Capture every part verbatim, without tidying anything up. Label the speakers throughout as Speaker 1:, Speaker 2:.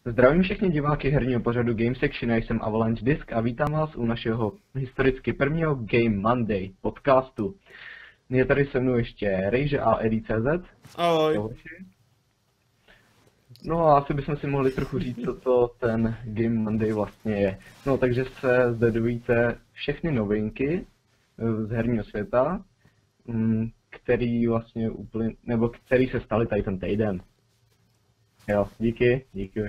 Speaker 1: Zdravím všechny diváky herního pořadu Game Section, já jsem Avalanche Disk a vítám vás u našeho historicky prvního Game Monday podcastu. Je tady se mnou ještě Rejže a Eddie tečka cé zet.
Speaker 2: Ahoj.
Speaker 1: No a asi bychom si mohli trochu říct, co to ten Game Monday vlastně je. No takže se zde dovíte všechny novinky z herního světa, který vlastně úplně, nebo který se staly tady ten týden. Jo, díky, díky.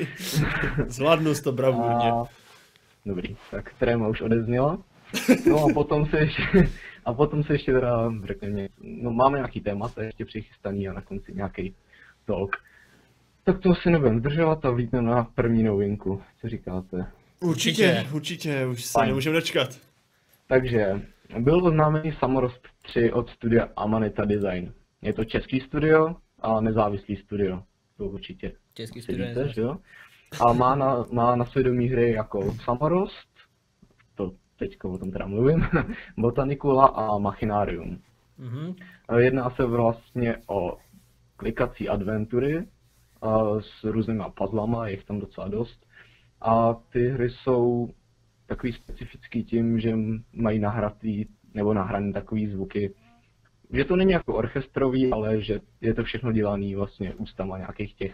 Speaker 2: Zvládnu to bravurně.
Speaker 1: A... Dobrý, tak tréma už odezněla. No a potom se ještě, a potom se ještě teda řekněme, no máme nějaký témat ještě přichystaný a na konci nějaký talk. Tak to si nebudem zdržovat a vlítneme na první novinku, co říkáte?
Speaker 2: Určitě, určitě, už se
Speaker 1: Fajn.
Speaker 2: nemůžeme dočkat.
Speaker 1: Takže, byl oznámený Samorost tři od studia Amanita Design. Je to český studio a nezávislý studio. To určitě
Speaker 3: Český
Speaker 1: si
Speaker 3: studio
Speaker 1: víte, že jo? A má na, má na svědomí hry jako Samorost, to teďka o tom teda mluvím, Botanicula a Machinarium.
Speaker 3: Mhm.
Speaker 1: Jedná se vlastně o klikací adventury a s různýma puzzlama, je jich tam docela dost. A ty hry jsou takový specifický tím, že mají nahratý nebo nahraný takový zvuky, že to není jako orchestrový, ale že je to všechno dělaný vlastně ústama nějakých těch,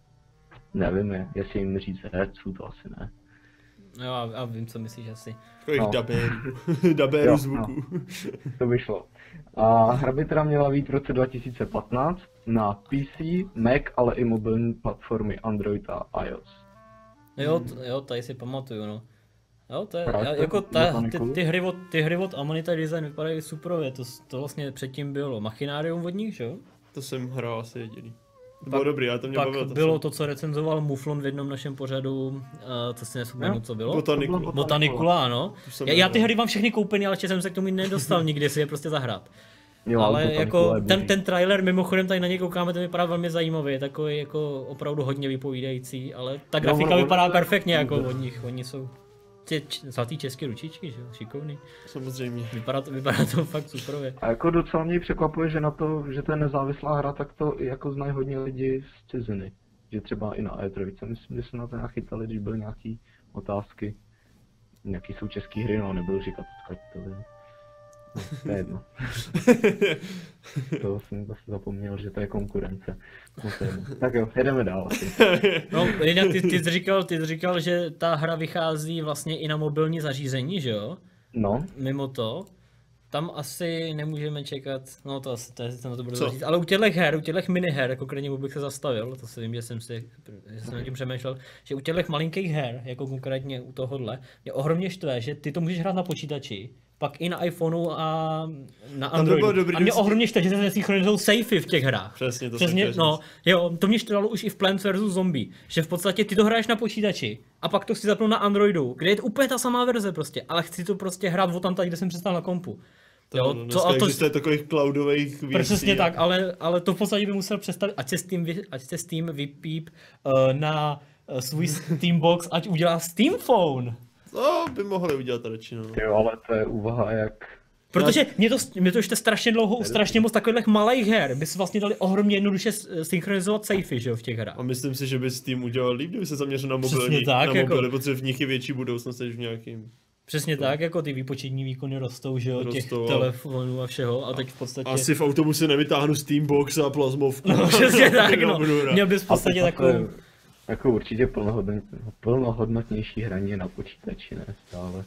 Speaker 1: nevím, jestli jim říct herců, to asi ne.
Speaker 3: Jo, a, a vím, co myslíš asi.
Speaker 2: Takových
Speaker 1: No.
Speaker 2: dabérů, dabérů
Speaker 1: Jo,
Speaker 2: zvuků.
Speaker 1: To by šlo. A hra by teda měla být v roce dva tisíce patnáct na P C, Mac, ale i mobilní platformy Android a iOS.
Speaker 3: Jo, t, jo, tady si pamatuju, no. Jo, to je,
Speaker 1: Právě
Speaker 3: já,
Speaker 1: to
Speaker 3: jako ta, ty,
Speaker 1: Botaniculu.
Speaker 3: ty, hry od, ty hry od Amanita Design vypadají superově, to, to vlastně předtím bylo Machinarium od nich, že jo?
Speaker 2: To jsem hrál asi jediný. To
Speaker 3: Pak-
Speaker 2: bylo dobrý, ale to mě
Speaker 3: Pak
Speaker 2: bavilo. To
Speaker 3: bylo
Speaker 2: jsem...
Speaker 3: to, co recenzoval Muflon v jednom našem pořadu, uh, co si nespomenu, co bylo?
Speaker 2: Botanicula.
Speaker 1: To bylo-
Speaker 3: Botanicula, ano.
Speaker 2: To jsem
Speaker 3: Já, já ty
Speaker 2: nehrál.
Speaker 3: hry mám všechny koupený, ale ještě jsem se k tomu nedostal nikdy si je prostě zahrát.
Speaker 1: Jo,
Speaker 3: Ale
Speaker 1: Botanicula
Speaker 3: jako
Speaker 1: je
Speaker 3: ten,
Speaker 1: boží.
Speaker 3: ten trailer, mimochodem tady na něj koukáme, to vypadá velmi zajímavý, je takový jako opravdu hodně vypovídající, ale ta grafika
Speaker 1: ono-
Speaker 3: vypadá
Speaker 1: ono to je-
Speaker 3: perfektně jako od nich, oni jsou tě, č, zlatý české ručičky, že jo, šikovný.
Speaker 2: Samozřejmě.
Speaker 3: Vypadá to, vypadá to fakt superově.
Speaker 1: A jako docela mě překvapuje, že na to, že to je nezávislá hra, tak to i jako znají hodně lidi z ciziny. Že třeba i na E tři, myslím, že se na to nachytali, když byly nějaký otázky. Jaký jsou český hry, no nebudu říkat, odkud to je. No, to je jedno. To jsem zase zapomněl, že to je konkurence. No, to je jedno. Tak jo, jedeme dál asi.
Speaker 3: No, jinak ty, ty, jsi říkal, ty jsi říkal, že ta hra vychází vlastně i na mobilní zařízení, že jo?
Speaker 1: No,
Speaker 3: Mimo to. Tam asi nemůžeme čekat, no to asi, to, to, to budu
Speaker 2: Co?
Speaker 3: říct, ale u těchto her, u těchto miniher, konkrétně bych se zastavil, to si vím, že jsem si, že jsem nad tím přemýšlel, že u těchto malinkých her, jako konkrétně u tohohle, mě ohromně štve, že ty to můžeš hrát na počítači, pak i na iPhoneu a na
Speaker 2: Tam by bylo
Speaker 3: Androidu.
Speaker 2: dobrý,
Speaker 3: A mě
Speaker 2: kdyby si-
Speaker 3: ohromně štve, že se nesynchronizují safety v těch hrách.
Speaker 2: Přesně, to jsem
Speaker 3: Přesně,
Speaker 2: chtěl
Speaker 3: no,
Speaker 2: říct.
Speaker 3: jo, to mě štvalo už i v Plants versus. Zombie, že v podstatě ty to hraješ na počítači a pak to si zapnu na Androidu, kde je to úplně ta samá verze prostě, ale chci to prostě hrát od tam tady, kde jsem přestal na kompu.
Speaker 2: To,
Speaker 3: Jo,
Speaker 2: no,
Speaker 3: to-
Speaker 2: dneska
Speaker 3: a to-
Speaker 2: existuje takových cloudových věcí.
Speaker 3: Přesně
Speaker 2: a-
Speaker 3: tak, ale, ale to v podstatě by musel představit, ať se Steam, vy, ať se Steam vypíp uh, na uh, svůj Steambox, ať udělá Steam Phone.
Speaker 2: To by mohli udělat radši, no.
Speaker 1: jo, ale to je úvaha jak...
Speaker 3: Protože mě to, mě to ještě strašně dlouho, u strašně moc takových malých her by se vlastně dali ohromně jednoduše s- synchronizovat safety, že jo, v těch hrách.
Speaker 2: A myslím si, že by Steam udělal líp, kdyby se zaměřil na
Speaker 3: Přesně
Speaker 2: mobilní,
Speaker 3: tak,
Speaker 2: na
Speaker 3: jako-
Speaker 2: mobily, protože v nich je větší budoucnost než v nějakým.
Speaker 3: Přesně tak, jako ty výpočetní výkony rostou, že jo, těch
Speaker 2: Rostou a-
Speaker 3: telefonů a všeho a teď v podstatě...
Speaker 2: Asi v autobuse nevytáhnu Steambox a plazmovku.
Speaker 3: No, přesně tak,
Speaker 2: Jenom
Speaker 3: no.
Speaker 2: budu hrát.
Speaker 3: Měl bys v podstatě
Speaker 1: A to- to je
Speaker 3: takovou...
Speaker 1: Jako určitě plnohodnot, plnohodnotnější hraní je na počítači, ne stále.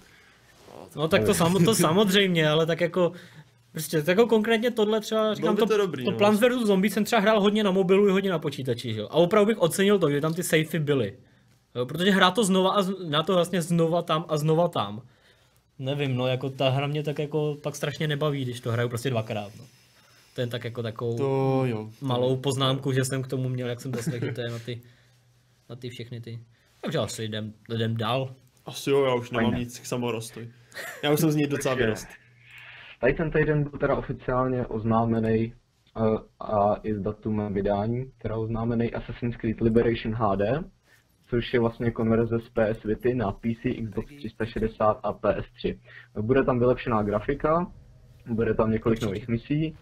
Speaker 3: No tak to, samo, to samozřejmě, ale tak jako... Prostě tak jako konkrétně tohle třeba, říkám,
Speaker 2: by
Speaker 3: to,
Speaker 2: to dobrý,
Speaker 3: to
Speaker 2: no.
Speaker 3: Plants versus. Zombie jsem třeba hrál hodně na mobilu i hodně na počítači, že jo. A opravdu bych ocenil to, že tam ty safety byly. Jo, protože hrát to znova a z, na to vlastně znova tam a znova tam. Nevím, no jako ta hra mě tak jako pak strašně nebaví, když to hraju prostě dvakrát, no. To je tak jako takovou
Speaker 2: To jo.
Speaker 3: malou poznámku, že jsem k tomu měl, jak jsem zaslechl, to je na ty, na ty všechny ty. Takže asi jdem, jdem dál.
Speaker 2: Asi jo, já už nemám
Speaker 1: Fajn.
Speaker 2: nic k samorostoji. Já už jsem z ní docela vyrost.
Speaker 1: Tady ten týden byl teda oficiálně oznámený uh, a i s datumem vydání, teda oznámený Assassin's Creed Liberation H D, což je vlastně konverze z P S Vity na P C, Xbox tři sta šedesát a P S tři. Bude tam vylepšená grafika, bude tam několik nových misí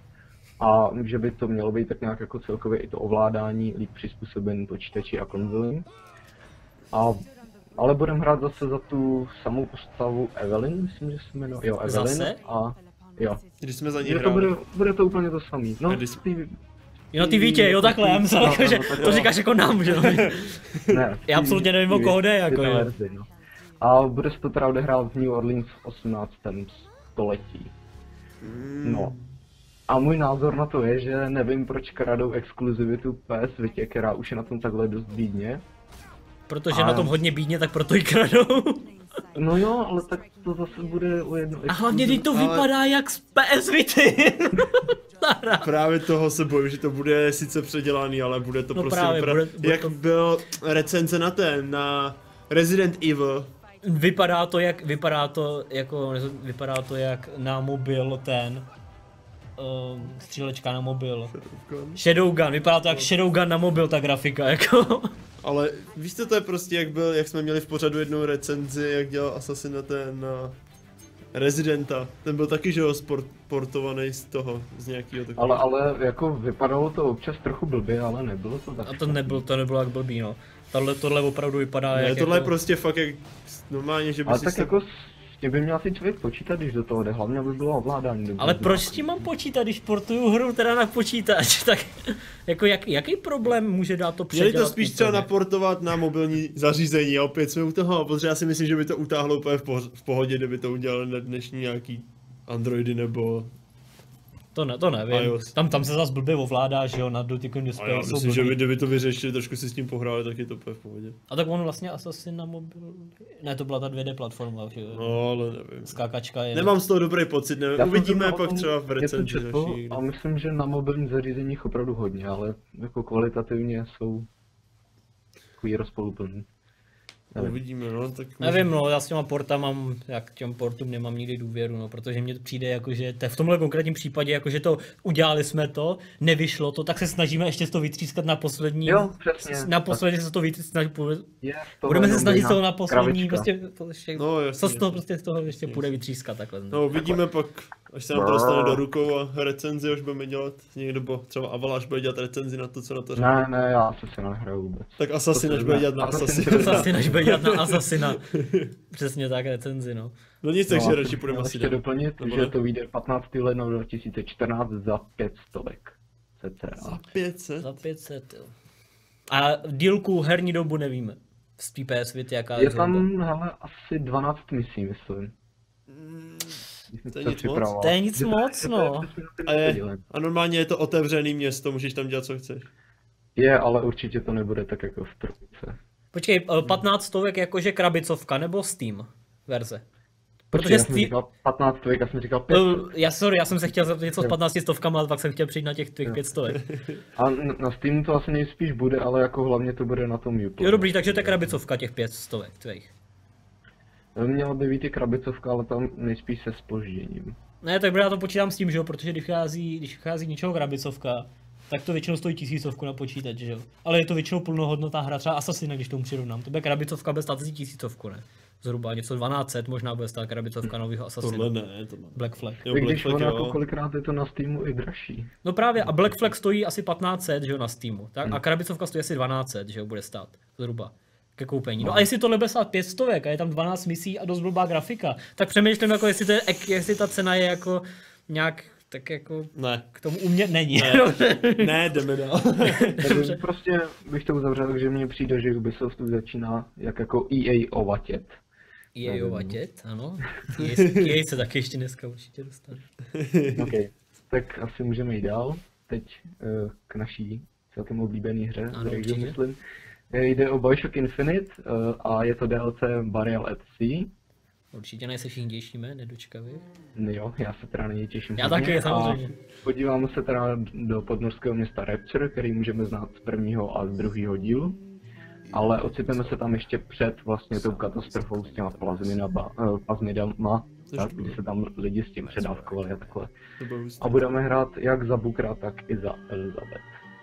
Speaker 1: a že by to mělo být tak nějak jako celkově i to ovládání líp přizpůsobený počítači a konzolím. A, ale budeme hrát zase za tu samou postavu Evelyn, myslím, že se jmenuje. Jo, Evelyn.
Speaker 3: Zase?
Speaker 1: A jo.
Speaker 2: Když jsme za ní
Speaker 1: Je to
Speaker 2: hráli.
Speaker 1: bude, bude to úplně to samý. No,
Speaker 2: A když-
Speaker 1: ty,
Speaker 3: Jo, ty Vítě, jo takhle, já myslel,
Speaker 1: No,
Speaker 3: jako,
Speaker 1: no,
Speaker 3: že
Speaker 1: tak
Speaker 3: to
Speaker 1: jo.
Speaker 3: říkáš jako nám, že jo.
Speaker 1: ne,
Speaker 3: Já absolutně nevím, o koho jde, jako
Speaker 1: ty
Speaker 3: jo.
Speaker 1: verzi, no. A bude se to teda odehrát v New Orleans v osmnáctém století. No. A můj názor na to je, že nevím, proč kradou exkluzivitu P S Vitě, která už je na tom takhle dost bídně.
Speaker 3: Protože
Speaker 1: A-
Speaker 3: na tom hodně bídně, tak proto ji kradou.
Speaker 1: No jo, ale tak to zase bude o jedno
Speaker 3: A hlavně teď to
Speaker 2: Ale-
Speaker 3: vypadá jak z P S Vity. Ta hra.
Speaker 2: Právě toho se bojím, že to bude sice předělaný, ale bude to
Speaker 3: No
Speaker 2: prostě
Speaker 3: právě,
Speaker 2: vypadat,
Speaker 3: bude- bude
Speaker 2: jak
Speaker 3: to-
Speaker 2: byl recenze na ten, na Resident Evil.
Speaker 3: Vypadá to jak, vypadá to jako, vypadá to jak na mobil ten, um, střílečka na mobil. Shadowgun, vypadá to jak Shadowgun na mobil, ta grafika, jako.
Speaker 2: Ale víš co, to je prostě jak byl, jak jsme měli v pořadu jednou recenzi, jak dělal Assassin na ten na Residenta. Ten byl taky, že jo, sport, portovaný z toho, z nějakého takového.
Speaker 1: Ale, ale jako vypadalo to občas trochu blbě, ale nebylo to tak.
Speaker 3: A to nebylo, to nebylo jak blbý, no. Tohle, tohle opravdu vypadá
Speaker 2: Ne,
Speaker 3: jak
Speaker 2: tohle je
Speaker 3: jako...
Speaker 2: prostě fakt jak normálně, že by
Speaker 1: Ale
Speaker 2: si
Speaker 1: tak
Speaker 2: se-
Speaker 1: jako s tím by měl si člověk počítat, když do toho jde, hlavně aby bylo ovládání. dobře.
Speaker 3: Ale proč s tím mám počítat, když portuju hru teda na počítač, tak jako jak, jaký problém může dát to
Speaker 2: Měli
Speaker 3: předělat
Speaker 2: to spíš třeba
Speaker 3: úplně?
Speaker 2: naportovat na mobilní zařízení a opět jsme u toho, protože já si myslím, že by to utáhlo úplně v, poh- v pohodě, kdyby to udělali na dnešní nějaký Androidy nebo...
Speaker 3: To ne, to nevím.
Speaker 2: iOS.
Speaker 3: Tam, tam se zase blbě ovládá, že jo, na dotykům
Speaker 2: A
Speaker 3: displeje
Speaker 2: já
Speaker 3: jsou
Speaker 2: myslím, že
Speaker 3: blbý.
Speaker 2: by, kdyby to vyřešili, trošku si s tím pohráli, tak je to úplně v pohodě.
Speaker 3: A tak on vlastně Assassin na mobil... Ne, to byla ta dvě dé platforma, že jo.
Speaker 2: No, ale nevím.
Speaker 3: Skákačka je...
Speaker 2: Nemám z toho dobrý pocit, nevím.
Speaker 1: Já jsem
Speaker 2: Uvidíme
Speaker 1: zrovna o
Speaker 2: pak
Speaker 1: tom
Speaker 2: třeba v
Speaker 1: něco
Speaker 2: recenzi
Speaker 1: četl
Speaker 2: naší někdy.
Speaker 1: a myslím, že na mobilních zařízeních opravdu hodně, ale jako kvalitativně jsou takový rozpoluplný. Nevím.
Speaker 2: Uvidíme, no, tak...
Speaker 3: Nevím, no, já s těma portama mám, jak k těm portům nemám nikdy důvěru, no, protože mně to přijde jako, že te, v tomhle konkrétním případě, jako, že to udělali jsme to, nevyšlo to, tak se snažíme ještě to vytřískat na poslední,
Speaker 1: Jo, přesně.
Speaker 3: na poslední se to vytřískat,
Speaker 1: Je z toho
Speaker 3: budeme se
Speaker 1: jenom
Speaker 3: snažit
Speaker 1: běhá
Speaker 3: to na poslední,
Speaker 1: kravička.
Speaker 3: prostě, to ještě,
Speaker 2: No, jasně,
Speaker 3: co z toho
Speaker 2: jasně.
Speaker 3: prostě z toho ještě půjde vytřískat takhle.
Speaker 2: No, uvidíme pak, až se nám to dostane do rukou a recenzi už budeme dělat někdo, bo třeba Avalanche bude dělat recenzi na to, co na to řekne.
Speaker 1: Ne, ne, já se si nehraju vůbec.
Speaker 2: Tak Assassin
Speaker 1: To
Speaker 2: až
Speaker 1: se
Speaker 2: bude
Speaker 1: ne-
Speaker 2: dělat na
Speaker 1: Assassin
Speaker 2: Assassin.
Speaker 3: Assassin, až bude dělat na Assassina. Přesně tak, recenzi, no.
Speaker 2: No nic,
Speaker 1: No,
Speaker 2: takže
Speaker 1: a
Speaker 2: radši
Speaker 1: to
Speaker 2: půjdeme
Speaker 1: měl
Speaker 2: asi
Speaker 1: ještě
Speaker 2: dál.
Speaker 1: doplnit,
Speaker 2: Nebo
Speaker 1: že
Speaker 2: ne?
Speaker 1: to vyjde patnáctého ledna dva tisíce čtrnáct za pět stovek. cca.
Speaker 2: Za pět set?
Speaker 3: Za pět set, jo. A dílku herní dobu nevíme. Z té P S Vity, jaká
Speaker 1: Je
Speaker 3: zhruba.
Speaker 1: tam hele, asi dvanáct misí, myslím. Když jsem
Speaker 2: To je
Speaker 1: se
Speaker 2: nic
Speaker 1: připravoval.
Speaker 3: moc. To je nic
Speaker 1: Že
Speaker 3: moc,
Speaker 1: že
Speaker 3: no.
Speaker 1: je přesně na
Speaker 2: A, je,
Speaker 1: týden.
Speaker 2: a normálně je to otevřený město, můžeš tam dělat, co chceš.
Speaker 1: Je, ale určitě to nebude tak jako v trojice.
Speaker 3: Počkej, eh, patnáct stovek jakože krabicovka nebo Steam verze?
Speaker 1: Protože
Speaker 3: Protože
Speaker 1: já jsem
Speaker 3: Steam...
Speaker 1: říkal patnáct stovek, já jsem říkal pět.
Speaker 3: Uh, já sorry, já jsem se chtěl zeptat něco s patnácti stovkama, ale pak jsem chtěl přijít na těch tvých pět stovek.
Speaker 1: A n- na Steamu to asi nejspíš bude, ale jako hlavně to bude na tom Uplay.
Speaker 3: Jo dobrý, takže to je krabicovka těch pět stovek tvých.
Speaker 1: Měla by být i krabicovka, ale tam nejspíš se zpožděním.
Speaker 3: Ne, tak já to počítám s tím, že jo, protože když vychází, když vychází něčeho krabicovka, tak to většinou stojí tisícovku na počítač, že jo. Ale je to většinou plnohodnotná hra, třeba Assassina, když tomu přirovnám. To bude krabicovka bez stát tisícovku, ne? Zhruba něco dvanáct set, možná bude stát krabicovka nového Assassina.
Speaker 2: Tohle ne, tohle.
Speaker 3: Black Flag.
Speaker 2: Jo,
Speaker 1: I
Speaker 2: Black
Speaker 1: když
Speaker 2: Flag,
Speaker 1: ono
Speaker 2: jo.
Speaker 1: jako kolikrát je to na Steamu i dražší.
Speaker 3: No právě, a Black Flag stojí asi patnáct set, že jo, na Steamu. Tak? A krabicovka stojí asi dvanáct set, že jo, bude stát. Zhruba. Ke koupení. No a jestli tohle bude stát pět stovek a je tam dvanáct misí a dost blbá grafika, tak přemýšlím jako jestli, to je, jestli ta cena je jako nějak tak jako
Speaker 2: Ne.
Speaker 3: k tomu umět není.
Speaker 2: Ne. Ne, jdeme dál.
Speaker 1: Takže prostě bych to uzavřel, takže mně přijde, že Ubisoft už začíná jak jako E A ovatět.
Speaker 3: Je jo, vatět, ano. Jej se taky ještě dneska určitě dostane.
Speaker 1: Okay. Tak asi můžeme jít dál. Teď uh, k naší celkem oblíbené hře,
Speaker 3: Ano,
Speaker 1: z Rage,
Speaker 3: určitě.
Speaker 1: myslím. Eh, Jde o Bioshock Infinite uh, a je to D L C Burial at Sea.
Speaker 3: Určitě ne se všichni těšíme, nedočkavě.
Speaker 1: Jo, já se teda na něj těším.
Speaker 3: Já
Speaker 1: hodně
Speaker 3: taky,
Speaker 1: a
Speaker 3: samozřejmě.
Speaker 1: Podíváme se teda do podnorského města Rapture, který můžeme znát z prvního a z druhého dílu. Ale ocitneme se tam ještě před vlastně tou katastrofou s těma plazmidama, uh, plazmidama tak, kdy se tam lidi s tím předávkovali a takhle.
Speaker 2: To bylo hustý.
Speaker 1: A budeme hrát jak za Bookera, tak i za Elizabeth.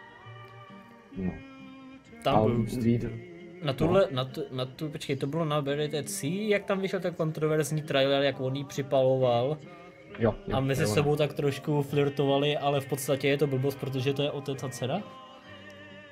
Speaker 1: No. A
Speaker 3: Tam
Speaker 1: víc,
Speaker 3: na tuhle, na tu, na tu, počkej, to bylo na B D C, jak tam vyšel ten kontroverzní trailer, jak on jí připaloval.
Speaker 1: jo, jo,
Speaker 3: A my se
Speaker 1: jo,
Speaker 3: s sebou tak trošku flirtovali, ale v podstatě je to blbost, protože to je otec a dcera.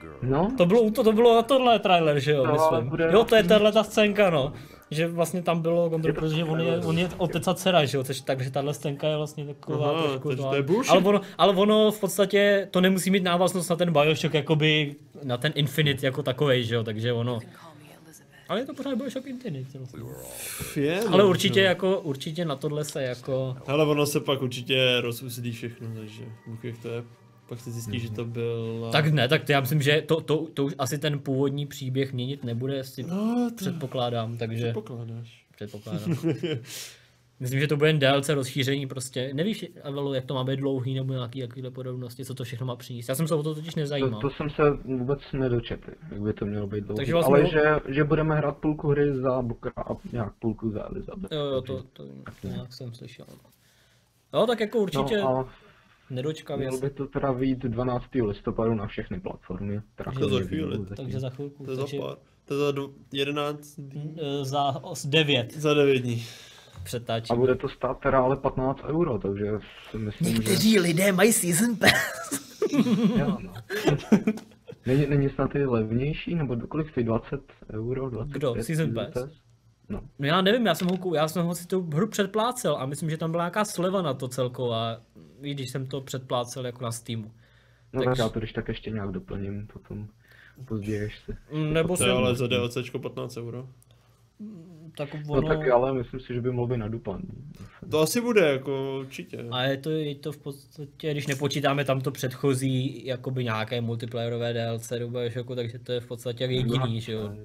Speaker 1: No,
Speaker 3: To bylo, to, to bylo na tohle trailer, že jo,
Speaker 1: No,
Speaker 3: myslím.
Speaker 1: bude-
Speaker 3: Jo, to je tahle ta scénka, no. Že vlastně tam bylo kontrol, protože on je, on je otec a dcera, že jo, což, takže tahle scénka je vlastně taková
Speaker 2: Aha,
Speaker 3: trošku...
Speaker 2: takže
Speaker 3: to-
Speaker 2: to je bullshit.
Speaker 3: ale, ono, ale ono v podstatě, to nemusí mít návaznost na ten Bioshock, jakoby na ten Infinite jako takovej, že jo, takže ono... Ale je to pořád Bioshock Infinite. Vlastně.
Speaker 2: Je, no,
Speaker 3: Ale určitě
Speaker 2: no.
Speaker 3: jako, určitě na tohle se jako...
Speaker 2: Ale ono se pak určitě rozuzlí všechno, takže Bůh jak to je. Pak se zjistí, že to byl...
Speaker 3: Tak ne, tak to já myslím, že to, to, to už asi ten původní příběh měnit nebude, si
Speaker 2: No, to
Speaker 3: předpokládám, takže...
Speaker 2: pokládáš.
Speaker 3: Předpokládám. Myslím, že to bude jen D L C rozšíření prostě. Nevíš, Avelo, jak to má být dlouhý nebo nějaký jakýhle podobnosti, co to všechno má přinést. Já jsem se o to totiž
Speaker 1: to,
Speaker 3: nezajímal.
Speaker 1: to jsem se vůbec nedočetl, jak by to mělo být dlouhý.
Speaker 3: Takže vlastně
Speaker 1: Ale
Speaker 3: bylo-
Speaker 1: že, že budeme hrát půlku hry za Bookera a nějak půlku za Elizabeth.
Speaker 3: Jo, jo, to, to, to nějak jsem slyšel. No tak jako určitě
Speaker 1: No a
Speaker 3: nedočkavě.
Speaker 1: mělo by to teda vyjít dvanáctého listopadu na všechny platformy. Teda
Speaker 2: To za
Speaker 1: kromě
Speaker 2: chvíli,
Speaker 1: Wii U zatím.
Speaker 3: Takže za chvilku.
Speaker 2: To je za
Speaker 3: takže,
Speaker 2: pár. To je za dv- jedenáct dní.
Speaker 3: eh, za os- devět
Speaker 2: Za devět dní.
Speaker 3: přetáčí.
Speaker 1: A bude to stát teda ale patnáct euro, takže si myslím,
Speaker 3: Někteří lidé mají season pass.
Speaker 1: že... Jo, no. Není, není snad i levnější, nebo kolik stojí dvacet euro? dvacet
Speaker 3: Kdo? Season pass?
Speaker 1: No.
Speaker 3: No já nevím, já jsem ho, kou- já jsem ho si tu hru předplácel a myslím, že tam byla nějaká sleva na to celková, i když jsem to předplácel jako na Steamu.
Speaker 1: No tak
Speaker 3: Takže-
Speaker 1: já to když tak ještě nějak doplním potom později, až se...
Speaker 3: Nebo
Speaker 2: To je
Speaker 3: jsem,
Speaker 2: ale za DLCčko patnáct euro.
Speaker 3: tak
Speaker 1: No
Speaker 3: ono,
Speaker 1: tak ale myslím si, že by mohl být nadupaný.
Speaker 2: To asi bude, jako určitě.
Speaker 3: a je to, je to v podstatě, když nepočítáme tam to předchozí, jakoby nějaké multiplayerové D L C do Bioshocku, takže to je v podstatě jak jediný, že jo.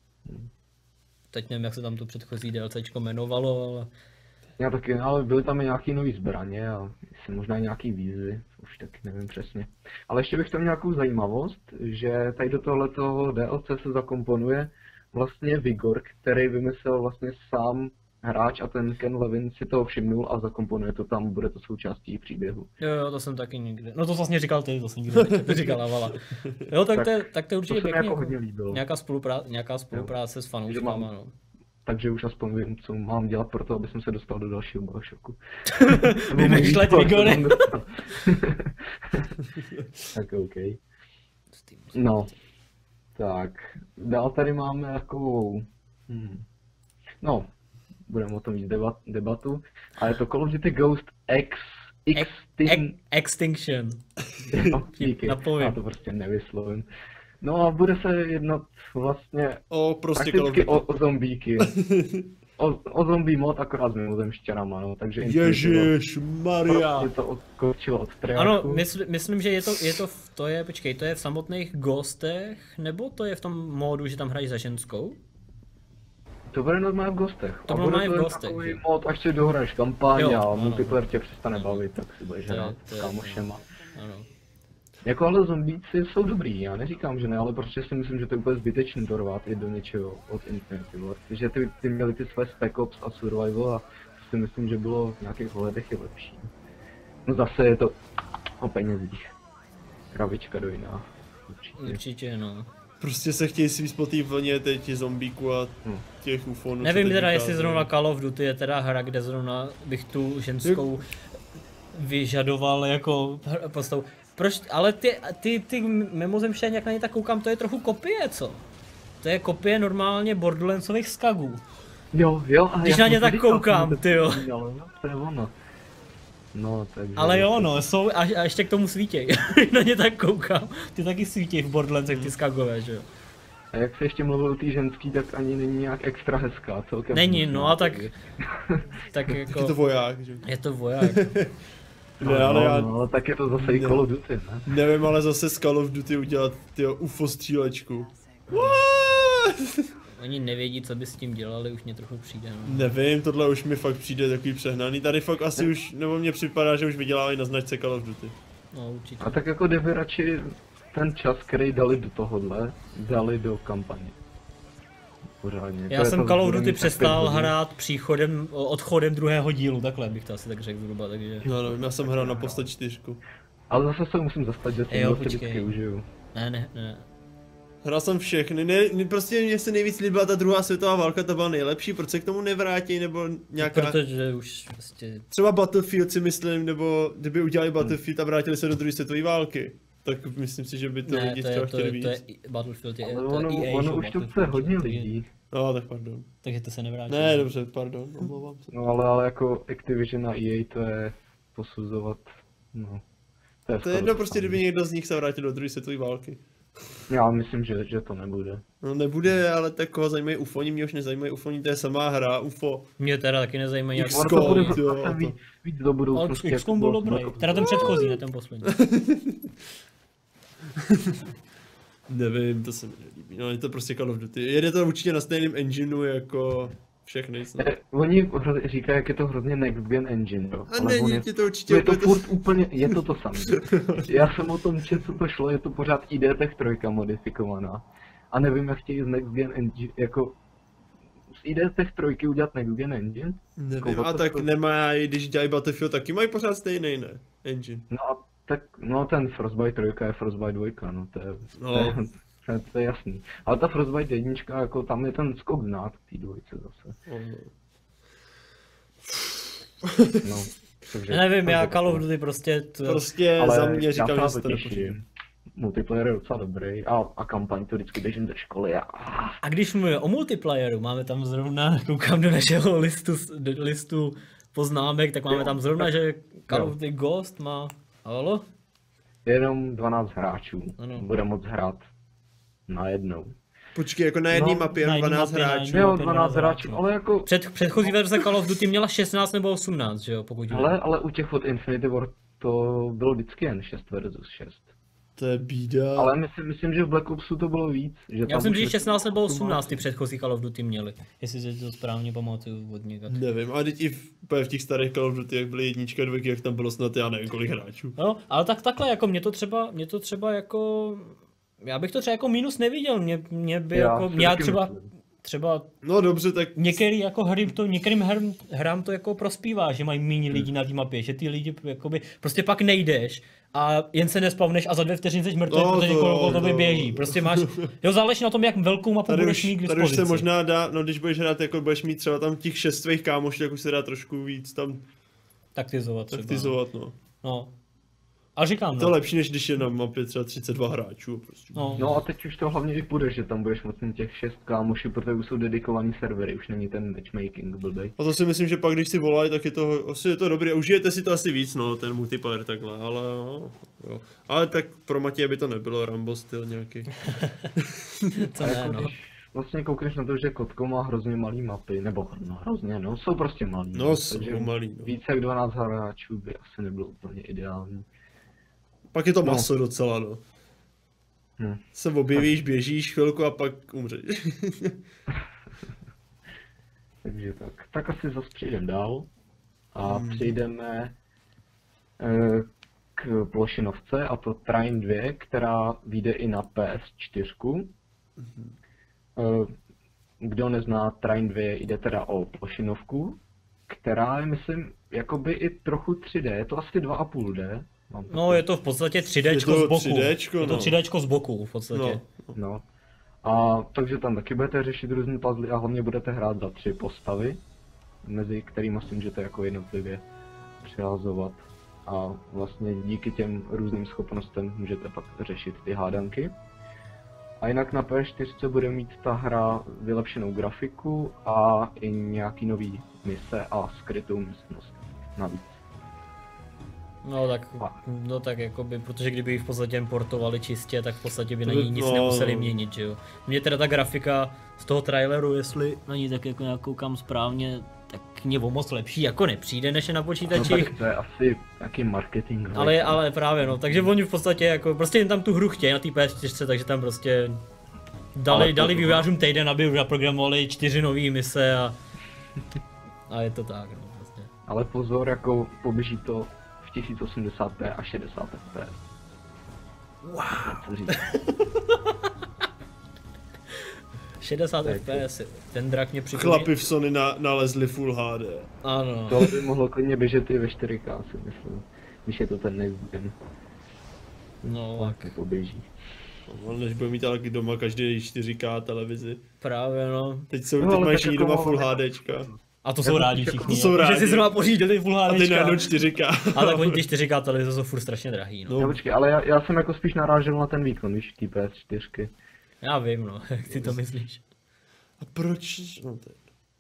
Speaker 3: Teď nevím, jak se tam to předchozí DLCčko jmenovalo, ale...
Speaker 1: Já taky, ale byly tam i nějaký nový zbraně a jestli možná i nějaký výzvy, už taky nevím přesně. Ale ještě bych tam nějakou zajímavost, že tady do tohletoho D L C se zakomponuje vlastně Vigor, který vymyslel vlastně sám hráč a ten Ken Levin si toho všimnul a zakomponuje to tam, bude to součástí příběhu.
Speaker 3: Jo, jo, to jsem taky někde. No to vlastně říkal ty, to jsem nikdy nečetl, to říkala Vala. Jo, tak,
Speaker 1: Tak
Speaker 3: to, je, tak to je
Speaker 1: To
Speaker 3: určitě
Speaker 1: se mi
Speaker 3: pěkně.
Speaker 1: jako
Speaker 3: Jako
Speaker 1: hodně líbilo.
Speaker 3: nějaká, spolupráce, nějaká spolupráce s fanouškama,
Speaker 1: mám-
Speaker 3: no.
Speaker 1: Takže už aspoň vím, co mám dělat pro to, aby jsem se dostal do dalšího Bioshocku.
Speaker 3: Vymýšlet Vigory.
Speaker 1: Tak OK. No, tak, dál tady máme takovou, hmm. no, budeme o tom mít debat, debatu, ale je to Call of Duty Ghost X,
Speaker 3: Ex-
Speaker 1: Extin,
Speaker 3: Extinction.
Speaker 1: no, díky,
Speaker 3: napovím.
Speaker 1: já to prostě nevyslovím. No a bude se jednat vlastně
Speaker 2: O, prostě Call of
Speaker 1: prakticky
Speaker 2: Duty.
Speaker 1: o, o zombíky. O, o zombie mod akorát s mimozemšťanama, no, takže
Speaker 2: Ježiš, Maria.
Speaker 1: prostě to odskočilo od triáku.
Speaker 3: Ano, mysl, myslím, že je to, je to, v, to je, počkej, to je v samotných Ghostech, nebo to je v tom módu, že tam hrají za ženskou?
Speaker 1: To bude normálně v Ghostech.
Speaker 3: To
Speaker 1: A
Speaker 3: bude
Speaker 1: bude
Speaker 3: normálně v
Speaker 1: jen
Speaker 3: Ghostech,
Speaker 1: takový
Speaker 3: že?
Speaker 1: mod, až si dohraješ kampaň
Speaker 3: Jo,
Speaker 1: a
Speaker 3: ano.
Speaker 1: multiplayer tě přestane bavit, tak si budeš
Speaker 3: To je-
Speaker 1: hrát
Speaker 3: to je-
Speaker 1: s kámošema.
Speaker 3: Ano.
Speaker 1: Jako ale zombíci jsou dobrý, já neříkám, že ne, ale prostě si myslím, že to je úplně zbytečný to rvát i do něčeho od Infinity Ward. Že ty, ty měli ty své Spec Ops a Survival a to si myslím, že bylo v nějakých hledech i lepší. No zase je to o penězích. Kravička do jiná. Určitě.
Speaker 3: Určitě, no.
Speaker 2: Prostě se chtějí svít po té vlně teď těch zombíků a
Speaker 1: Hm.
Speaker 2: těch ufonů. co
Speaker 3: Nevím
Speaker 2: teď
Speaker 3: teda, jestli
Speaker 2: vycházejí.
Speaker 3: zrovna Call of Duty je teda hra, kde zrovna bych tu ženskou vyžadoval jako postavu. Proč, ale ty, ty, ty mimozemšťané, jak na ně tak koukám, to je trochu kopie, co? To je kopie normálně Borderlandsových skagů.
Speaker 1: Jo, jo, a
Speaker 3: Když
Speaker 1: já
Speaker 3: na ně
Speaker 1: jsem
Speaker 3: tak
Speaker 1: si říkal,
Speaker 3: koukám,
Speaker 1: jsem to
Speaker 3: tyjo.
Speaker 1: viděl, jo, to je ono. No, takže...
Speaker 3: Ale jo, no, jsou, a, a ještě k tomu svítěj. Na ně tak koukám. Ty taky svítěj v Borderlandsech, ty skagové, že jo?
Speaker 1: A jak se ještě mluvil o té ženský, tak ani není nějak extra hezká, celkem.
Speaker 3: Není,
Speaker 1: hnusná,
Speaker 3: no a tak,
Speaker 1: takže-
Speaker 3: tak
Speaker 2: Je to
Speaker 3: jako,
Speaker 2: voják, že?
Speaker 3: je to voják.
Speaker 2: Ne, ale
Speaker 1: no,
Speaker 2: já
Speaker 1: no, ale tak je to zase i
Speaker 2: Ne.
Speaker 1: Call of Duty, ne?
Speaker 2: nevím, ale zase z Call of Duty udělat tyjo U F O střílečku. What?
Speaker 3: Oni nevědí, co by s tím dělali, už mě trochu přijde, no.
Speaker 2: Nevím, tohle už mi fakt přijde takový přehnaný. Tady fakt asi už, nebo mně připadá, že už vydělávají na značce Call of Duty.
Speaker 3: No, určitě.
Speaker 1: A tak jako kdyby radši ten čas, který dali do tohohle, dali do kampaně. Pořádně.
Speaker 3: Já
Speaker 1: To je
Speaker 3: jsem
Speaker 1: to,
Speaker 3: Call of
Speaker 1: bude
Speaker 3: Duty
Speaker 1: mít tak pět
Speaker 3: přestal
Speaker 1: hodin.
Speaker 3: hrát příchodem, odchodem druhého dílu, takhle bych to asi tak řekl zhruba, takže...
Speaker 2: No nevím, já jsem hrál na posled čtyřku.
Speaker 1: Ale zase se musím zastat, že si
Speaker 3: Jo,
Speaker 1: to
Speaker 3: počkej.
Speaker 1: vždycky užiju.
Speaker 3: Ne, ne, ne.
Speaker 2: Hrál jsem všechny, ne, ne, prostě mně se nejvíc líbila ta druhá světová válka, ta byla nejlepší, proč se k tomu nevrátí, nebo nějaká...
Speaker 3: Protože už prostě...
Speaker 2: Třeba Battlefield si myslím, nebo kdyby udělali Battlefield a vrátili se do druhé světové války. tak myslím si, že by to
Speaker 3: Ne,
Speaker 2: lidi
Speaker 3: to je,
Speaker 2: třeba
Speaker 3: to,
Speaker 2: chtěli
Speaker 3: je,
Speaker 2: víc.
Speaker 3: to je Battlefield, je,
Speaker 1: Ale
Speaker 3: to je
Speaker 1: ono,
Speaker 3: E A,
Speaker 1: ono
Speaker 3: že jo,
Speaker 1: už to
Speaker 3: Battlefield,
Speaker 1: chce hodně
Speaker 3: takže-
Speaker 1: lidí.
Speaker 2: No, tak pardon.
Speaker 3: Takže to se nevrátí.
Speaker 2: Ne, dobře, pardon, omlouvám se.
Speaker 1: No ale, ale jako Activision a E A to je posuzovat, no.
Speaker 2: To je
Speaker 1: skoro
Speaker 2: jedno,
Speaker 1: to
Speaker 2: prostě
Speaker 1: samé.
Speaker 2: kdyby někdo z nich se vrátil do druhé světové války.
Speaker 1: Já myslím, že, že to nebude.
Speaker 2: No nebude, ale tak koho zajímají ufoni, mě už nezajímají ufoni, to je samá hra, ufo.
Speaker 3: Mě teda taky nezajímají, jak
Speaker 2: X
Speaker 1: Ono to bude
Speaker 2: COM, jo,
Speaker 1: zase
Speaker 2: to-
Speaker 1: víc, víc do
Speaker 3: Ale
Speaker 1: budoucnosti.
Speaker 3: X COM byl dobrý, teda ten předchozí, ne ten poslední.
Speaker 2: Nevím, to se mi nelíbí, no je to prostě Call of Duty. Jede to určitě na stejném engineu jako všechny snad.
Speaker 1: Eh, Oni hro- říkají, jak je to hrozně next gen engine, jo.
Speaker 2: A
Speaker 1: ale on
Speaker 2: není
Speaker 1: je,
Speaker 2: ti to určitě
Speaker 1: je to
Speaker 2: úplně
Speaker 1: furt úplně, je to to samé. Já jsem o tom četl, co to šlo, je to pořád I D Tech tři modifikovaná. A nevím, jak chtějí z next gen engine, jako z I D Tech tři udělat next gen engine.
Speaker 2: Nevím,
Speaker 1: Jako,
Speaker 2: a
Speaker 1: to-
Speaker 2: tak
Speaker 1: to-
Speaker 2: nemají, když dělají Battlefield, taky mají pořád stejný, ne? Engine.
Speaker 1: No a tak, no ten Frostbite tři je Frostbite dva, no to je,
Speaker 2: No.
Speaker 1: to je, to je, to je jasný. Ale ta Frostbite jedna, jako tam je ten skok znát k té dvojce zase. No, takže,
Speaker 3: Já nevím, já
Speaker 1: takže
Speaker 3: Call of
Speaker 1: takhle.
Speaker 3: Duty prostě, to,
Speaker 2: Prostě
Speaker 1: Ale
Speaker 2: za mě
Speaker 1: já
Speaker 2: říkám,
Speaker 1: se
Speaker 2: že
Speaker 1: na
Speaker 2: se
Speaker 1: to
Speaker 2: to nepočítá.
Speaker 1: těším. Multiplayer je docela dobrý a, a kampaň to vždycky běžím ze školy a... a
Speaker 3: a když mluvíme o multiplayeru, máme tam zrovna, koukám do našeho listu, do listu poznámek, tak máme
Speaker 1: Jo,
Speaker 3: tam zrovna,
Speaker 1: tak-
Speaker 3: že Call
Speaker 1: jo.
Speaker 3: of Duty Ghost má, halo?
Speaker 1: jenom dvanáct hráčů
Speaker 3: Ano.
Speaker 1: bude moc hrát najednou.
Speaker 2: Počkej, jako na jedné
Speaker 1: No,
Speaker 2: mapě
Speaker 3: na
Speaker 2: jenom
Speaker 3: jedné
Speaker 2: dvanáct
Speaker 3: mapě, na
Speaker 2: hráčů.
Speaker 3: jedné-
Speaker 1: Jo,
Speaker 3: opět
Speaker 1: dvanáct
Speaker 3: dvanáct
Speaker 1: hráčů,
Speaker 3: hráčů.
Speaker 1: ale jako...
Speaker 3: Před, předchozí verze Call of Duty měla šestnáct nebo osmnáct, že jo, pokud vím.
Speaker 1: Ale, ale u těch od Infinity War to bylo vždycky jen šest versus šest.
Speaker 2: To je bída.
Speaker 1: Ale myslím, myslím, že v Black Opsu to bylo víc. Že
Speaker 3: Já
Speaker 1: tam
Speaker 3: myslím,
Speaker 1: už
Speaker 3: že
Speaker 1: je-
Speaker 3: šestnáct nebo osmnáct ty předchozí Call of Duty měli, jestli si to správně pamatuju od někud.
Speaker 2: Nevím, a teď i v, úplně v těch starých Call of Duty, jak byly jednička, dvojky, jak tam bylo snad já nevím kolik hráčů.
Speaker 3: No, ale tak takhle, jako mě to třeba, mě to třeba jako, já bych to třeba jako minus neviděl, mě, mě by
Speaker 1: Já
Speaker 3: jako,
Speaker 1: si
Speaker 3: mě
Speaker 1: taky
Speaker 3: třeba,
Speaker 1: myslím.
Speaker 3: třeba
Speaker 2: No dobře, tak
Speaker 3: některý jako hry to, některým hrám, hrám to jako prospívá, že mají méně lidí na té mapě, že ty lidi jakoby, prostě pak nejdeš a jen se nespavneš a za dvě vteřiny jsi mrtvý,
Speaker 2: No,
Speaker 3: protože
Speaker 2: to
Speaker 3: někoho
Speaker 2: jo,
Speaker 3: okolo tebe
Speaker 2: to-
Speaker 3: běží, prostě máš, jo záleží na tom, jak velkou mapu
Speaker 2: tady
Speaker 3: budeš
Speaker 2: už,
Speaker 3: mít k
Speaker 2: tady už
Speaker 3: dispozici.
Speaker 2: se možná dá, no když budeš hrát, jako budeš mít třeba tam těch šest svých kámošů, tak už se dá trošku víc tam
Speaker 3: Taktizovat třeba.
Speaker 2: taktizovat, no.
Speaker 3: No. A říkám,
Speaker 2: To je
Speaker 3: no.
Speaker 2: lepší, než když je na mapě třeba třicet dva hráčů. Prostě.
Speaker 3: no.
Speaker 1: No a teď už to hlavně i půjde, že tam budeš moc mít těch šest kámošů, protože už jsou dedikovaný servery, už není ten matchmaking blbej.
Speaker 2: A to si myslím, že pak když si volají, tak je to, asi je to dobré. Užijete si to asi víc, no, ten multiplayer takhle, ale no, jo. Ale tak pro Matěje by to nebylo Rambo styl nějaký.
Speaker 3: To
Speaker 1: A
Speaker 3: ne,
Speaker 1: jako
Speaker 3: no.
Speaker 1: když vlastně koukneš na to, že Kotko má hrozně malý mapy, nebo no, hrozně, no, jsou prostě malý.
Speaker 2: No, jsou malý, no.
Speaker 1: Víc jak dvanáct hráčů by asi nebylo úplně ideální.
Speaker 2: Pak je to
Speaker 1: No.
Speaker 2: maso docela, no.
Speaker 1: Hm.
Speaker 2: Se objevíš, běžíš chvilku a pak umřeš.
Speaker 1: Takže tak, tak asi zase přejdeme dál a
Speaker 2: Hmm.
Speaker 1: přejdeme eh, k plošinovce, a to Trine dva, která vyjde i na P S čtyři. Eh, Kdo nezná Trine dva, jde teda o plošinovku, která je, myslím, jakoby i trochu tři dé, je to asi dva a půl dé. Mám
Speaker 3: No,
Speaker 1: takový-
Speaker 3: je to v podstatě tři dé
Speaker 2: Je to
Speaker 3: z boku.
Speaker 2: tři déčko,
Speaker 3: je to
Speaker 2: no.
Speaker 3: tři dé z boku v podstatě.
Speaker 2: No.
Speaker 1: No. A takže tam taky budete řešit různé puzzle a hlavně budete hrát za tři postavy, mezi kterými si můžete jako jednotlivě přihazovat. A vlastně díky těm různým schopnostem můžete pak řešit ty hádanky. A jinak na P S čtyři bude mít ta hra vylepšenou grafiku a i nějaký nový mise a skrytou místnost navíc.
Speaker 3: No tak, no tak jakoby, protože kdyby ji v podstatě portovali čistě, tak v podstatě by na ní nic
Speaker 2: No.
Speaker 3: nemuseli měnit, že jo. Mně teda ta grafika z toho traileru, jestli na ní tak jako nějak koukám správně, tak mě o moc lepší jako nepřijde, než je na
Speaker 1: No
Speaker 3: počítačích.
Speaker 1: tak to je asi nějaký marketing.
Speaker 3: Ale, ale právě no, takže oni v podstatě jako, prostě jen tam tu hru chtějí na té P S čtyři, takže tam prostě dali,
Speaker 1: Ale to-
Speaker 3: dali vývojářům týden, aby už naprogramovali čtyři nové mise a, a je to tak no prostě.
Speaker 1: Ale pozor, jako poběží to v tisíc osmdesát p a šedesát ef pé es. Wow. Co říct?
Speaker 3: šedesát
Speaker 1: Tak.
Speaker 3: F P S, ten drak mě připomíná.
Speaker 2: Chlapi v Sony na, nalezli Full H D.
Speaker 3: Ano.
Speaker 1: To by mohlo klidně běžet i ve čtyři ká, si myslím. Když je to ten next gen,
Speaker 3: No, tak
Speaker 1: tak poběží.
Speaker 2: No, než bude mít ale doma každý čtyři ká televizi.
Speaker 3: právě no.
Speaker 2: Teď jsou,
Speaker 1: No,
Speaker 2: teď
Speaker 1: ale
Speaker 2: mají
Speaker 1: tak
Speaker 2: všichni
Speaker 1: jako
Speaker 2: doma
Speaker 1: mohlo
Speaker 2: Full
Speaker 1: být-
Speaker 2: HDčka.
Speaker 3: A A to jsou
Speaker 1: Já
Speaker 3: rádi
Speaker 1: to
Speaker 3: všichni.
Speaker 2: To jsou
Speaker 3: jo. Že
Speaker 2: rádi.
Speaker 3: si zrovna pořídili full
Speaker 2: A ty
Speaker 3: HDčka.
Speaker 2: najednou čtyři ká.
Speaker 3: A tak oni ty čtyři ká televize jsou furt strašně drahý, no.
Speaker 2: No.
Speaker 1: No počkej, ale já, já jsem jako spíš narážel na ten výkon, víš, té P S čtyřky.
Speaker 3: Já vím, no, jak ty to myslíš.
Speaker 2: A proč? No, to je...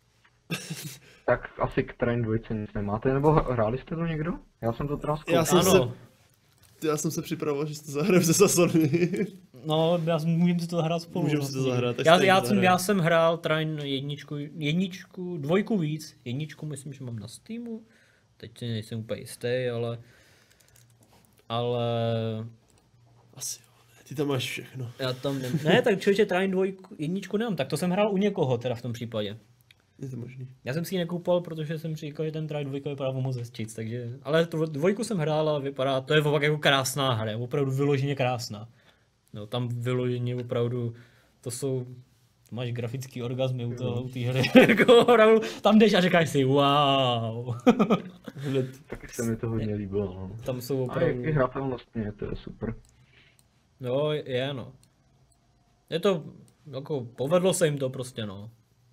Speaker 1: Tak asi k Train dvojce nic nemáte, nebo hráli jste to někdo? Já jsem to teda zkoukal.
Speaker 2: Já jsem
Speaker 3: Ano.
Speaker 2: se... Já jsem se připravoval, že si to zahraju se Sasony.
Speaker 3: No, já, můžeme si to zahrát spolu.
Speaker 2: Můžeme si to
Speaker 3: vlastně.
Speaker 2: zahrát, tak
Speaker 3: Já,
Speaker 2: stejně
Speaker 3: já, jsem,
Speaker 2: zahrajeme.
Speaker 3: já jsem hrál Train jedničku, jedničku, dvojku víc. Jedničku myslím, že mám na Steamu. Teď si nejsem úplně jistý, ale... Ale...
Speaker 2: Asi jo, ne, ty tam máš všechno.
Speaker 3: Já tam ne, ne tak člověče Train dvojku, jedničku nemám, tak to jsem hrál u někoho teda v tom případě.
Speaker 2: Je to možný.
Speaker 3: Já jsem si ji nekoupal, protože jsem si říkal, že ten Train dvojka vypadá moc hezčíc, takže... Ale tu dvojku jsem hrál a vypadá, to je opak jako krásná hra, opravdu vyloženě krásná. No tam vyloženě opravdu, to jsou... To máš grafický orgazmy u toho, u té hry, jako opravdu, tam jdeš a říkáš si wow.
Speaker 2: Hned.
Speaker 1: Taky se mi to hodně líbilo, no.
Speaker 3: Tam jsou
Speaker 1: A
Speaker 3: opravdu...
Speaker 1: i hratelnostně, to je super.
Speaker 3: Jo, je no. Je to, jako, povedlo se jim to prostě, no.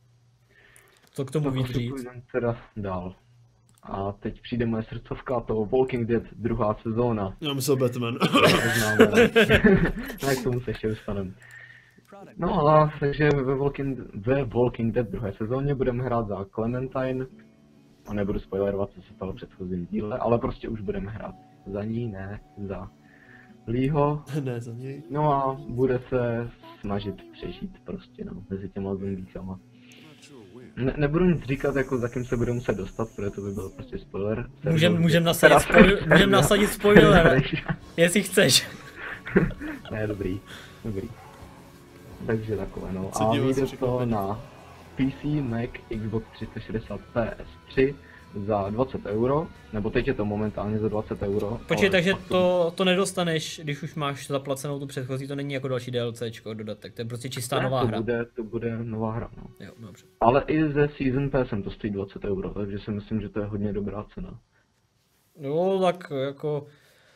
Speaker 3: Co k tomu
Speaker 1: Tak
Speaker 3: víc
Speaker 1: asi
Speaker 3: říct?
Speaker 1: půjdeme teda dál. A teď přijde moje srdcovka, to Walking Dead druhá sezóna.
Speaker 2: Já myslel Batman.
Speaker 1: Známe. No, k tomu se ještě dostaneme. No a takže ve Walking, ve Walking Dead druhé sezóně budeme hrát za Clementine. A nebudu spoilerovat, co se stalo v předchozím díle, ale prostě už budeme hrát za ní, ne za Leeho.
Speaker 2: Ne, za něj.
Speaker 1: No a bude se snažit přežít prostě, no, mezi těma zombíkama. Ne, nebudu nic říkat, jako za kým se bude muset dostat, protože to by byl prostě spoiler.
Speaker 3: Můžem, můžem nasadit, spoj, můžem nasadit spoiler, jestli chceš.
Speaker 1: Ne, dobrý, dobrý. Takže takové, no.
Speaker 2: Co
Speaker 1: A
Speaker 2: dívat,
Speaker 1: vyjde
Speaker 2: co
Speaker 1: to
Speaker 2: překvapení.
Speaker 1: na P C, Mac, Xbox tři sta šedesát, P S tři za dvacet euro, nebo teď je to momentálně za dvacet euro.
Speaker 3: Počkej,
Speaker 1: ale
Speaker 3: takže
Speaker 1: pak
Speaker 3: to, to nedostaneš, když už máš zaplacenou tu předchozí, to není jako další DLCčko, dodatek, to je prostě čistá
Speaker 1: ne,
Speaker 3: nová
Speaker 1: to
Speaker 3: hra.
Speaker 1: Bude, to bude nová hra, no.
Speaker 3: Jo, dobře.
Speaker 1: Ale i ze Season Passem to stojí dvacet euro, takže si myslím, že to je hodně dobrá cena.
Speaker 3: Jo, tak jako,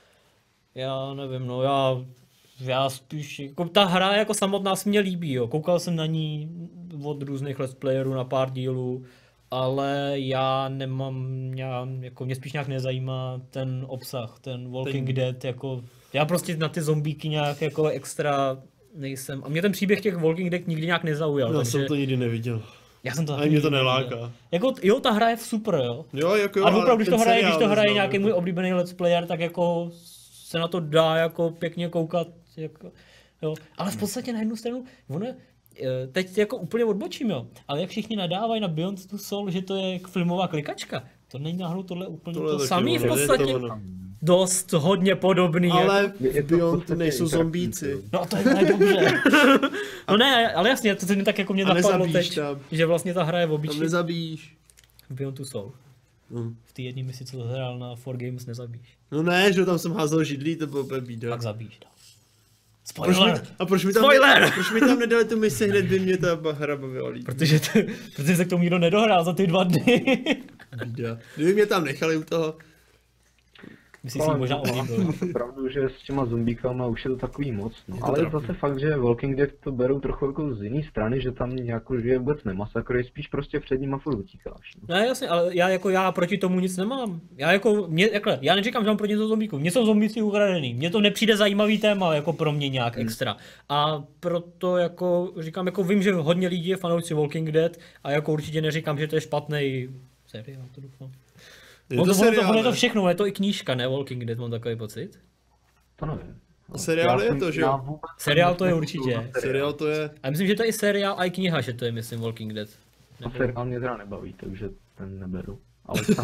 Speaker 3: já nevím, no já, já spíš, jako ta hra jako samotná se mě líbí, jo, koukal jsem na ní od různých let's playerů na pár dílů, ale já nemám, já, jako mě spíš nějak nezajímá ten obsah, ten Walking
Speaker 2: Ten-
Speaker 3: Dead, jako, já prostě na ty zombíky nějak jako extra nejsem, a mě ten příběh těch Walking Dead nikdy nějak nezaujal,
Speaker 2: Já
Speaker 3: takže
Speaker 2: jsem to nikdy neviděl.
Speaker 3: já jsem to
Speaker 2: Ani
Speaker 3: taky
Speaker 2: mě to
Speaker 3: nikdy
Speaker 2: neláká.
Speaker 3: neviděl. Jako, jo, ta hra je super, jo.
Speaker 2: Jo, jako jo,
Speaker 3: A opravdu, když
Speaker 2: ten
Speaker 3: to hraje, když
Speaker 2: seriál
Speaker 3: to hraje
Speaker 2: neznám,
Speaker 3: nějaký
Speaker 2: jako-
Speaker 3: můj oblíbený let's player, tak jako se na to dá jako pěkně koukat, jako, jo. Ale v podstatě na jednu stranu, ono, je, eh, teď jako úplně odbočím, jo, ale jak všichni nadávají na Beyond Two Soul, že to je filmová klikačka, to není náhodou tohle úplně
Speaker 2: Tohle
Speaker 3: to
Speaker 2: taky
Speaker 3: samý v
Speaker 2: ono, je to
Speaker 3: podstatě,
Speaker 2: ono.
Speaker 3: dost hodně podobný, jako.
Speaker 2: Ale
Speaker 1: Je- je
Speaker 2: v
Speaker 1: to v
Speaker 2: Beyond
Speaker 1: podstatě
Speaker 2: nejsou
Speaker 1: interaktivní
Speaker 2: zombíci.
Speaker 1: film.
Speaker 3: No a to je ne, dobře. No ne, ale jasně, to mi tak jako mě
Speaker 2: A
Speaker 3: napadlo
Speaker 2: nezabíjíš
Speaker 3: teď,
Speaker 2: tam.
Speaker 3: že vlastně ta hra je v
Speaker 2: Tam
Speaker 3: obyčej
Speaker 2: nezabíjíš.
Speaker 3: v Beyond Two Soul.
Speaker 2: No.
Speaker 3: V té jedné misi, co to hrál na four games, nezabíš.
Speaker 2: no ne, že tam jsem házel židlí, to bylo úplně bída.
Speaker 3: Tak zabíš, no.
Speaker 2: Proč mi,
Speaker 3: Spoiler!
Speaker 2: a proč mi tam,
Speaker 3: Spoiler!
Speaker 2: proč mi tam nedali tu misi, hned by mě ta hra bavila líp.
Speaker 3: Protože, to, protože se k tomu nikdo nedohrál za ty dva dny.
Speaker 2: Bída. Kdyby mě tam nechali u toho,
Speaker 3: Myslíš si možná
Speaker 1: máte
Speaker 3: oblíbil.
Speaker 1: pravdu, že s těma zombíkama už je to takový moc, no.
Speaker 2: Je to
Speaker 1: Ale
Speaker 2: trapný.
Speaker 1: zase fakt, že Walking Dead to berou trochu jako z jiné strany, že tam jako žije vůbec nemasakruje, spíš prostě před nima furt utíkáš. No.
Speaker 3: Ne, jasně, ale já jako já proti tomu nic nemám. Já jako, mě, jakhle, já neříkám, že mám proti něco zombíků. Mně jsou zombíci ukradený. Mně to nepřijde zajímavý téma jako pro mě nějak
Speaker 1: Hmm.
Speaker 3: extra. A proto jako říkám, jako vím, že hodně lidí je fanoušci Walking Dead a jako určitě neříkám, že to je špatný seriál, to doufám.
Speaker 2: je
Speaker 3: On
Speaker 2: to
Speaker 3: to, ono to,
Speaker 2: seriál,
Speaker 3: ono je to
Speaker 2: ne?
Speaker 3: všechno, je to i knížka, ne Walking Dead, mám takový pocit.
Speaker 1: To nevím.
Speaker 2: A seriál
Speaker 1: Já
Speaker 2: je
Speaker 1: jsem-
Speaker 2: to, že
Speaker 1: já
Speaker 2: jo?
Speaker 1: vůbec
Speaker 3: Seriál to je
Speaker 1: jsem
Speaker 3: určitě.
Speaker 1: nekoukal na
Speaker 2: Seriál to je,
Speaker 3: A myslím, že to je i seriál a i kniha, že to je, myslím, Walking Dead.
Speaker 1: A seriál mě teda nebaví, takže ten neberu. Ale tam,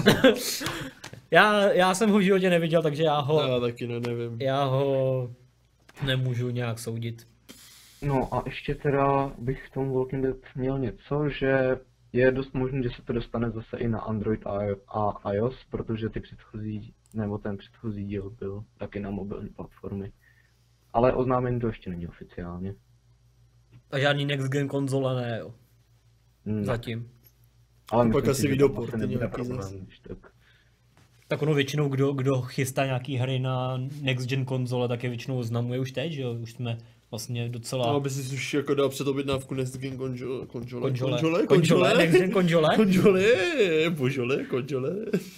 Speaker 3: Já, já jsem ho v životě neviděl, takže já ho,
Speaker 2: já taky ne, nevím.
Speaker 3: já ho nemůžu nějak soudit.
Speaker 1: no a ještě teda bych v tom Walking Dead měl něco, že je dost možné, že se to dostane zase i na Android a, a iOS, protože ty předchozí, nebo ten předchozí díl byl taky na mobilní platformy. Ale oznámení to ještě není oficiálně.
Speaker 3: A žádný next gen konzole ne, jo.
Speaker 1: Hmm,
Speaker 3: Zatím.
Speaker 1: ale
Speaker 2: Pak
Speaker 1: myslím
Speaker 2: asi
Speaker 1: si, že
Speaker 2: video
Speaker 1: tam
Speaker 2: porty
Speaker 1: asi nebude
Speaker 2: nějaký
Speaker 1: problém,
Speaker 2: zase.
Speaker 1: když tak.
Speaker 3: Tak ono většinou, kdo, kdo chystá nějaký hry na next gen konzole, tak je většinou oznamuje už teď, že jo. Už jsme vlastně docela...
Speaker 2: No, aby si už jako dal před objednávku Next Gen konžole, konžole,
Speaker 3: Konžole.
Speaker 2: konžole,
Speaker 3: Konžole,
Speaker 2: konžole,
Speaker 3: Next Gen konžole.
Speaker 2: konžole, božole, konžole.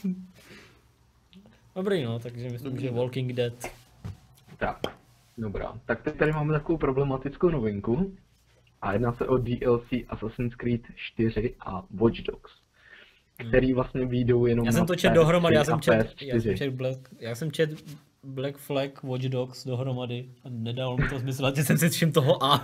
Speaker 3: Dobrý no, takže myslím,
Speaker 2: Dobrý,
Speaker 3: že
Speaker 2: no.
Speaker 3: Walking Dead.
Speaker 1: Tak, dobrá. Tak teď tady máme takovou problematickou novinku. A jedná se o D L C Assassin's Creed čtyři a Watch Dogs, který vlastně vyjdou jenom
Speaker 3: Já
Speaker 1: na
Speaker 3: jsem to čet
Speaker 1: P S tři
Speaker 3: dohromady, já
Speaker 1: a
Speaker 3: jsem čet, já jsem
Speaker 1: P S čtyři.
Speaker 3: čet Black, já jsem čet Black Flag, Watch Dogs dohromady a nedalo mi to smysl, že jsem si všim toho A.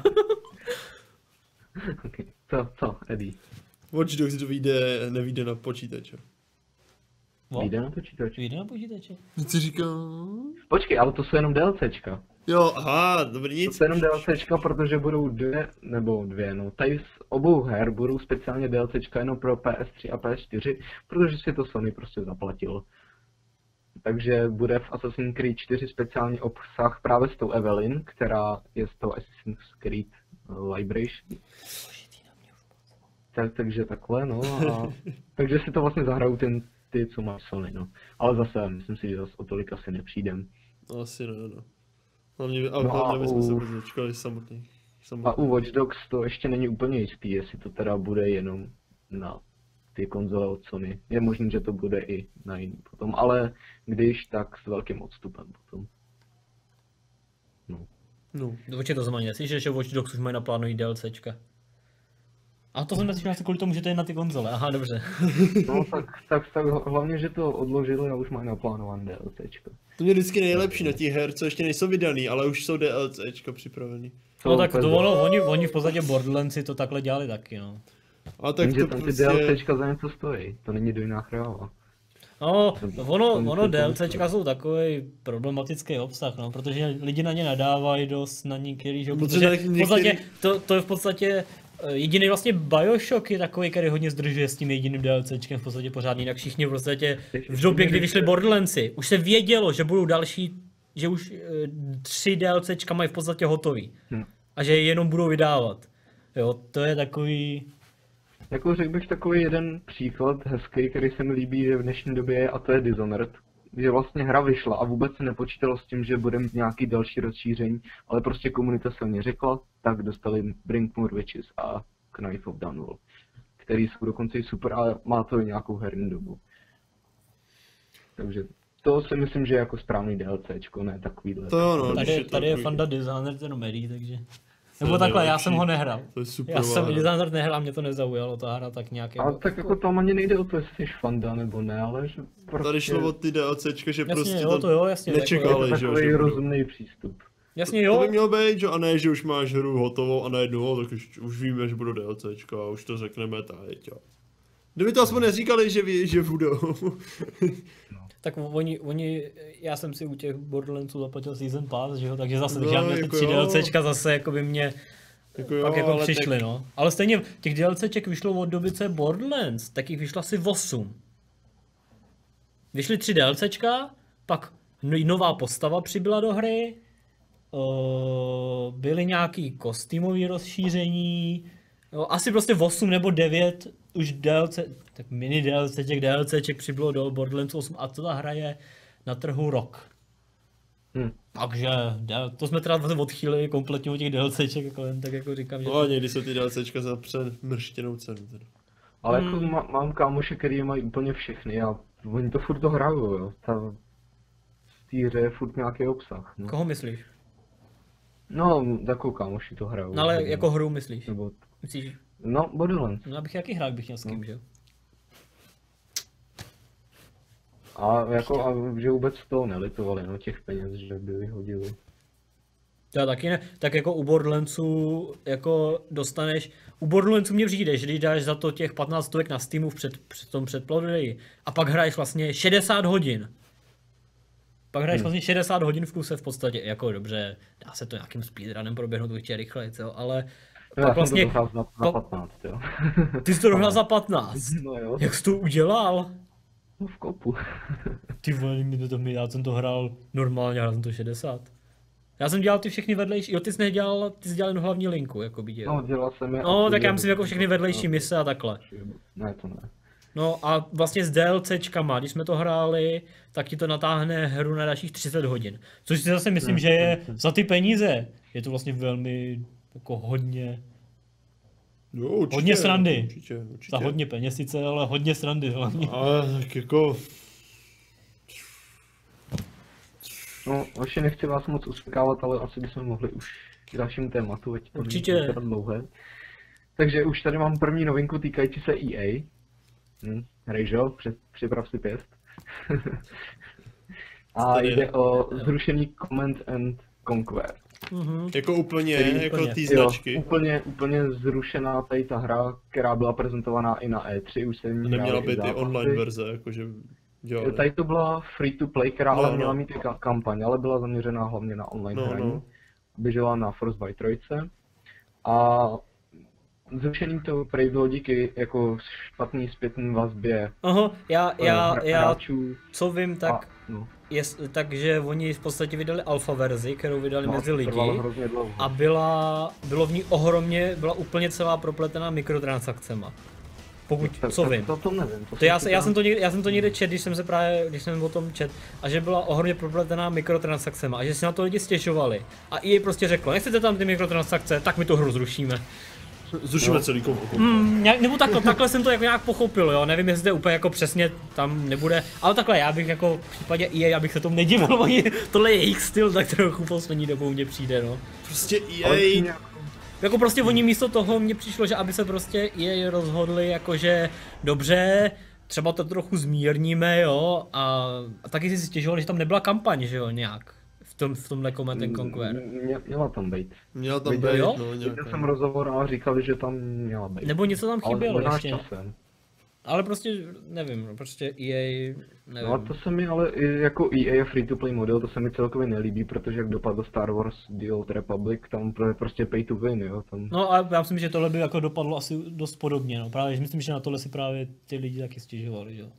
Speaker 1: Okay. Co, co, Eddie?
Speaker 2: Watch Dogs to vyjde, nevyjde na počítače.
Speaker 3: No,
Speaker 1: Vyjde na počítač?
Speaker 3: vyjde na počítače.
Speaker 2: Co jsi říkal?
Speaker 1: Počkej, ale to jsou jenom DLCčka.
Speaker 2: Jo, aha, dobrý
Speaker 1: To
Speaker 2: nic.
Speaker 1: jsou jenom DLCčka, protože budou dvě, nebo dvě, no. Tady z obou her budou speciálně DLCčka jenom pro P S tři a P S čtyři, protože si to Sony prostě zaplatilo. Takže bude v Assassin's Creed čtyři speciální obsah právě s tou Evelyn, která je z toho Assassin's Creed Library. Tak, takže takhle, no. A, takže si to vlastně zahrajou ten, ty, co má Sony, no. Ale zase, myslím si, že zase o tolik asi nepřijdem.
Speaker 2: No, asi ne, no. Hlavně, ale
Speaker 1: No a
Speaker 2: hlavně jsme se
Speaker 1: u-
Speaker 2: vůbec dočkali samotný.
Speaker 1: A
Speaker 2: samotný.
Speaker 1: u Watch Dogs to ještě není úplně jistý, jestli to teda bude jenom na ty konzole od Sony. Je možné, že to bude i na jiný potom, ale když, tak s velkým odstupem potom. No.
Speaker 2: No.
Speaker 3: Určitě to znamená, jestli že Watch Dogs už mají naplánovaný DLCčka. A to jsem myslel asi kvůli tomu, že to je na ty konzole, aha, dobře.
Speaker 1: No tak, tak, tak hlavně, že to odložili a už mají naplánované DLCčko.
Speaker 2: To mě vždycky nejlepší na těch her, co ještě nejsou vydaný, ale už jsou DLCčka připravený.
Speaker 3: No tak to ono, oni, oni v podstatě Borderlands si to takhle dělali taky, no.
Speaker 2: A tak
Speaker 1: Takže
Speaker 2: to
Speaker 1: tam ty
Speaker 2: prostě...
Speaker 1: DLCčka za něco stojí, to není dojná chráva.
Speaker 3: No, ono,
Speaker 1: to-
Speaker 3: ono
Speaker 1: to-
Speaker 3: DLCčka jsou takový problematický obsah, no, protože lidi na ně nadávají dost na některý, že jo,
Speaker 2: Protože
Speaker 3: protože
Speaker 2: některý-
Speaker 3: v podstatě, to, to je v podstatě eh, jediný vlastně Bioshock je takový, který hodně zdržuje s tím jediným DLCčkem v podstatě pořádný, jinak všichni v podstatě v době, kdy vyšly Borderlandsy, už se vědělo, že budou další, že už eh, tři DLCčka mají v podstatě hotový
Speaker 1: Hm.
Speaker 3: a že je jenom budou vydávat. Jo, to je takový,
Speaker 1: Jako řekl bych takový jeden příklad hezký, který se mi líbí že v dnešní době, a to je Dishonored. Že vlastně hra vyšla a vůbec se nepočítalo s tím, že bude mít nějaký další rozšíření, ale prostě komunita se mě řekla, tak dostali Brinkmore Witches a Knife of Dunwall, který jsou dokonce i super, ale má to i nějakou herní dobu. Takže to si myslím, že je jako správný DLCčko, ne takovýhle.
Speaker 2: To jo, no, když
Speaker 3: tady,
Speaker 2: je to
Speaker 3: tady je
Speaker 2: takový-
Speaker 3: Fanda Dishonored jenom médií, takže.
Speaker 2: To
Speaker 3: Nebo
Speaker 2: je
Speaker 3: takhle, já
Speaker 2: nejlepší.
Speaker 3: jsem ho nehrál.
Speaker 2: To je super.
Speaker 3: Já jsem
Speaker 2: hra.
Speaker 3: Dishonored nehrál, mě to nezaujalo, ta hra tak nějak
Speaker 1: Ale tak jako tam ani nejde o to, jestli jsi fanda nebo ne, ale že prostě
Speaker 2: Tady šlo o ty DLCčka, že
Speaker 3: Jasně,
Speaker 2: prostě
Speaker 3: jo,
Speaker 2: tam
Speaker 3: to jo, jasně,
Speaker 1: je
Speaker 2: nečekali,
Speaker 1: to
Speaker 2: že jo,
Speaker 1: takový
Speaker 2: že budou.
Speaker 1: rozumný přístup.
Speaker 3: Jasně
Speaker 2: To by
Speaker 3: jo,
Speaker 2: mělo být, že a ne, že už máš hru hotovou a najednou, o, tak už, už víme, že budou DLCčka a už to řekneme teď, jo. Kdyby to aspoň neříkali, že ví, že budou.
Speaker 3: tak oni, oni, já jsem si u těch Borderlandsů zaplatil Season Pass, že jo, takže zase,
Speaker 2: No,
Speaker 3: takže já měl ty
Speaker 2: jako
Speaker 3: tři
Speaker 2: jo.
Speaker 3: DLCčka zase jako by mě
Speaker 2: jako jo,
Speaker 3: pak jako
Speaker 2: ale
Speaker 3: přišly,
Speaker 2: tak,
Speaker 3: no. Ale stejně těch DLCček vyšlo od doby, co je Borderlands, tak jich vyšlo asi osm. Vyšly tři DLCčka, pak no- nová postava přibyla do hry, uh, byly nějaký kostýmový rozšíření, jo, asi prostě osm nebo devět už D L C, tak mini DLCček, DLCček přibylo do Borderlands osm a to ta hra je na trhu rok.
Speaker 1: Hm.
Speaker 3: Takže D- to jsme teda odchýlili kompletně od těch DLCček, jako jen tak jako říkám, že
Speaker 2: No a někdy jsou ty DLCčka za přemrštěnou cenu teda.
Speaker 1: Ale
Speaker 3: Hmm.
Speaker 1: jako má, mám kámoše, který je mají úplně všechny a oni to furt dohrajou, jo. Ta, v té hře je furt nějaký obsah. No,
Speaker 3: koho myslíš?
Speaker 1: no takovou kámoši to hrajou.
Speaker 3: No ale
Speaker 1: hodně.
Speaker 3: jako hru myslíš?
Speaker 1: Nebo,
Speaker 3: Myslíš,
Speaker 1: no, Borderlands.
Speaker 3: no abych jaký hrál bych měl s kým, že jo?
Speaker 1: A jako, a že vůbec toho nelitovali, no, těch peněz, že by vyhodili.
Speaker 3: Já taky ne, tak jako u Borderlandsu jako dostaneš, u Borderlandsu mě přijde, že když dáš za to těch patnáct stovek na Steamu v před, před tom předprodeji a pak hraješ vlastně šedesát hodin. Pak hraješ
Speaker 1: Hmm.
Speaker 3: vlastně šedesát hodin v kuse v podstatě, jako dobře, dá se to nějakým speedrunem proběhnout určitě rychleji, jo, ale
Speaker 1: Já
Speaker 3: pak
Speaker 1: jsem
Speaker 3: vlastně,
Speaker 1: to dohrál za, za
Speaker 3: pa-
Speaker 1: patnáct, jo.
Speaker 3: ty jsi to dohrál za patnáct.
Speaker 1: No jo,
Speaker 3: Jak jsi to udělal?
Speaker 1: no v kopu.
Speaker 3: Ty vole, mi to, to, já jsem to hrál normálně, hrál jsem to šedesát. Já jsem dělal ty všechny vedlejší, jo ty jsi nedělal, ty jsi dělal jen hlavní linku, jako by dělal.
Speaker 1: No, dělal jsem je.
Speaker 3: No,
Speaker 1: a
Speaker 3: tak já
Speaker 1: průběh-
Speaker 3: myslím jako všechny vedlejší mise a takhle.
Speaker 1: Ne, to ne.
Speaker 3: No a vlastně s DLCčkama, když jsme to hráli, tak ti to natáhne hru na dalších třicet hodin. Což si zase myslím, že je za ty peníze. Je to vlastně velmi jako hodně,
Speaker 2: No, určitě,
Speaker 3: hodně srandy.
Speaker 2: Určitě, určitě.
Speaker 3: Za hodně peněz sice, ale hodně srandy hlavně.
Speaker 2: Ale tak jako...
Speaker 1: No, ještě nechci vás moc uspěkávat, ale asi bychom mohli už k dalšímu tématu, ať to
Speaker 3: Určitě.
Speaker 1: není tak dlouhé. Takže už tady mám první novinku týkající se E A. Hm, Rejžo, při- připrav si pěst. A
Speaker 2: Tady je.
Speaker 1: jde o zrušení Command and Conquer.
Speaker 3: Mhm.
Speaker 2: Jako úplně,
Speaker 1: Který
Speaker 2: jako
Speaker 3: úplně.
Speaker 2: ty
Speaker 1: Jo,
Speaker 2: značky.
Speaker 1: úplně, úplně zrušená tady ta hra, která byla prezentovaná i na E tři, už se ní
Speaker 2: Neměla
Speaker 1: hrály
Speaker 2: být i
Speaker 1: zápasy.
Speaker 2: online verze, jakože dělali.
Speaker 1: Tady to byla free to play, která
Speaker 2: No,
Speaker 1: ale
Speaker 2: no.
Speaker 1: měla mít i ka- kampaň, ale byla zaměřená hlavně na online
Speaker 2: No,
Speaker 1: hraní.
Speaker 2: no.
Speaker 1: Běžela na Frostbite tři. A zrušením toho prej bylo díky jako špatný zpětný vazbě
Speaker 3: Aha, já, já,
Speaker 1: hra-
Speaker 3: já,
Speaker 1: hráčů.
Speaker 3: co vím, tak,
Speaker 1: A, no,
Speaker 3: je, takže oni v podstatě vydali alfa verzi, kterou vydali
Speaker 1: no,
Speaker 3: mezi
Speaker 1: to
Speaker 3: lidi.
Speaker 1: trvalo hrozně dlouho.
Speaker 3: A byla, bylo v ní ohromně, byla úplně celá propletená mikrotransakcema. Pokud,
Speaker 1: To-
Speaker 3: co
Speaker 1: to-
Speaker 3: vím.
Speaker 1: To, to nevím. To
Speaker 3: To já,
Speaker 1: si
Speaker 3: se- já,
Speaker 1: tam-
Speaker 3: jsem to někde, já jsem to někde čet, když jsem se právě, když jsem o tom čet, a že byla ohromně propletená mikrotransakcema a že si na to lidi stěžovali. A E A prostě řeklo, nechcete tam ty mikrotransakce, tak my tu hru zrušíme.
Speaker 2: Zrušíme
Speaker 1: No.
Speaker 2: celý komp.
Speaker 3: Mm, nějak, nebo takhle, takhle jsem to jako nějak pochopil, jo, nevím, jestli to je úplně jako přesně tam nebude, ale takhle já bych jako v případě E A, abych se tomu nedivil, oni, tohle je jejich styl, tak trochu poslední dobou mně přijde, no.
Speaker 2: Prostě
Speaker 1: Ale
Speaker 2: E A...
Speaker 1: nějak-
Speaker 3: Jako prostě oni místo toho mně přišlo, že aby se prostě E A rozhodli jakože dobře, třeba to trochu zmírníme, jo, a, a taky si stěžovali, že tam nebyla kampaň, že jo, nějak, v, tom, v tomhle Command and Conquer.
Speaker 1: Mě, měla tam být.
Speaker 2: Měla tam
Speaker 1: Viděl-
Speaker 2: být,
Speaker 3: jo?
Speaker 2: no,
Speaker 1: Viděl
Speaker 2: nějaká.
Speaker 1: jsem rozhovor a říkali, že tam měla být.
Speaker 3: Nebo něco tam
Speaker 1: Ale
Speaker 3: chybělo
Speaker 1: možná
Speaker 3: ještě,
Speaker 1: časem.
Speaker 3: ale prostě nevím, no, prostě E A, nevím.
Speaker 1: No a to se mi ale i jako E A free to play model, to se mi celkově nelíbí, protože jak dopadl Star Wars The Old Republic, tam pro- je prostě pay to win, jo, tam...
Speaker 3: No a já myslím, že tohle by jako dopadlo asi dost podobně, no právě, že myslím, že na tohle si právě ty lidi taky stěžovali, že jo.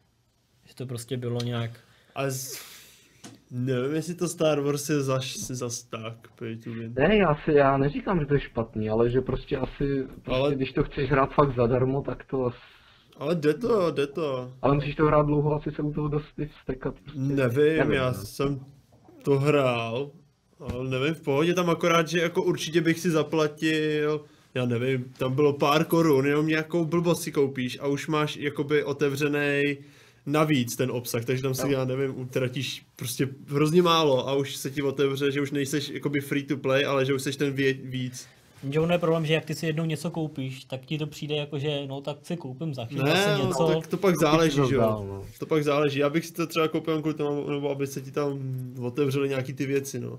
Speaker 3: Že to prostě bylo nějak,
Speaker 2: Ale z... nevím, jestli to Star Wars je zaš, zas tak, pay to win.
Speaker 1: Ne, já, si, já neříkám, že to je špatný, ale že prostě asi, prostě
Speaker 2: Ale-
Speaker 1: když to chceš hrát fakt zadarmo, tak to asi...
Speaker 2: Ale jde to, jde to.
Speaker 1: Ale musíš to hrát dlouho, asi se u toho dost i vztekat. Prostě.
Speaker 2: Nevím,
Speaker 1: Nevím,
Speaker 2: já
Speaker 1: no.
Speaker 2: jsem to hrál, ale nevím, v pohodě tam akorát, že jako určitě bych si zaplatil, já nevím, tam bylo pár korun, jenom nějakou blbost si koupíš a už máš jakoby otevřenej navíc ten obsah, takže tam si,
Speaker 1: No.
Speaker 2: já nevím, utratíš prostě hrozně málo a už se ti otevře, že už nejseš jakoby free to play, ale že už seš ten vě, víc.
Speaker 3: že ono je problém, že jak ty si jednou něco koupíš, tak ti to přijde jako, že no tak si koupím za chvíli
Speaker 2: Ne,
Speaker 3: asi
Speaker 2: no,
Speaker 3: něco.
Speaker 2: tak to pak záleží,
Speaker 1: to
Speaker 2: že jo.
Speaker 1: dál, no.
Speaker 2: To pak záleží, já bych si to třeba koupil kvůli tomu, nebo aby se ti tam otevřely nějaký ty věci, no.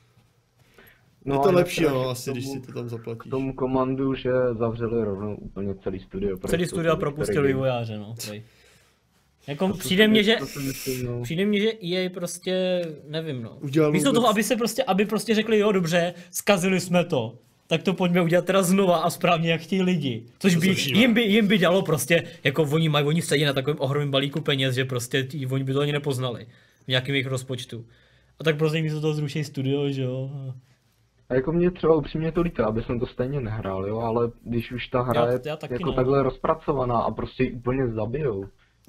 Speaker 1: No
Speaker 2: Je
Speaker 1: a
Speaker 2: to
Speaker 1: jinak
Speaker 2: lepší,
Speaker 1: teda,
Speaker 2: no,
Speaker 1: že
Speaker 2: asi,
Speaker 1: k
Speaker 2: když
Speaker 1: tomu-
Speaker 2: si to tam
Speaker 1: K
Speaker 2: zaplatíš.
Speaker 1: tomu komandu, že zavřeli rovnou úplně celý studio. pro
Speaker 3: Celý
Speaker 1: jistotu,
Speaker 3: studia
Speaker 1: který
Speaker 3: propustil
Speaker 1: game.
Speaker 3: vývojáře, no. prej. Jako
Speaker 1: To si
Speaker 3: přijde mně,
Speaker 1: myslím-
Speaker 3: že
Speaker 1: to si myslím, no.
Speaker 3: přijde mně, že E A prostě, nevím no.
Speaker 2: Udělal
Speaker 3: Místo
Speaker 2: vůbec-
Speaker 3: toho, aby se prostě, aby prostě řekli, jo dobře, zkazili jsme to, tak to pojďme udělat teda znova a správně, jak chtějí lidi. Což
Speaker 2: To
Speaker 3: by,
Speaker 2: zrušíme.
Speaker 3: jim by, jim by dělalo prostě, jako oni mají, oni sedí na takovém ohromném balíku peněz, že prostě tí, oni by to ani nepoznali v nějakým jejich rozpočtu. A tak prostě místo toho zruší studio, že jo.
Speaker 1: A jako mě třeba upřímně to líto, aby jsem to stejně nehrál, jo, ale když už ta hra
Speaker 3: Já-
Speaker 1: je
Speaker 3: já taky
Speaker 1: jako
Speaker 3: no.
Speaker 1: takhle rozpracovaná a prostě ji úplně zabijou.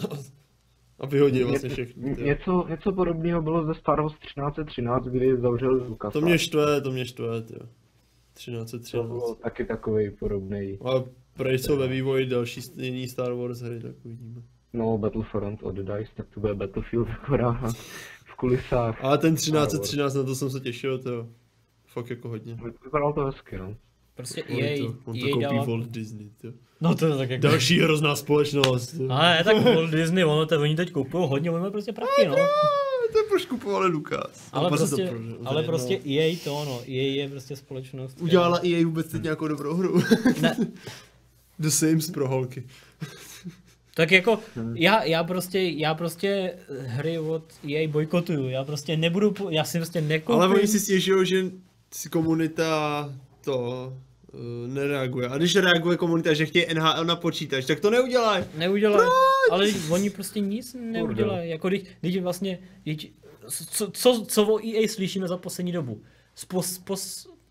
Speaker 2: A vyhodí
Speaker 1: Ně,
Speaker 2: vlastně všechno. ty jo.
Speaker 1: něco, něco podobného bylo ze Star Wars třináct set třináct, kdy zavřeli Lucasa.
Speaker 2: To mě štve, to mě štve, jo. třináct
Speaker 1: To
Speaker 2: třináct.
Speaker 1: bylo taky takový podobný.
Speaker 2: Ale prej jsou ve vývoji další st- jiný Star Wars hry, tak uvidíme.
Speaker 1: No, Battlefront od DICE, tak to bude Battlefield akorát v kulisách.
Speaker 2: Ale ten třináct třináct, na to jsem se těšil, to jo. Fakt jako hodně.
Speaker 1: Vypadalo to hezky, no.
Speaker 3: Prostě
Speaker 2: On
Speaker 3: E A,
Speaker 2: to, on to
Speaker 3: E A
Speaker 2: koupí
Speaker 3: dává...
Speaker 2: Walt Disney, to.
Speaker 3: No to je tak jako...
Speaker 2: Další hrozná společnost. jo.
Speaker 3: A ne, tak Walt Disney, ono to, oni teď kupují hodně, oni mají prostě prachy, no.
Speaker 2: To proč kupovali Lucas?
Speaker 3: Ale
Speaker 2: Nebo se to
Speaker 3: prostě,
Speaker 2: pro-
Speaker 3: ale
Speaker 2: no.
Speaker 3: prostě E A to ono, E A je prostě společnost. která-
Speaker 2: Udělala E A vůbec teď nějakou dobrou hru?
Speaker 3: Ne,
Speaker 2: The Sims pro holky.
Speaker 3: tak jako, já, já prostě, já prostě hry od E A bojkotuju, já prostě nebudu, po- já si prostě nekoupím.
Speaker 2: Ale oni si stěžují, že si komunita to uh, nereaguje. A když reaguje komunita, že chtějí N H L na počítač, tak to neudělají.
Speaker 3: Neudělají, ale oni prostě nic neudělají, jako když, když vlastně, když, co, co, co o E A slyšíme za poslední dobu? Spos, spos,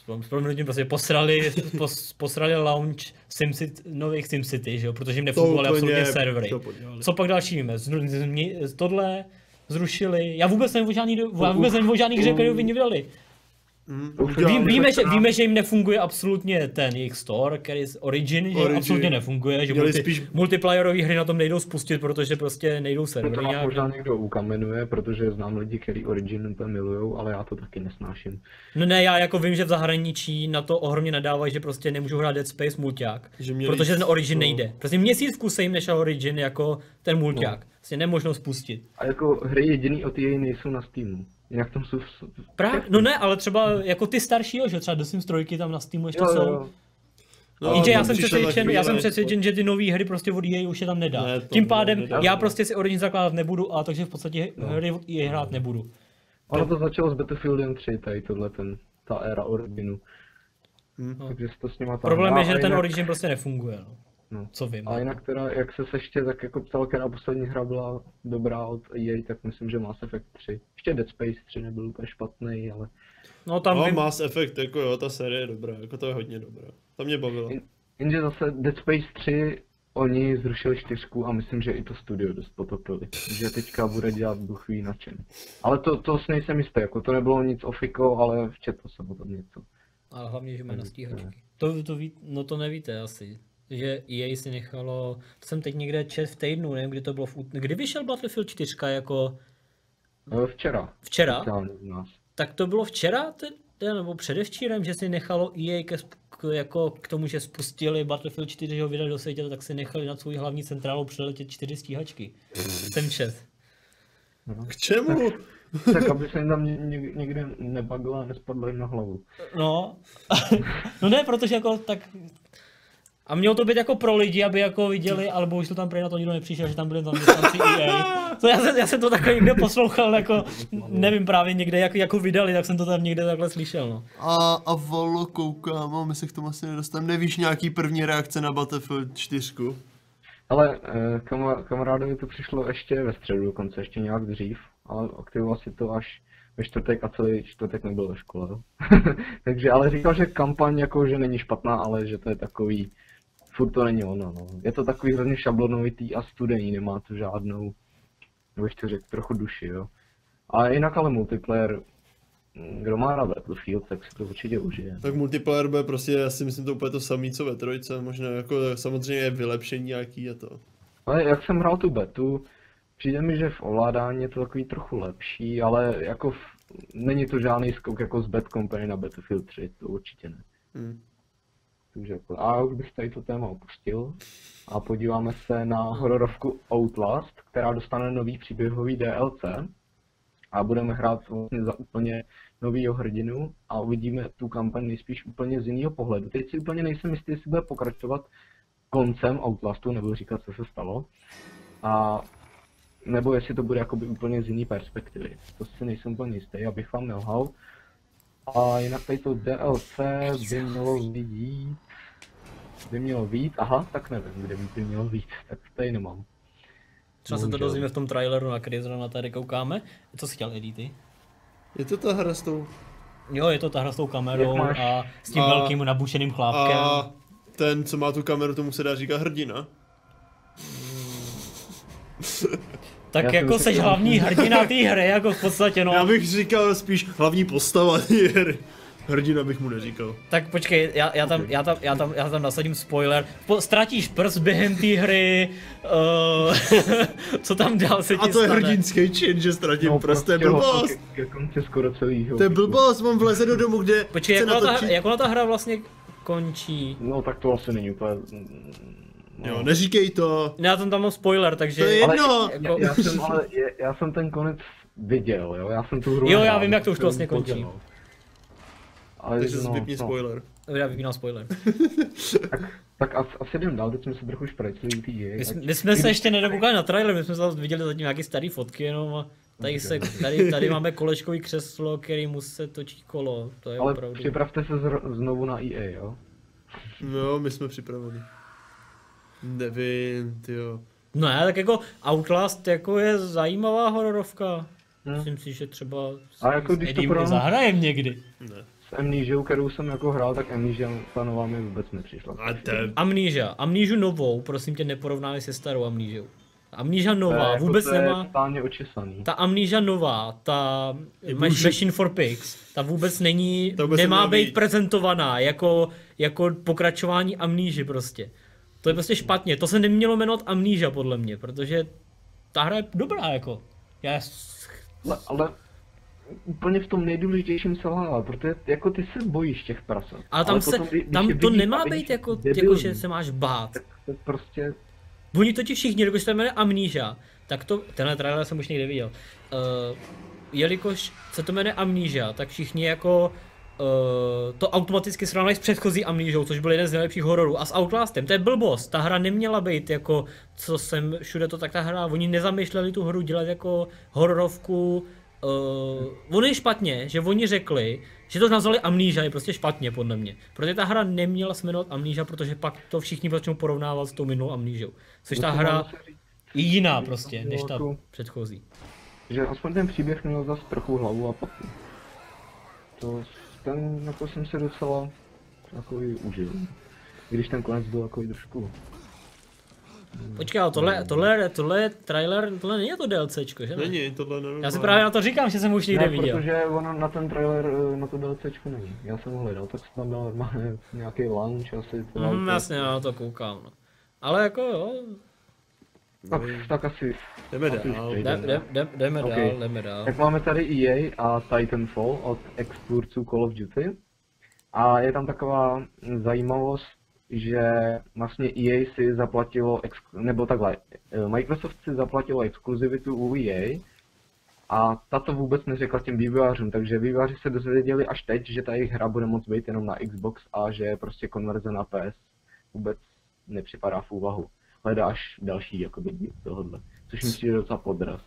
Speaker 3: s proměnutím prostě posrali, pos, posrali launch SimCity, nových SimCity, že jo, protože jim nefungovaly absolutně servery. Co pak další víme? Z, z, tohle zrušili, já vůbec nevím o žádný, já vůbec nevím o žádný hře, kterou by vydali.
Speaker 2: Mm,
Speaker 3: Ví, víme, že, víme, že jim nefunguje absolutně ten jejich store, který je Origin, že Origin. absolutně nefunguje, že multi, spíš... multiplayerové hry na tom nejdou spustit, protože prostě nejdou servery.
Speaker 1: To možná někdo ukamenuje, protože znám lidi, kteří Origin úplně milujou, ale já to taky nesnáším.
Speaker 3: No ne, já jako vím, že v zahraničí na to ohromně nadávají, že prostě nemůžou hrát Dead Space mulťák, protože ten Origin to... nejde. Prostě měsíc kuse jim nešel Origin jako ten mulťák, no. Prostě nemožno spustit.
Speaker 1: A jako hry jediný od T A nejsou na Steamu. Jak tam jsou...
Speaker 3: Právě, no ne, ale třeba jako ty staršího, že třeba The Sims tři tam na Steamu ještě jo, jsou. Jo. No, Jenže já jsem přesvědčen, já jsem přesvědčen, že ty nové hry prostě od E A už je tam nedá. Ne, Tím pádem nedá, já prostě si Origin zakládat nebudu, a takže v podstatě no. hry od E A hrát nebudu.
Speaker 1: Ono to začalo s Battlefieldem tři, tady tohle ten, ta éra Originu.
Speaker 3: Hmm.
Speaker 1: Takže to s nima tam
Speaker 3: Problém je, že ten Origin prostě nefunguje, no. No. Co vím.
Speaker 1: A jinak teda, jak se ještě tak jako ptal, která poslední hra byla dobrá od E A, tak myslím, že Mass Effect tři. Ještě Dead Space tři nebyl úplně špatný, ale...
Speaker 2: No tam no, vím... Mass Effect, jako jo, ta série je dobrá, jako to je hodně dobrá. To mě bavilo.
Speaker 1: Jenže zase Dead Space tři, oni zrušili čtyřku a myslím, že i to studio dost potopili. Že teďka bude dělat duch ví na čem. Ale to, to s nejsem jistý, jako to nebylo nic ofiko, ale včetlo jsem o tom něco.
Speaker 3: Ale hlavně, že mají na stíhačky. To, to ví, no to nevíte asi. Že E A si nechalo, to jsem teď někde čet v týdnu, nevím, kdy to bylo, v, kdy vyšel Battlefield čtyři jako...
Speaker 1: Včera.
Speaker 3: Včera? Tak to bylo včera, teda, nebo předevčírem, že si nechalo E A ke, k, jako k tomu, že spustili Battlefield čtyři, že ho vydali do světa, tak si nechali nad svou hlavní centrálou přeletět čtyři stíhačky. Jsem čet.
Speaker 2: K čemu?
Speaker 1: Tak, tak aby se jim tam někde nebagla a nespadlo jim na hlavu.
Speaker 3: No, no ne, protože jako tak... A mělo to být jako pro lidi, aby jako viděli, ale bohužel tam prý na to nikdo nepřišel, že tam byli zaměstnanci E A. To já, jsem, já jsem to takhle někde poslouchal, jako, nevím právě někde, jak, jako vydali, tak jsem to tam někde takhle slyšel, no.
Speaker 2: A, a Valo, koukám, a my se k tomu asi nedostaneme. Nevíš nějaký první reakce na Battlefield čtyři?
Speaker 1: Ale kam, kamarádovi to přišlo ještě ve středu dokonce, ještě nějak dřív, ale aktivoval si to až ve čtvrtek a celý čtvrtek nebyl ve škole. Takže ale říkal, že kampaň jako, že není špatná, ale že to je takový, furt to není ono, no. Je to takový hrozně šablonovitý a studený, nemá to žádnou, nebo ještě řekl, trochu duši, jo. A jinak ale multiplayer, kdo má rád Battlefield, tak si to určitě užije.
Speaker 2: Tak multiplayer bude prostě, já si myslím, to úplně to samé, co ve trojce, možná jako samozřejmě je vylepšení nějaký a to.
Speaker 1: Ale jak jsem hrál tu betu, přijde mi, že v ovládání je to takový trochu lepší, ale jako v, není to žádný skok jako z Bad Company na Battlefield tři, to určitě ne. Hmm. Takže jako, a už bych tady to téma opustil a podíváme se na hororovku Outlast, která dostane nový příběhový D L C a budeme hrát vlastně za úplně novýho hrdinu a uvidíme tu kampaň nejspíš úplně z jiného pohledu. Teď si úplně nejsem jistý, jestli bude pokračovat koncem Outlastu, nebudu říkat, co se stalo, a nebo jestli to bude jakoby úplně z jiné perspektivy. To si nejsem úplně jistý, abych vám nelhal. A jinak tady to D L C by mělo vyjít, by mělo vyjít, aha, tak nevím, kde by mělo vyjít, tak tady nemám.
Speaker 3: Třeba se to dozvíme v tom traileru, na který zrovna tady koukáme. Co jsi chtěl, Eddie, ty?
Speaker 2: Je to ta hra s tou...
Speaker 3: Jo, je to ta hra s tou kamerou a s tím a, velkým nabušeným chlápkem.
Speaker 2: A ten, co má tu kameru, tomu se dá říkat hrdina.
Speaker 3: Tak já jako seš hlavní hrdina té hry, jako v podstatě, no.
Speaker 2: Já bych říkal spíš hlavní postava té hry. Hrdina bych mu neříkal.
Speaker 3: Tak počkej, já, já, tam, já, tam, já, tam, já tam nasadím spoiler. Po, ztratíš prst během té hry, uh, co tam dál se ti
Speaker 2: A to je hrdinský čin, že ztratím no, prst, to je blbost. To je blbost, mám vleze do domu, kde
Speaker 3: počkej, jak, natočit... ta, jak ona ta hra vlastně končí?
Speaker 1: No tak to asi není úplně...
Speaker 2: No. Jo, neříkej to.
Speaker 3: Já tam tam mám spoiler, takže...
Speaker 2: To je jedno.
Speaker 1: Ale, jako... já, já, jsem, ale, já jsem ten konec viděl, jo, já jsem tu hru
Speaker 3: Jo, já vím, jak to už to vlastně končí.
Speaker 2: Ale takže no, vypni no. spoiler.
Speaker 3: Já vypínám spoiler.
Speaker 1: tak, tak asi, asi jdem dál, teď jsme se trochu šprajcili ty je.
Speaker 3: My, ať... my jsme se ještě nedokoukali na trailer, my jsme se viděli zatím nějaké staré fotky jenom a tady, se, tady, tady máme kolečkový křeslo, kterýmu se točí kolo, to je
Speaker 1: ale
Speaker 3: opravdu.
Speaker 1: Ale připravte se zr- znovu na E A, jo?
Speaker 2: No, my jsme připraveni. Nevím, tyjo.
Speaker 3: No já tak jako Outlast jako je zajímavá hororovka. Hmm. Myslím si, že třeba
Speaker 1: a jako
Speaker 3: s Eddiem to zahrajem někdy.
Speaker 1: Ne. S Amnesiou, kterou jsem jako hrál, tak Amnesia ta nová mi vůbec nepřišla.
Speaker 2: A te...
Speaker 3: Amnesia. Amnesiu novou, prosím tě, neporovnávaj se starou Amnesiou. Amnesia
Speaker 1: To je
Speaker 3: nová
Speaker 1: jako-
Speaker 3: vůbec
Speaker 1: to je
Speaker 3: nemá...
Speaker 1: totálně očesaný.
Speaker 3: Ta Amnesia nová, ta
Speaker 2: bullshit.
Speaker 3: Machine for Pigs, ta vůbec není,
Speaker 2: To vůbec
Speaker 3: nemá
Speaker 2: neměla
Speaker 3: být
Speaker 2: být.
Speaker 3: prezentovaná jako, jako pokračování Amnesia prostě. To je prostě špatně, to se nemělo jmenovat Amnesia podle mě, protože ta hra je dobrá jako. Já s-
Speaker 1: Ale, ale úplně v tom nejdůležitějším selhává, protože jako ty se bojíš těch prasat.
Speaker 3: ale tam, se,
Speaker 1: potom, kdy- když
Speaker 3: tam
Speaker 1: je
Speaker 3: to
Speaker 1: vidíš
Speaker 3: nemá
Speaker 1: a vidíš
Speaker 3: být jako,
Speaker 1: debilní,
Speaker 3: jako, že se máš bát.
Speaker 1: tak to prostě...
Speaker 3: Oni totiž všichni, jelikož se jmenuje Amnesia, tak to, tenhle trailer jsem už někde viděl, uh, jelikož se to jmenuje Amnesia, tak všichni jako uh, to automaticky srovnávají s předchozí Amnesiou, což byl jeden z nejlepších hororů, a s Outlastem, to je blbost, ta hra neměla být jako, co jsem všude to tak ta hra, oni nezamýšleli tu hru dělat jako hororovku, uh, ono je špatně, že oni řekli, že to nazvali Amnesia je prostě špatně podle mě, protože ta hra neměla se jmenovat Amnesia, protože pak to všichni začnou porovnávat s tou minulou Amnesiou, což ta
Speaker 1: to
Speaker 3: hra
Speaker 1: mám se říct,
Speaker 3: je jiná
Speaker 1: že
Speaker 3: prostě,
Speaker 1: to
Speaker 3: než ta
Speaker 1: jako-
Speaker 3: předchozí.
Speaker 1: že aspoň ten příběh měl zase trochu hlavu a patu. To, ten, jako jsem se docela takový užil. Když ten konec byl takový trošku...
Speaker 3: Počkej, ale tohle, tohle, tohle je trailer, tohle není to DLCčko, že ne?
Speaker 2: Není, tohle nevím.
Speaker 3: Já si právě na to říkám, že jsem už někde
Speaker 1: Ne,
Speaker 3: viděl.
Speaker 1: protože ono na ten trailer, eh, na to DLCčko není. Já jsem ho hledal, tak jsem tam dal normálně nějaký launch asi. to
Speaker 3: Mhm,
Speaker 1: auto.
Speaker 3: jasně, já na to koukám. No. Ale jako jo,
Speaker 1: Tak, tak asi...
Speaker 2: Jdeme
Speaker 1: asi už
Speaker 2: dál.
Speaker 1: přejdeme.
Speaker 3: jde, jde, jde, jdeme
Speaker 1: Ok.
Speaker 3: dál, jdeme dál.
Speaker 1: Tak máme tady E A a Titanfall od extvůrců Call of Duty. A je tam taková zajímavost, že vlastně E A si zaplatilo, ex- nebo takhle, eh, Microsoft si zaplatilo exkluzivitu u E A a tato vůbec neřekla těm vývojářům, takže vývojáři se dozvěděli až teď, že ta jejich hra bude moct být jenom na Xbox a že prostě konverze na P S vůbec nepřipadá v úvahu. Hledá až další jakoby díl tohohle, což mi přijde docela podraz.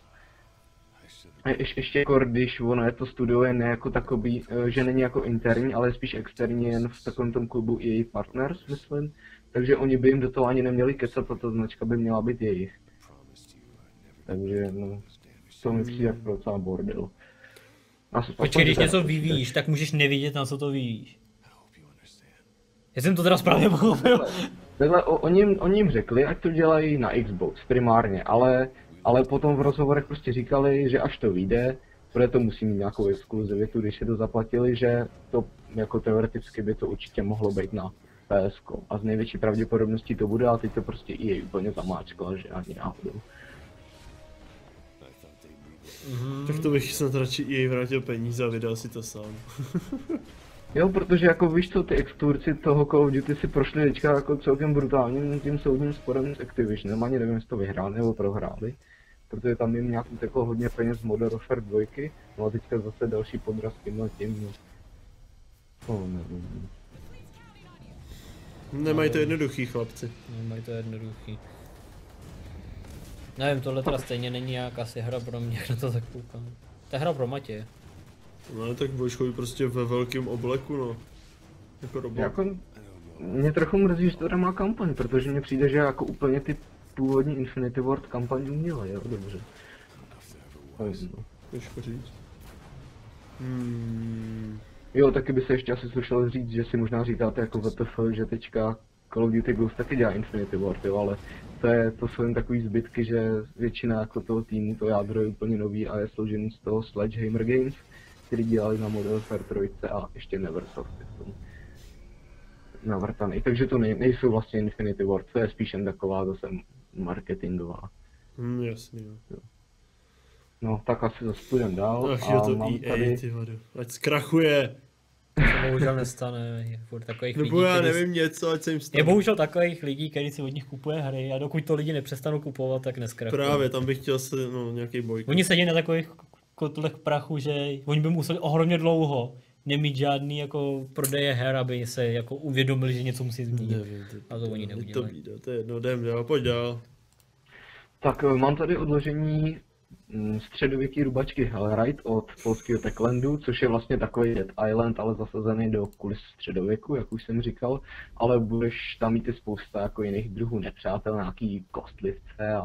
Speaker 1: A ješ, ještě jako když ono je to studio je ne jako takový, eh, že není jako interní, ale spíš externí jen v takovém tom klubu E A Partners, myslím. Takže oni by jim do toho ani neměli kecat a ta značka by měla být jejich. Takže no, to mi přijde jako docela bordel. As-
Speaker 3: Počkej,
Speaker 1: aspoň
Speaker 3: když
Speaker 1: teda-
Speaker 3: něco vyvíjíš, tak můžeš nevidět, na co to vyvíjíš. Já jsem to teda správně pochopil.
Speaker 1: Takhle, o- oni, jim- oni jim řekli, ať to dělají na Xbox primárně, ale, ale potom v rozhovorech prostě říkali, že až to vyjde, protože to musí mít nějakou exkluzivitu, když je to zaplatili, že to jako teoreticky by to určitě mohlo být na P S ko. A z největší pravděpodobností to bude, a teď to prostě E A úplně zamáčkla, že ani náhodou.
Speaker 2: Tak to bych snad radši jej vrátil peníze a vydal si to sám.
Speaker 1: Jo, protože jako víš co, ty exturci toho Call of Duty si prošli teďka jako celkem brutálním tím soudním sporem s Activisionem, ani nevím, jestli to vyhráli nebo prohráli. Protože tam jim nějak uteklo hodně peněz z Modern Warfare dva, no a teďka zase další podraz tímhle tím, no. To nevím.
Speaker 2: Nemají to jednoduchý chlapci.
Speaker 3: No, mají to jednoduchý. Nevím, tohle teda stejně není jak asi hra pro mě, na to tak koukám. To je hra pro Matěje.
Speaker 2: No tak budeš chodit prostě ve velkém obleku, no. Jako robot.
Speaker 1: Jako, mě trochu mrzí, že to má kampaň, protože mně přijde, že jako úplně ty původní Infinity Ward kampaň uměla, jo, dobře. Nevím, no.
Speaker 2: Těžko říct. Hmm.
Speaker 1: Jo, taky by se ještě asi slušelo říct, že si možná říkáte jako W T F, že teďka Call of Duty Ghost taky dělá Infinity Ward, jo, ale to, je, to jsou jen takový zbytky, že většina jako toho týmu, to jádro je úplně nový a je složený z toho Sledgehammer Games, který dělali na Modern Warfare tři a ještě Neversoft je v tom navrtaný, takže to nej, nejsou vlastně Infinity Ward, to je spíš jen taková zase marketingová.
Speaker 2: Hmm, jasný, jo.
Speaker 1: No, tak asi zase půjdem dál
Speaker 2: Ach jo,
Speaker 1: a
Speaker 2: to
Speaker 1: mám
Speaker 2: E A,
Speaker 1: tady...
Speaker 2: ty vado. Ať zkrachuje.
Speaker 3: To se bohužel nestane, je furt takových lidí,
Speaker 2: Nebo já
Speaker 3: který si-
Speaker 2: nevím něco, ať se jim
Speaker 3: Je
Speaker 2: stane.
Speaker 3: bohužel takových lidí, kteří si od nich kupuje hry a dokud to lidi nepřestanou kupovat, tak neskrachují.
Speaker 2: Právě, tam bych chtěl se, no, nějaký boj.
Speaker 3: Oni sedí na takových kotlech prachu, že oni by museli ohromně dlouho nemít žádný jako prodeje her, aby se jako uvědomili, že něco musí změnit.
Speaker 2: Nevím, to,
Speaker 3: A to oni
Speaker 2: to
Speaker 3: neudělají.
Speaker 2: víde, to je jedno, jdem dál, pojď dál.
Speaker 1: Tak eh, mám tady odložení mm, středověký rubačky Hellride od polského Techlandu, což je vlastně takový Dead Island, ale zasazený do kulis středověku, jak už jsem říkal, ale budeš tam mít i spousta jako jiných druhů nepřátel, nějaký kostlivce a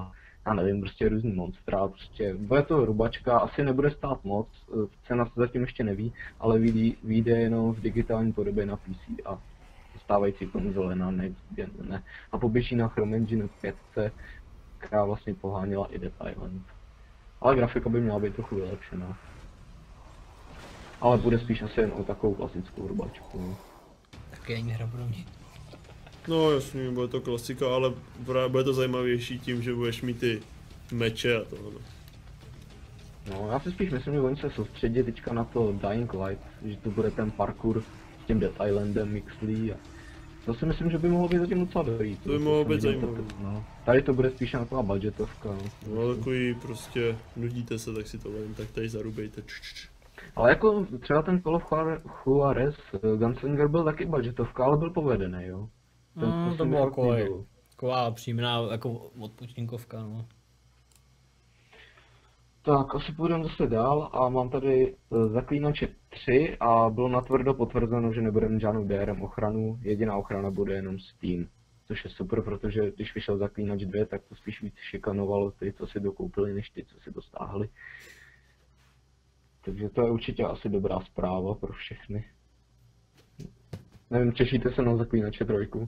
Speaker 1: já nevím, prostě různý monstra, prostě bude to hrubačka, asi nebude stát moc, cena se zatím ještě neví, ale vyjde, vyjde jenom v digitální podobě na P C a stávající konzole na Next Gen ne. A poběží na Chrome Engine pět, která vlastně poháněla i Dead Island. Ale grafika by měla být trochu vylepšená. Ale bude spíš asi jen o takovou klasickou hrubačku.
Speaker 3: Taky ani hra pro mě.
Speaker 2: No jasně, bude to klasika, ale právě bude to zajímavější tím, že budeš mít ty meče a tohle.
Speaker 1: No, já si spíš myslím, že oni se soustředí teďka na to Dying Light, že to bude ten parkour s tím Dead Islandem mixlí a to si myslím, že by mohlo být zatím docela dobrý.
Speaker 2: To by mohlo být zajímavé.
Speaker 1: No. Tady to bude spíš taková budgetovka. No,
Speaker 2: no takový prostě, nudíte se, tak si to jen tak tady zarubejte. Č,
Speaker 1: ale jako třeba ten Call of Juarez, Gunslinger byl taky budgetovka, ale byl povedený, jo.
Speaker 3: Ten, mm, to, to bylo takový, taková příjemná jako odpočinkovka, no.
Speaker 1: Tak, asi půjdeme zase dál a mám tady Zaklínače tři a bylo natvrdo potvrzeno, že nebudeme mít žádnou D R M ochranu, jediná ochrana bude jenom Steam. Což je super, protože když vyšel Zaklínač dva, tak to spíš víc šikanovalo ty, co si dokoupili, než ty, co si to stáhli. Takže to je určitě asi dobrá zpráva pro všechny. Nevím, těšíte se na Zaklínače trojku?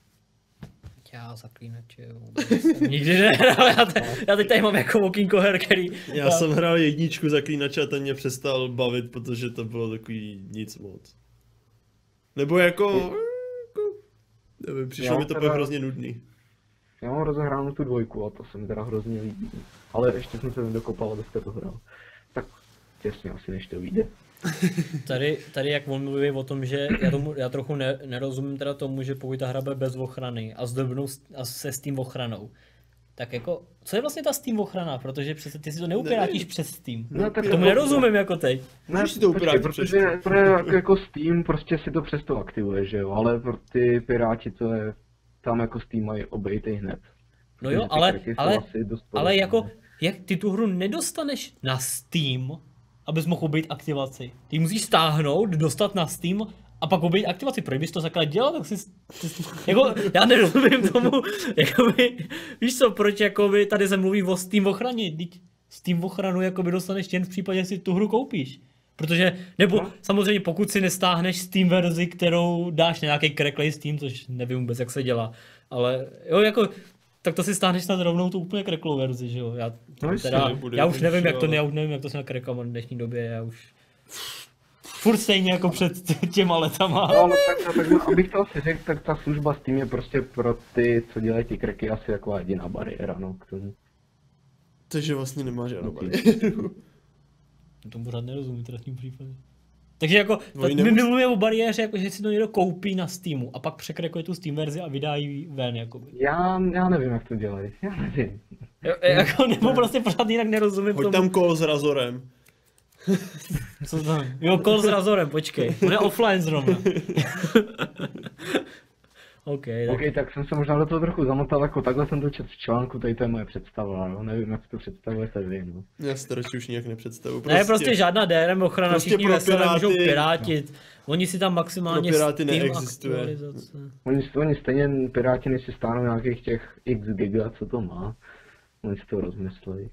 Speaker 3: Já Zaklínače vůbec nikdy nehrál, já, te, já teď tady mám jako okýnko her, který...
Speaker 2: Já jsem hrál jedničku Zaklínače a ten mě přestal bavit, protože to bylo takový nic moc. Nebo jako... jako nevím, přišlo mi to teda... hrozně nudný.
Speaker 1: Já mám rozehránu tu dvojku a to se mi teda hrozně líbí. Ale ještě jsem se nedokopal, abyste to hrál. Tak těsně asi než to vyjde.
Speaker 3: Tady, tady jak on mluví o tom, že já, tomu, já trochu ne, nerozumím teda tomu, že pokud ta hra bude bez ochrany a zdobnou a se Steam ochranou, tak jako, co je vlastně ta Steam ochrana, protože přece ty si to neupirátíš přes Steam.
Speaker 1: No, tak
Speaker 3: tomu nerozumím jako teď.
Speaker 1: Ne, si to upirátíš, protože jako, jako Steam prostě si to přesto aktivuje, že jo, ale pro ty piráti to je, tam jako Steam mají obejtej hned.
Speaker 3: No jo, ale, ale, ale jako, jak ty tu hru nedostaneš na Steam, abys mohl obejít aktivaci. Ty musíš stáhnout, dostat na Steam a pak obejít aktivaci. Proč bys to takhle dělal, tak si... Jako, já nerozumím tomu, jakoby, víš co, proč jakoby, tady se mluví o Steam ochraně, teď Steam ochranu jakoby dostaneš jen v případě, že si tu hru koupíš. Protože, nebo no. samozřejmě pokud si nestáhneš Steam verzi, kterou dáš na nějaký cracklay Steam, což nevím vůbec jak se dělá, ale jo jako... Tak to si stáhneš snad rovnou tu úplně cracklou verzi, že jo? Já,
Speaker 1: no
Speaker 3: teda, já už nevím, jak to, já už nevím, jak to se nakrekám v dnešní době, já už... Furt stejně jako před těma letama.
Speaker 1: No, no tak, tak abych to asi řekl, tak ta služba Steam je prostě pro ty, co dělají ty cracky, asi jako jediná bariéra, no, k tomu.
Speaker 2: Takže vlastně nemá žádnou bariéru.
Speaker 3: Tomu pořád nerozumím teda v tím případě. Takže jako, no, my mluvíme o bariéře, jako, že si to někdo koupí na Steamu a pak překrekuje tu Steam verzi a vydá ji ven, jakoby.
Speaker 1: Já, já nevím, jak to dělají, já nevím.
Speaker 3: Jo, jako, nebo prostě pořád jinak nerozumím
Speaker 2: Hoď tomu. Tam call s razorem.
Speaker 3: Co tam? Jo, call s razorem, počkej, on je offline zrovna. Okay, tak...
Speaker 1: OK, tak jsem se možná do toho trochu zamotal, jako takhle jsem to četl z článku, tady to je moje představa, jo? Nevím, jak si to představujete vy, no.
Speaker 2: Já si to radši už nijak nepředstavuji. Prostě...
Speaker 3: Ne, prostě žádná D R M ochrana, prostě všichni veselé můžou pirátit, no. Oni si tam maximálně
Speaker 2: pro piráty neexistuje.
Speaker 1: Oni, oni stejně piráti, než si stáhnou nějakých těch x giga, co to má, oni si to rozmyslejí.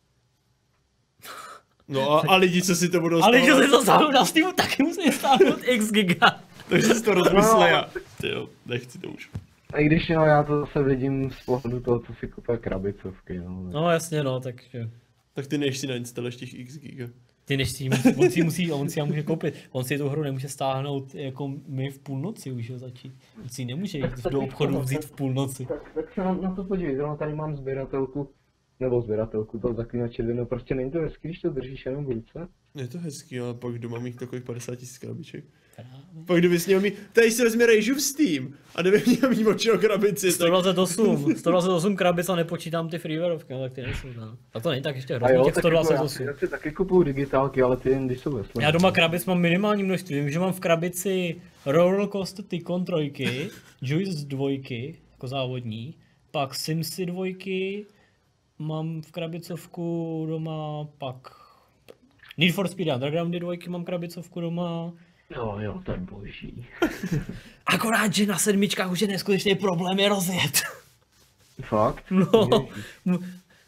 Speaker 2: No a, a lidi, co si to budou
Speaker 3: stáhnout? Ale lidi, co si to stáhnou na Steamu, taky musí stáhnout x giga.
Speaker 2: Takže si to rozmyslej a tyjo, nechci to už.
Speaker 1: A i když no, já to zase vidím z pohledu toho, co si kupuje krabicovky, no.
Speaker 3: No jasně no, tak
Speaker 2: tak ty než si nainstaluješ těch x giga.
Speaker 3: Ty než si, on si musí, on si já může koupit, on si tu hru nemůže stáhnout jako my v půlnoci už jo začít. On si nemůže jít do obchodu vzít v půlnoci.
Speaker 1: Tak, tak se na, na to podívej, zrovna tady mám sběratelku, nebo sběratelku toho Zaklínače, no prostě není to hezký, když to držíš jenom v ruce.
Speaker 2: Je to hezký, ale pak doma mít takových padesát tisíc krabiček. Pak kdybys měl mít, tady si vezme Rage Steam a kdyby měl mít od čeho krabici,
Speaker 3: sto dvacet osm, sto dvacet osm krabic a nepočítám ty freewareovky, no tak ty nejsou, no. A to není tak ještě hrozný těch sto dvacet osm.
Speaker 1: Já si taky kupuju digitálky, ale ty jen když jsou ve Slovensku.
Speaker 3: Já doma krabic mám minimální množství, vím, že mám v krabici Rollercoaster Tycoon trojky, Juice dvojky, jako závodní, pak Simsy dvojky, mám v krabicovku doma, pak Need for Speed Undergroundy dvojky mám krabicovku doma.
Speaker 1: Jo, jo, to je boží.
Speaker 3: Akorát, že na sedmičkách už je neskutečný problém je rozjet.
Speaker 1: Fakt?
Speaker 3: No,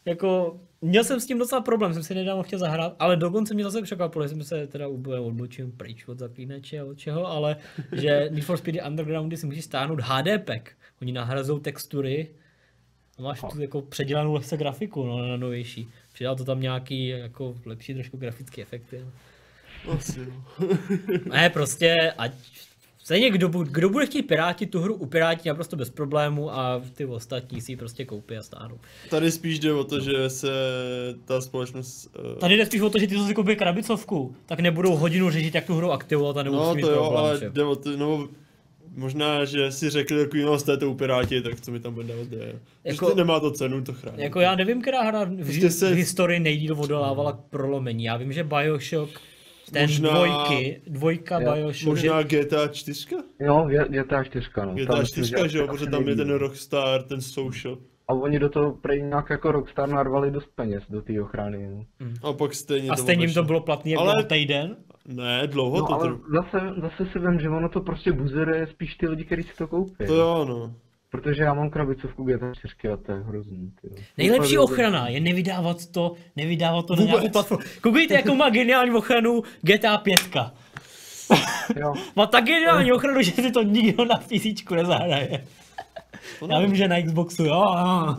Speaker 3: jako, měl jsem s tím docela problém, jsem si nedávno chtěl zahrát, ale dokonce mě zase překvapilo, že jsem se teda úplně odbočil pryč od zaklínače a od čeho, ale že Need for Speed Undergroundy si musíš stáhnout H D pack. Oni nahrazou textury a máš tu jako předělanou lehce grafiku, no, na novější. Přidal to tam nějaký jako lepší trošku grafické efekty. No.
Speaker 2: Asi jo.
Speaker 3: Ne, prostě, ať stejně kdo, kdo bude chtít pirátit tu hru, upirátí naprosto bez problému a ty ostatní si ji prostě koupí a stáhnou.
Speaker 2: Tady spíš jde o to, že se ta společnost... Uh...
Speaker 3: Tady jde spíš o to, že ty, co si koupí krabicovku, tak nebudou hodinu řešit, jak tu hru aktivovat a nebudou
Speaker 2: No
Speaker 3: mít
Speaker 2: to jo,
Speaker 3: problém,
Speaker 2: ale
Speaker 3: že?
Speaker 2: jde o to, no, možná, že si řekli takový, no jste to upiráti, tak co mi tam bude dávat jde.
Speaker 3: Jako-
Speaker 2: Jako, nemá to cenu to chránit.
Speaker 3: Jako já nevím, která hra v,
Speaker 2: Prostě se-
Speaker 3: v historii nejdýl odolávala k prolomení. Já vím, že Bioshock, ten
Speaker 2: Možná-
Speaker 3: dvojky, dvojka
Speaker 1: Jo,
Speaker 3: Bioshock,
Speaker 2: Možná G T A čtyři?
Speaker 1: Jo, je, je ta čtyřka, no.
Speaker 2: G T
Speaker 1: Tam
Speaker 2: A
Speaker 1: myslím,
Speaker 2: čtyři, že jo,
Speaker 1: asi
Speaker 2: protože tam je
Speaker 1: nejvíc,
Speaker 2: ten
Speaker 1: no.
Speaker 2: Rockstar, ten social.
Speaker 1: A oni do toho prej nějak jako Rockstar narvali dost peněz do té ochrany. No,
Speaker 2: A pak stejně
Speaker 3: a
Speaker 2: to
Speaker 3: stejně jim to
Speaker 2: obešlo.
Speaker 3: bylo platný jako
Speaker 2: Ale-
Speaker 3: ale... týden.
Speaker 2: Ne, dlouho
Speaker 1: no
Speaker 2: to
Speaker 1: ale
Speaker 2: trvá.
Speaker 1: zase, zase si vím, že ono to prostě buzeruje spíš ty lidi, kteří si to koupí.
Speaker 2: To jo, no.
Speaker 1: Protože já mám krabicovku G T A čtyři a to je hrozný. Tyjo.
Speaker 3: Nejlepší
Speaker 1: Úplně-
Speaker 3: ochrana je nevydávat to, nevydávat to na
Speaker 2: Vůbec.
Speaker 3: nějakou platformu. Koukejte, jakou má geniální ochranu G T A pět.
Speaker 1: Jo.
Speaker 3: Má tak geniální ochranu, že si to nikdo na písíčku nezahraje. Já vím, že na Xboxu, jo. jo.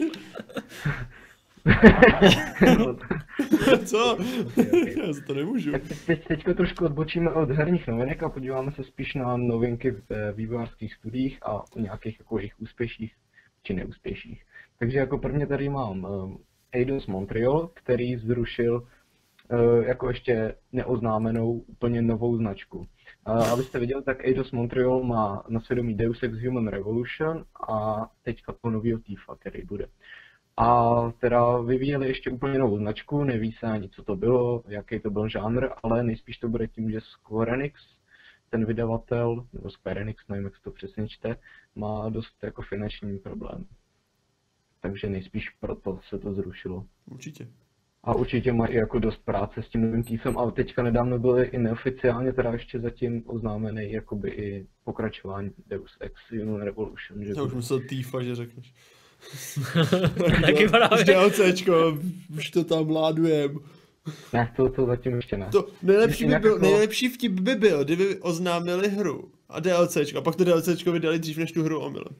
Speaker 2: Co? Já za to nemůžu.
Speaker 1: Tak teď, teď, teďka trošku odbočíme od herních novinek a podíváme se spíš na novinky v vývojářských studiích a o nějakých jako jejich úspěších či neúspěších. Takže jako prvně tady mám um, Eidos Montreal, který zrušil uh, jako ještě neoznámenou úplně novou značku. Uh, abyste viděli, tak Eidos Montreal má na svědomí Deus Ex Human Revolution a teďka to novýho Tifa, který bude. A teda vyvíjeli ještě úplně novou značku, neví se ani co to bylo, jaký to byl žánr, ale nejspíš to bude tím, že Square Enix, ten vydavatel, nebo Square Enix, nevím jak se to přesně čte, má dost jako finanční problém. Takže nejspíš proto se to zrušilo.
Speaker 2: Určitě.
Speaker 1: A určitě mají jako dost práce s tím novým týfem, ale teďka nedávno byly i neoficiálně teda ještě zatím oznámený jakoby i pokračování Deus Ex Human Revolution. Že
Speaker 2: Já už myslel Tifa, že řekneš.
Speaker 3: Taky právě.
Speaker 2: DLCčko, už to tam ládujem.
Speaker 1: Ne, to, to zatím ještě ne.
Speaker 2: To nejlepší, by
Speaker 1: Jinak
Speaker 2: byl,
Speaker 1: jako-
Speaker 2: nejlepší vtip by byl, kdyby oznámili hru a DLCčko, a pak to DLCčko vydali dřív než tu hru omylem.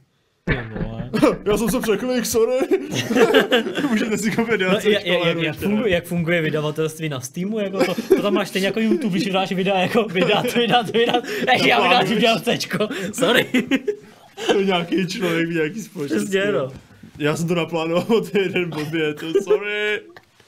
Speaker 2: Já jsem se překlik, sorry. Můžete si koupit
Speaker 3: No,
Speaker 2: DLCčko,
Speaker 3: jak, jak,
Speaker 2: ale
Speaker 3: jak,
Speaker 2: hru
Speaker 3: jak,
Speaker 2: ještě ne.
Speaker 3: funguje, jak funguje vydavatelství na Steamu, jako to, to tam máš stejně jako YouTube, když vydáš videa, jako vydat, vydat, vydat, takže já vydám DLCčko, sorry.
Speaker 2: To nějaký člověk v nějaký společnosti.
Speaker 3: Přesně, no.
Speaker 2: Já jsem to naplánoval od jeden blbě, to sorry.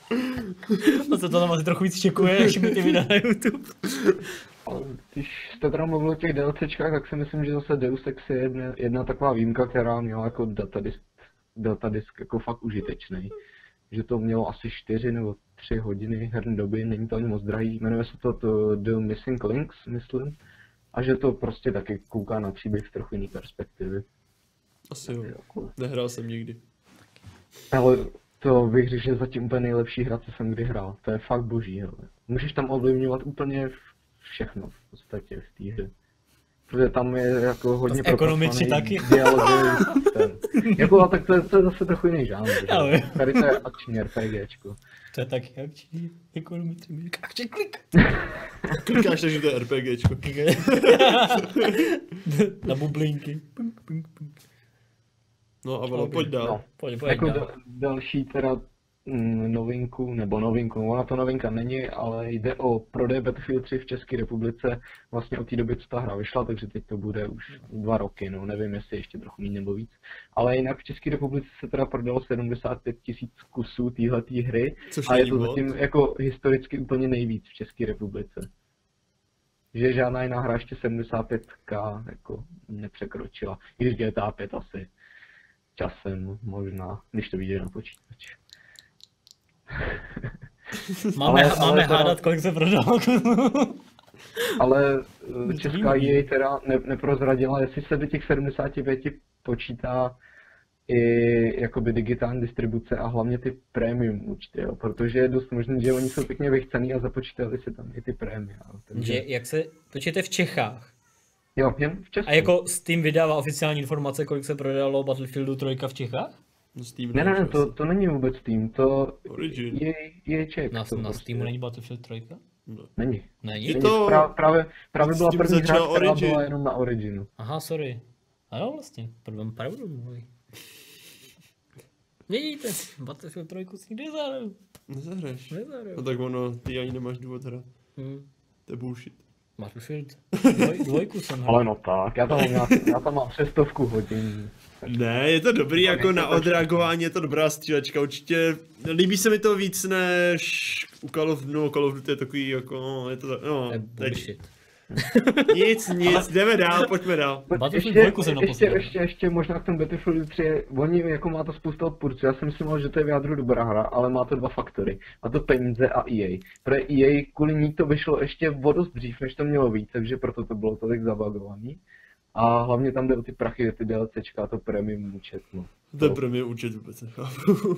Speaker 3: A co to tam asi trochu víc čekuje, než mi ty videa na YouTube.
Speaker 1: Ale když jste teda mluvil o těch DLCčkách, tak si myslím, že zase Deus Ex je jedna, jedna taková výjimka, která měla jako datadisk, datadisk jako fakt užitečný. Že to mělo asi čtyři nebo tři hodiny herní doby, není to ani moc drahý, jmenuje se to, to The Missing Links, myslím. A že to prostě taky kouká na příběh z trochu jiný perspektivy.
Speaker 2: Asi jo, nehrál jsem nikdy.
Speaker 1: Ale to bych řekl, že zatím úplně nejlepší hra, co jsem kdy hrál. To je fakt boží, hele. Můžeš tam ovlivňovat úplně všechno v podstatě v té hře. Protože tam je jako hodně
Speaker 3: v ekonomici
Speaker 1: propracovaný
Speaker 3: taky.
Speaker 1: dialogový systém. Jako, a tak to je, to je zase trochu jiný žánr. že?
Speaker 3: Já vím.
Speaker 1: Tady to je akční RPGčko.
Speaker 3: To je taky akční ekonomici, akční klik.
Speaker 2: Klikáš, takže to je RPGčko.
Speaker 3: Na bublinky. Punk, punk, punk.
Speaker 2: No a vole,
Speaker 3: Ok,
Speaker 2: pojď dál.
Speaker 1: No.
Speaker 3: Pojď, pojď
Speaker 1: Jako
Speaker 3: dál.
Speaker 1: da, další teda mm, novinku, nebo novinku, ona to novinka není, ale jde o prodej Battlefield tři v České republice vlastně od té doby, co ta hra vyšla, takže teď to bude už dva roky, no nevím, jestli ještě trochu méně nebo víc. Ale jinak v České republice se teda prodalo sedmdesát pět tisíc kusů téhletý hry
Speaker 2: Což
Speaker 1: a je
Speaker 2: není
Speaker 1: to
Speaker 2: moc.
Speaker 1: zatím jako historicky úplně nejvíc v České republice. Že žádná jiná hra ještě sedmdesát pět tisíc jako nepřekročila, i když G T A pět asi časem možná, když to vyjde na počítač.
Speaker 3: Máme,
Speaker 1: ale- ale
Speaker 3: máme
Speaker 1: teda-
Speaker 3: hádat, kolik se prodalo.
Speaker 1: Ale eh,
Speaker 3: to
Speaker 1: česká
Speaker 3: víme.
Speaker 1: E A teda ne, neprozradila, jestli se do těch sedmdesáti pěti počítá i jakoby digitální distribuce a hlavně ty premium účty, jo, protože je dost možné, že oni jsou pěkně vychcený a započítali si tam i ty prémia. jo, takže-
Speaker 3: Že jak se, počujete v Čechách.
Speaker 1: Jo, jen v Česku.
Speaker 3: A jako Steam vydává oficiální informace, kolik se prodalo Battlefieldu tři v Čechách?
Speaker 2: No Steam
Speaker 1: Ne, ne, ne,
Speaker 2: nemáš
Speaker 1: to,
Speaker 2: asi.
Speaker 1: to není vůbec Steam, to
Speaker 2: Origin.
Speaker 1: je, je ček.
Speaker 3: Na,
Speaker 1: to
Speaker 3: na
Speaker 1: prostě
Speaker 3: Steamu není Battlefield tři?
Speaker 2: No.
Speaker 1: Není.
Speaker 3: Není?
Speaker 2: Je
Speaker 1: Není,
Speaker 2: to-
Speaker 1: Prá, právě, právě
Speaker 2: s
Speaker 1: byla
Speaker 2: tím
Speaker 1: první hra,
Speaker 2: začal
Speaker 1: která
Speaker 2: Origin.
Speaker 1: byla jenom na Originu.
Speaker 3: Aha, sorry. A jo, vlastně, prvním pravdu mluví. Vidíte, Battlefield tři si nezahraju.
Speaker 2: Nezahraješ.
Speaker 3: Nezahraju.
Speaker 2: No tak ono, ty ani nemáš důvod hrát.
Speaker 3: Hmm.
Speaker 2: To je bullshit.
Speaker 3: Battlefield dvoj, dvojku jsem hrál.
Speaker 1: Ale no tak, já tam mám, nějak- já tam mám přestovku hodin.
Speaker 2: Ne, je to dobrý, jako na odreagování je to dobrá střílečka, určitě. Líbí se mi to víc než u Call of, no, Call of Duty je takový jako, no, je to, no,
Speaker 3: To je
Speaker 2: teď,
Speaker 3: bullshit.
Speaker 2: nic, nic, jdeme dál, pojďme dál.
Speaker 3: Battlefield
Speaker 1: ještě,
Speaker 3: dvojku jsem
Speaker 1: ještě,
Speaker 3: naposledy.
Speaker 1: ještě, ještě možná k tomu Battlefield tři, oni jako má to spousta odpůrců, já si myslím, že to je v jádru dobrá hra, ale má to dva faktory, a to peníze a E A. Protože E A kvůli ní to vyšlo ještě o dost dřív, než to mělo být, takže proto to bylo tolik zabagovaný. A hlavně tam jde o ty prachy, ty DLCčka a to premium účet, no.
Speaker 2: To je pro mě účet vůbec nechápu.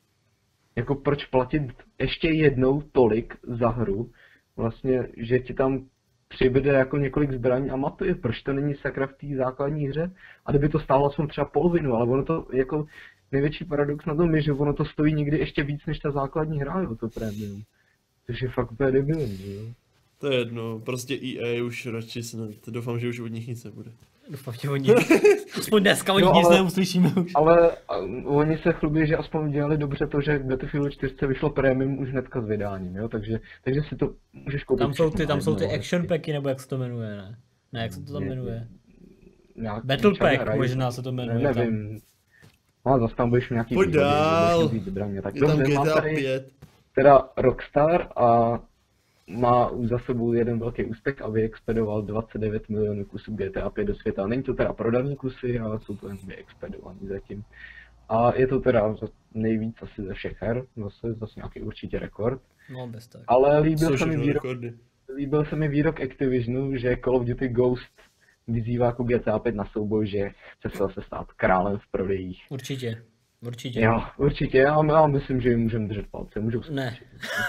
Speaker 1: Jako proč platit ještě jednou tolik za hru, vlastně, že ti tam přibyde jako několik zbraní a mapy, proč to není sakra v té základní hře? A kdyby to stálo aspoň třeba polovinu, ale ono to jako největší paradox na tom je, že ono to stojí někdy ještě víc než ta základní hra, jo, to premium. Což je fakt úplně debilní, jo.
Speaker 2: To je jedno, prostě E A už radši snad, doufám, že už od nich nic nebude.
Speaker 3: Doufám, že oni, aspoň dneska oni
Speaker 1: No,
Speaker 3: nic
Speaker 1: ale-
Speaker 3: neuslyšíme už.
Speaker 1: Ale a, oni se chlubí, že aspoň dělali dobře to, že k Battlefield čtyři vyšlo premium už hnedka s vydáním, jo, takže, takže si to můžeš koupit.
Speaker 3: Tam jsou ty,
Speaker 1: všechno
Speaker 3: tam jsou ty
Speaker 1: najednou,
Speaker 3: action
Speaker 1: hezky.
Speaker 3: packy, nebo jak se to jmenuje, ne? Ne, jak se to tam
Speaker 1: Je-
Speaker 3: jmenuje?
Speaker 1: Nějak-
Speaker 3: Battle
Speaker 1: Channel
Speaker 3: Pack
Speaker 1: Rise.
Speaker 3: možná se to jmenuje
Speaker 1: Ne,
Speaker 3: tam.
Speaker 1: nevím. No, zase tam budeš mít nějaký
Speaker 2: Pojď
Speaker 1: výhody,
Speaker 2: dál.
Speaker 1: budeš mít víc zbraně. Tak
Speaker 2: Je tam
Speaker 1: dobře,
Speaker 2: G
Speaker 1: mám
Speaker 2: T A
Speaker 1: tady
Speaker 2: pět.
Speaker 1: teda Rockstar a má už za sebou jeden velký úspěch a vyexpedoval dvacet devět milionů kusů G T A pět do světa. Není to teda prodaný kusy, ale jsou to jen vyexpedovaný zatím. A je to teda nejvíc asi ze všech her, zase, zase nějaký určitě rekord.
Speaker 3: No, bez tak.
Speaker 1: Ale líbil
Speaker 2: Jsou
Speaker 1: se mi
Speaker 2: všechno
Speaker 1: výrok,
Speaker 2: rekordy.
Speaker 1: líbil se mi výrok Activisionu, že Call of Duty Ghost vyzývá jako G T A pět na souboj, že chce se zase stát králem v prodejích.
Speaker 3: Určitě. Určitě.
Speaker 1: Jo, určitě, já, já myslím, že jim můžeme držet palce, můžou se.
Speaker 3: Ne.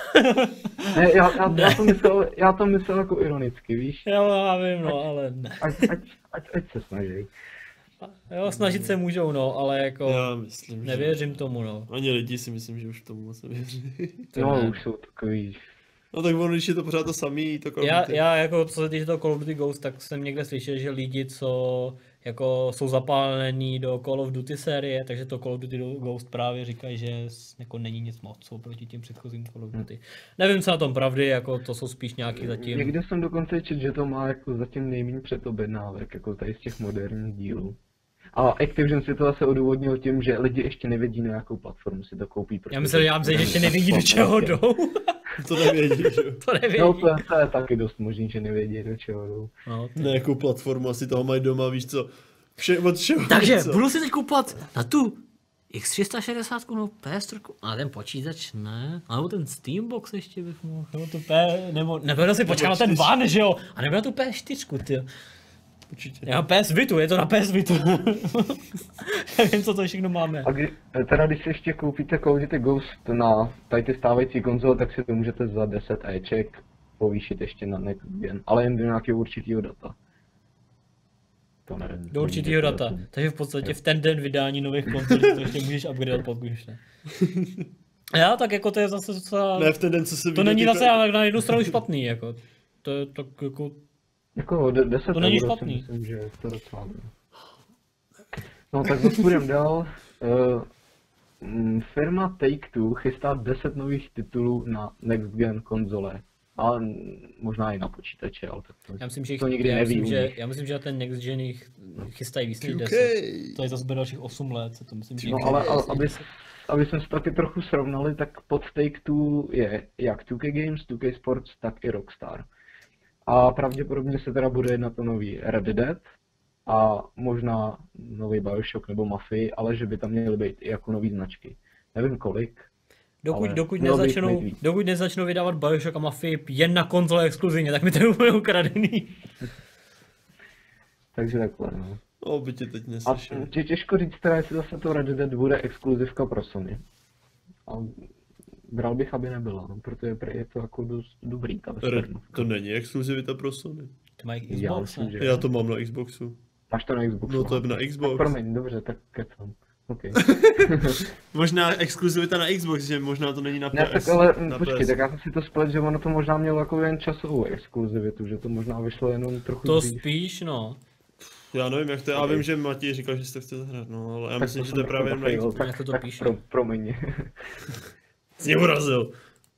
Speaker 1: Ne, já, já, já, to myslel, já to myslel jako ironicky, víš?
Speaker 3: Jo, já vím, no, ale ne.
Speaker 1: Ať, ať, ať, ať se snaží.
Speaker 3: Jo, snažit se můžou, no, ale jako
Speaker 2: Já myslím, že...
Speaker 3: nevěřím tomu, no.
Speaker 2: Ani lidi si myslím, že už tomu moc nevěří.
Speaker 3: To
Speaker 1: No,
Speaker 3: ne.
Speaker 1: už jsou takový.
Speaker 2: No tak ono, když je to pořád to samý, to Call of
Speaker 3: Já,
Speaker 2: Duty.
Speaker 3: já jako, co se týče toho Call of Duty Ghost, tak jsem někde slyšel, že lidi, co jako jsou zapálení do Call of Duty série, takže to Call of Duty Ghost právě říkají, že s- jako není nic moc oproti těm předchozím Call of Duty. Nevím, co na tom pravdy, jako to jsou spíš nějaký zatím.
Speaker 1: Někde jsem dokonce četl, že to má jako zatím nejméně předobjednávek, jako tady z těch moderních dílů. A Activision si to zase odůvodnil tím, že lidi ještě nevědí, na jakou platformu si to koupí.
Speaker 3: Já myslím, já myslím, že ještě nevědí, do čeho jdou.
Speaker 2: To nevědí, že jo.
Speaker 3: To nevědí.
Speaker 1: No to, to je taky dost možný, že nevědí, do čeho jdou.
Speaker 3: No,
Speaker 2: Na jakou platformu asi toho mají doma, víš co? Vše, od všeho
Speaker 3: takže
Speaker 2: něco.
Speaker 3: budu si teď kupovat na tu X tři sta šedesát, no P S tři, a ten počítač ne, alebo ten Steambox ještě bych mohl, nebo tu P, nebo, nebo si počkat na ten
Speaker 2: čtyři.
Speaker 3: One, že jo, a nebo na tu P S čtyři, ty.
Speaker 2: Určitě.
Speaker 3: Já mám P S Vitu, je to na P S Vitu. Nevím, co to všechno máme.
Speaker 1: A kdy, teda když si ještě koupíte Call of Duty Ghost na tady ty stávající konzole, tak si to můžete za deset Eček povýšit ještě na next gen, ale jen do nějakého určitého data. To nevím.
Speaker 3: Do určitého data. Takže v podstatě v ten den vydání nových konzolí to ještě můžeš upgradeovat, pokud už ne. Já, tak jako to je zase docela...
Speaker 2: Ne v ten den, co se
Speaker 3: To
Speaker 2: vyjde,
Speaker 3: není
Speaker 2: ty-
Speaker 3: zase ale na jednu stranu špatný, jako. To je tak jako...
Speaker 1: Jako de- deset
Speaker 3: To není
Speaker 1: euro si
Speaker 3: špatný.
Speaker 1: Myslím, že je to docela dobré. No tak zase půjdeme dál. Uh, mm, firma Take-Two chystá deset nových titulů na next gen konzole. Ale mm, možná i na počítače, ale tak to,
Speaker 3: Já myslím, že, jich,
Speaker 1: to nikdy
Speaker 3: já
Speaker 1: neví.
Speaker 3: myslím,
Speaker 1: u
Speaker 3: že,
Speaker 1: nich.
Speaker 3: já myslím, že na ten Next Gen jich chystají víc než
Speaker 2: two K.
Speaker 3: deset. To je zase bude dalších osm let, co to myslím, že
Speaker 1: No
Speaker 3: jich-
Speaker 1: ale, ale aby, aby jsme se taky trochu srovnali, tak pod Take-Two je jak two K Games, two K Sports, tak i Rockstar. A pravděpodobně se teda bude jednat o nový Red Dead a možná nový Bioshock nebo Mafii, ale že by tam měly být i jako nový značky. Nevím kolik.
Speaker 3: Dokud,
Speaker 1: ale
Speaker 3: dokud,
Speaker 1: mělo by jich
Speaker 3: nezačnou,
Speaker 1: být víc.
Speaker 3: dokud nezačnou vydávat Bioshock a Mafii jen na konzole exkluzivně, tak mi to je úplně ukradený.
Speaker 1: Takže takhle, no.
Speaker 2: O, by tě teď
Speaker 1: A
Speaker 2: neslyšel.
Speaker 1: tě těžko říct teda, jestli zase to Red Dead bude exkluzivka pro Sony. A bral bych, aby nebyla, no, protože prý je to jako dost dobrý ta
Speaker 2: Red,
Speaker 1: vesmírnovka.
Speaker 2: to není exkluzivita pro Sony.
Speaker 3: To mají
Speaker 1: Já
Speaker 3: Xbox,
Speaker 1: myslím,
Speaker 3: ne?
Speaker 1: že
Speaker 2: Já to mám na Xboxu.
Speaker 1: máš to na Xboxu.
Speaker 2: No to je
Speaker 1: no.
Speaker 2: na
Speaker 1: Tak
Speaker 2: Xbox.
Speaker 1: promiň, dobře, tak kecám. Okay.
Speaker 2: Možná exkluzivita na Xbox, že možná to není na P S.
Speaker 1: Ne, tak ale
Speaker 2: na
Speaker 1: počkej,
Speaker 2: P S.
Speaker 1: tak já jsem si to splet, že ono to možná mělo jako jen časovou exkluzivitu, že to možná vyšlo jenom trochu
Speaker 3: To
Speaker 1: dřív.
Speaker 3: spíš, no.
Speaker 2: Já nevím jak to je, já
Speaker 1: Okay.
Speaker 2: vím, že Matěj říkal, že si to chce zahrát, no, ale já
Speaker 1: Tak
Speaker 2: myslím, že
Speaker 1: jsem
Speaker 2: to je
Speaker 1: trochu
Speaker 2: právě jen na
Speaker 1: zafail,
Speaker 2: Xbox.
Speaker 3: Jak
Speaker 1: tak,
Speaker 3: to to
Speaker 1: tak
Speaker 3: píše?
Speaker 1: pro, promiň.
Speaker 2: Jsi mě urazil.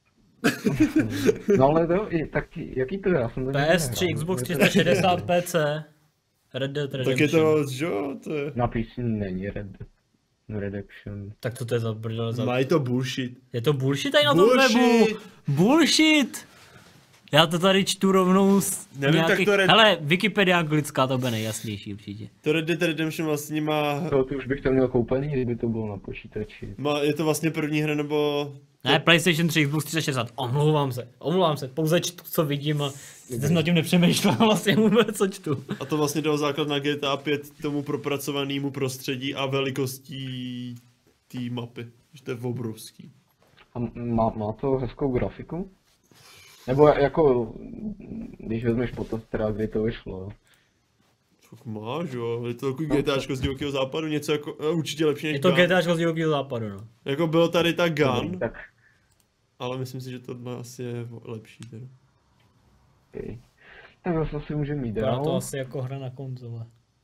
Speaker 1: No ale to, i- tak jaký to je, já jsem to nikdy
Speaker 3: P S tři,
Speaker 1: nehrál.
Speaker 3: Xbox
Speaker 1: Je to-
Speaker 3: tři sta šedesát, P C. Red Dead Redemption.
Speaker 2: Tak je to, že jo, to je...
Speaker 1: Na P C není Red Redemption.
Speaker 3: Tak co to je za brdel za...
Speaker 2: Mají to bullshit.
Speaker 3: Je to bullshit tady na tom
Speaker 2: Bullshit!
Speaker 3: webu? Bullshit! Já to tady čtu rovnou z
Speaker 2: Nevím,
Speaker 3: nějakých...
Speaker 2: tak to Red-
Speaker 3: Hele, Wikipedia anglická, to bude nejjasnější určitě.
Speaker 2: To Red Dead Redemption vlastně má,
Speaker 1: To, to už bych to měl koupený, kdyby to bylo na počítači.
Speaker 2: má, je to vlastně první hra, nebo...
Speaker 3: Ne, PlayStation tři, Xbox tři sta šedesát, omlouvám se, omlouvám se, pouze čtu, co vidím a teď jsem nad tím nepřemýšlel vlastně vůbec, co čtu.
Speaker 2: A to vlastně dal základ na G T A pět tomu propracovanému prostředí a velikostí té mapy. Že to je obrovský.
Speaker 1: A má, má to hezkou grafiku? Nebo jako, když vezmeš potaz teda, kdy to vyšlo.
Speaker 2: Tak máš, jo, je to takový GTAčko z divokého západu, něco jako, eh, určitě lepší než
Speaker 3: Je to
Speaker 2: Gun.
Speaker 3: GTAčko z divokého západu, no.
Speaker 2: Jako bylo tady ta Gun,
Speaker 1: Tak,
Speaker 2: ale myslím si, že to asi je lepší teda.
Speaker 1: okay. Tak zase asi můžeme jít
Speaker 3: Vypadá to
Speaker 1: dál.
Speaker 3: asi jako hra na konzole.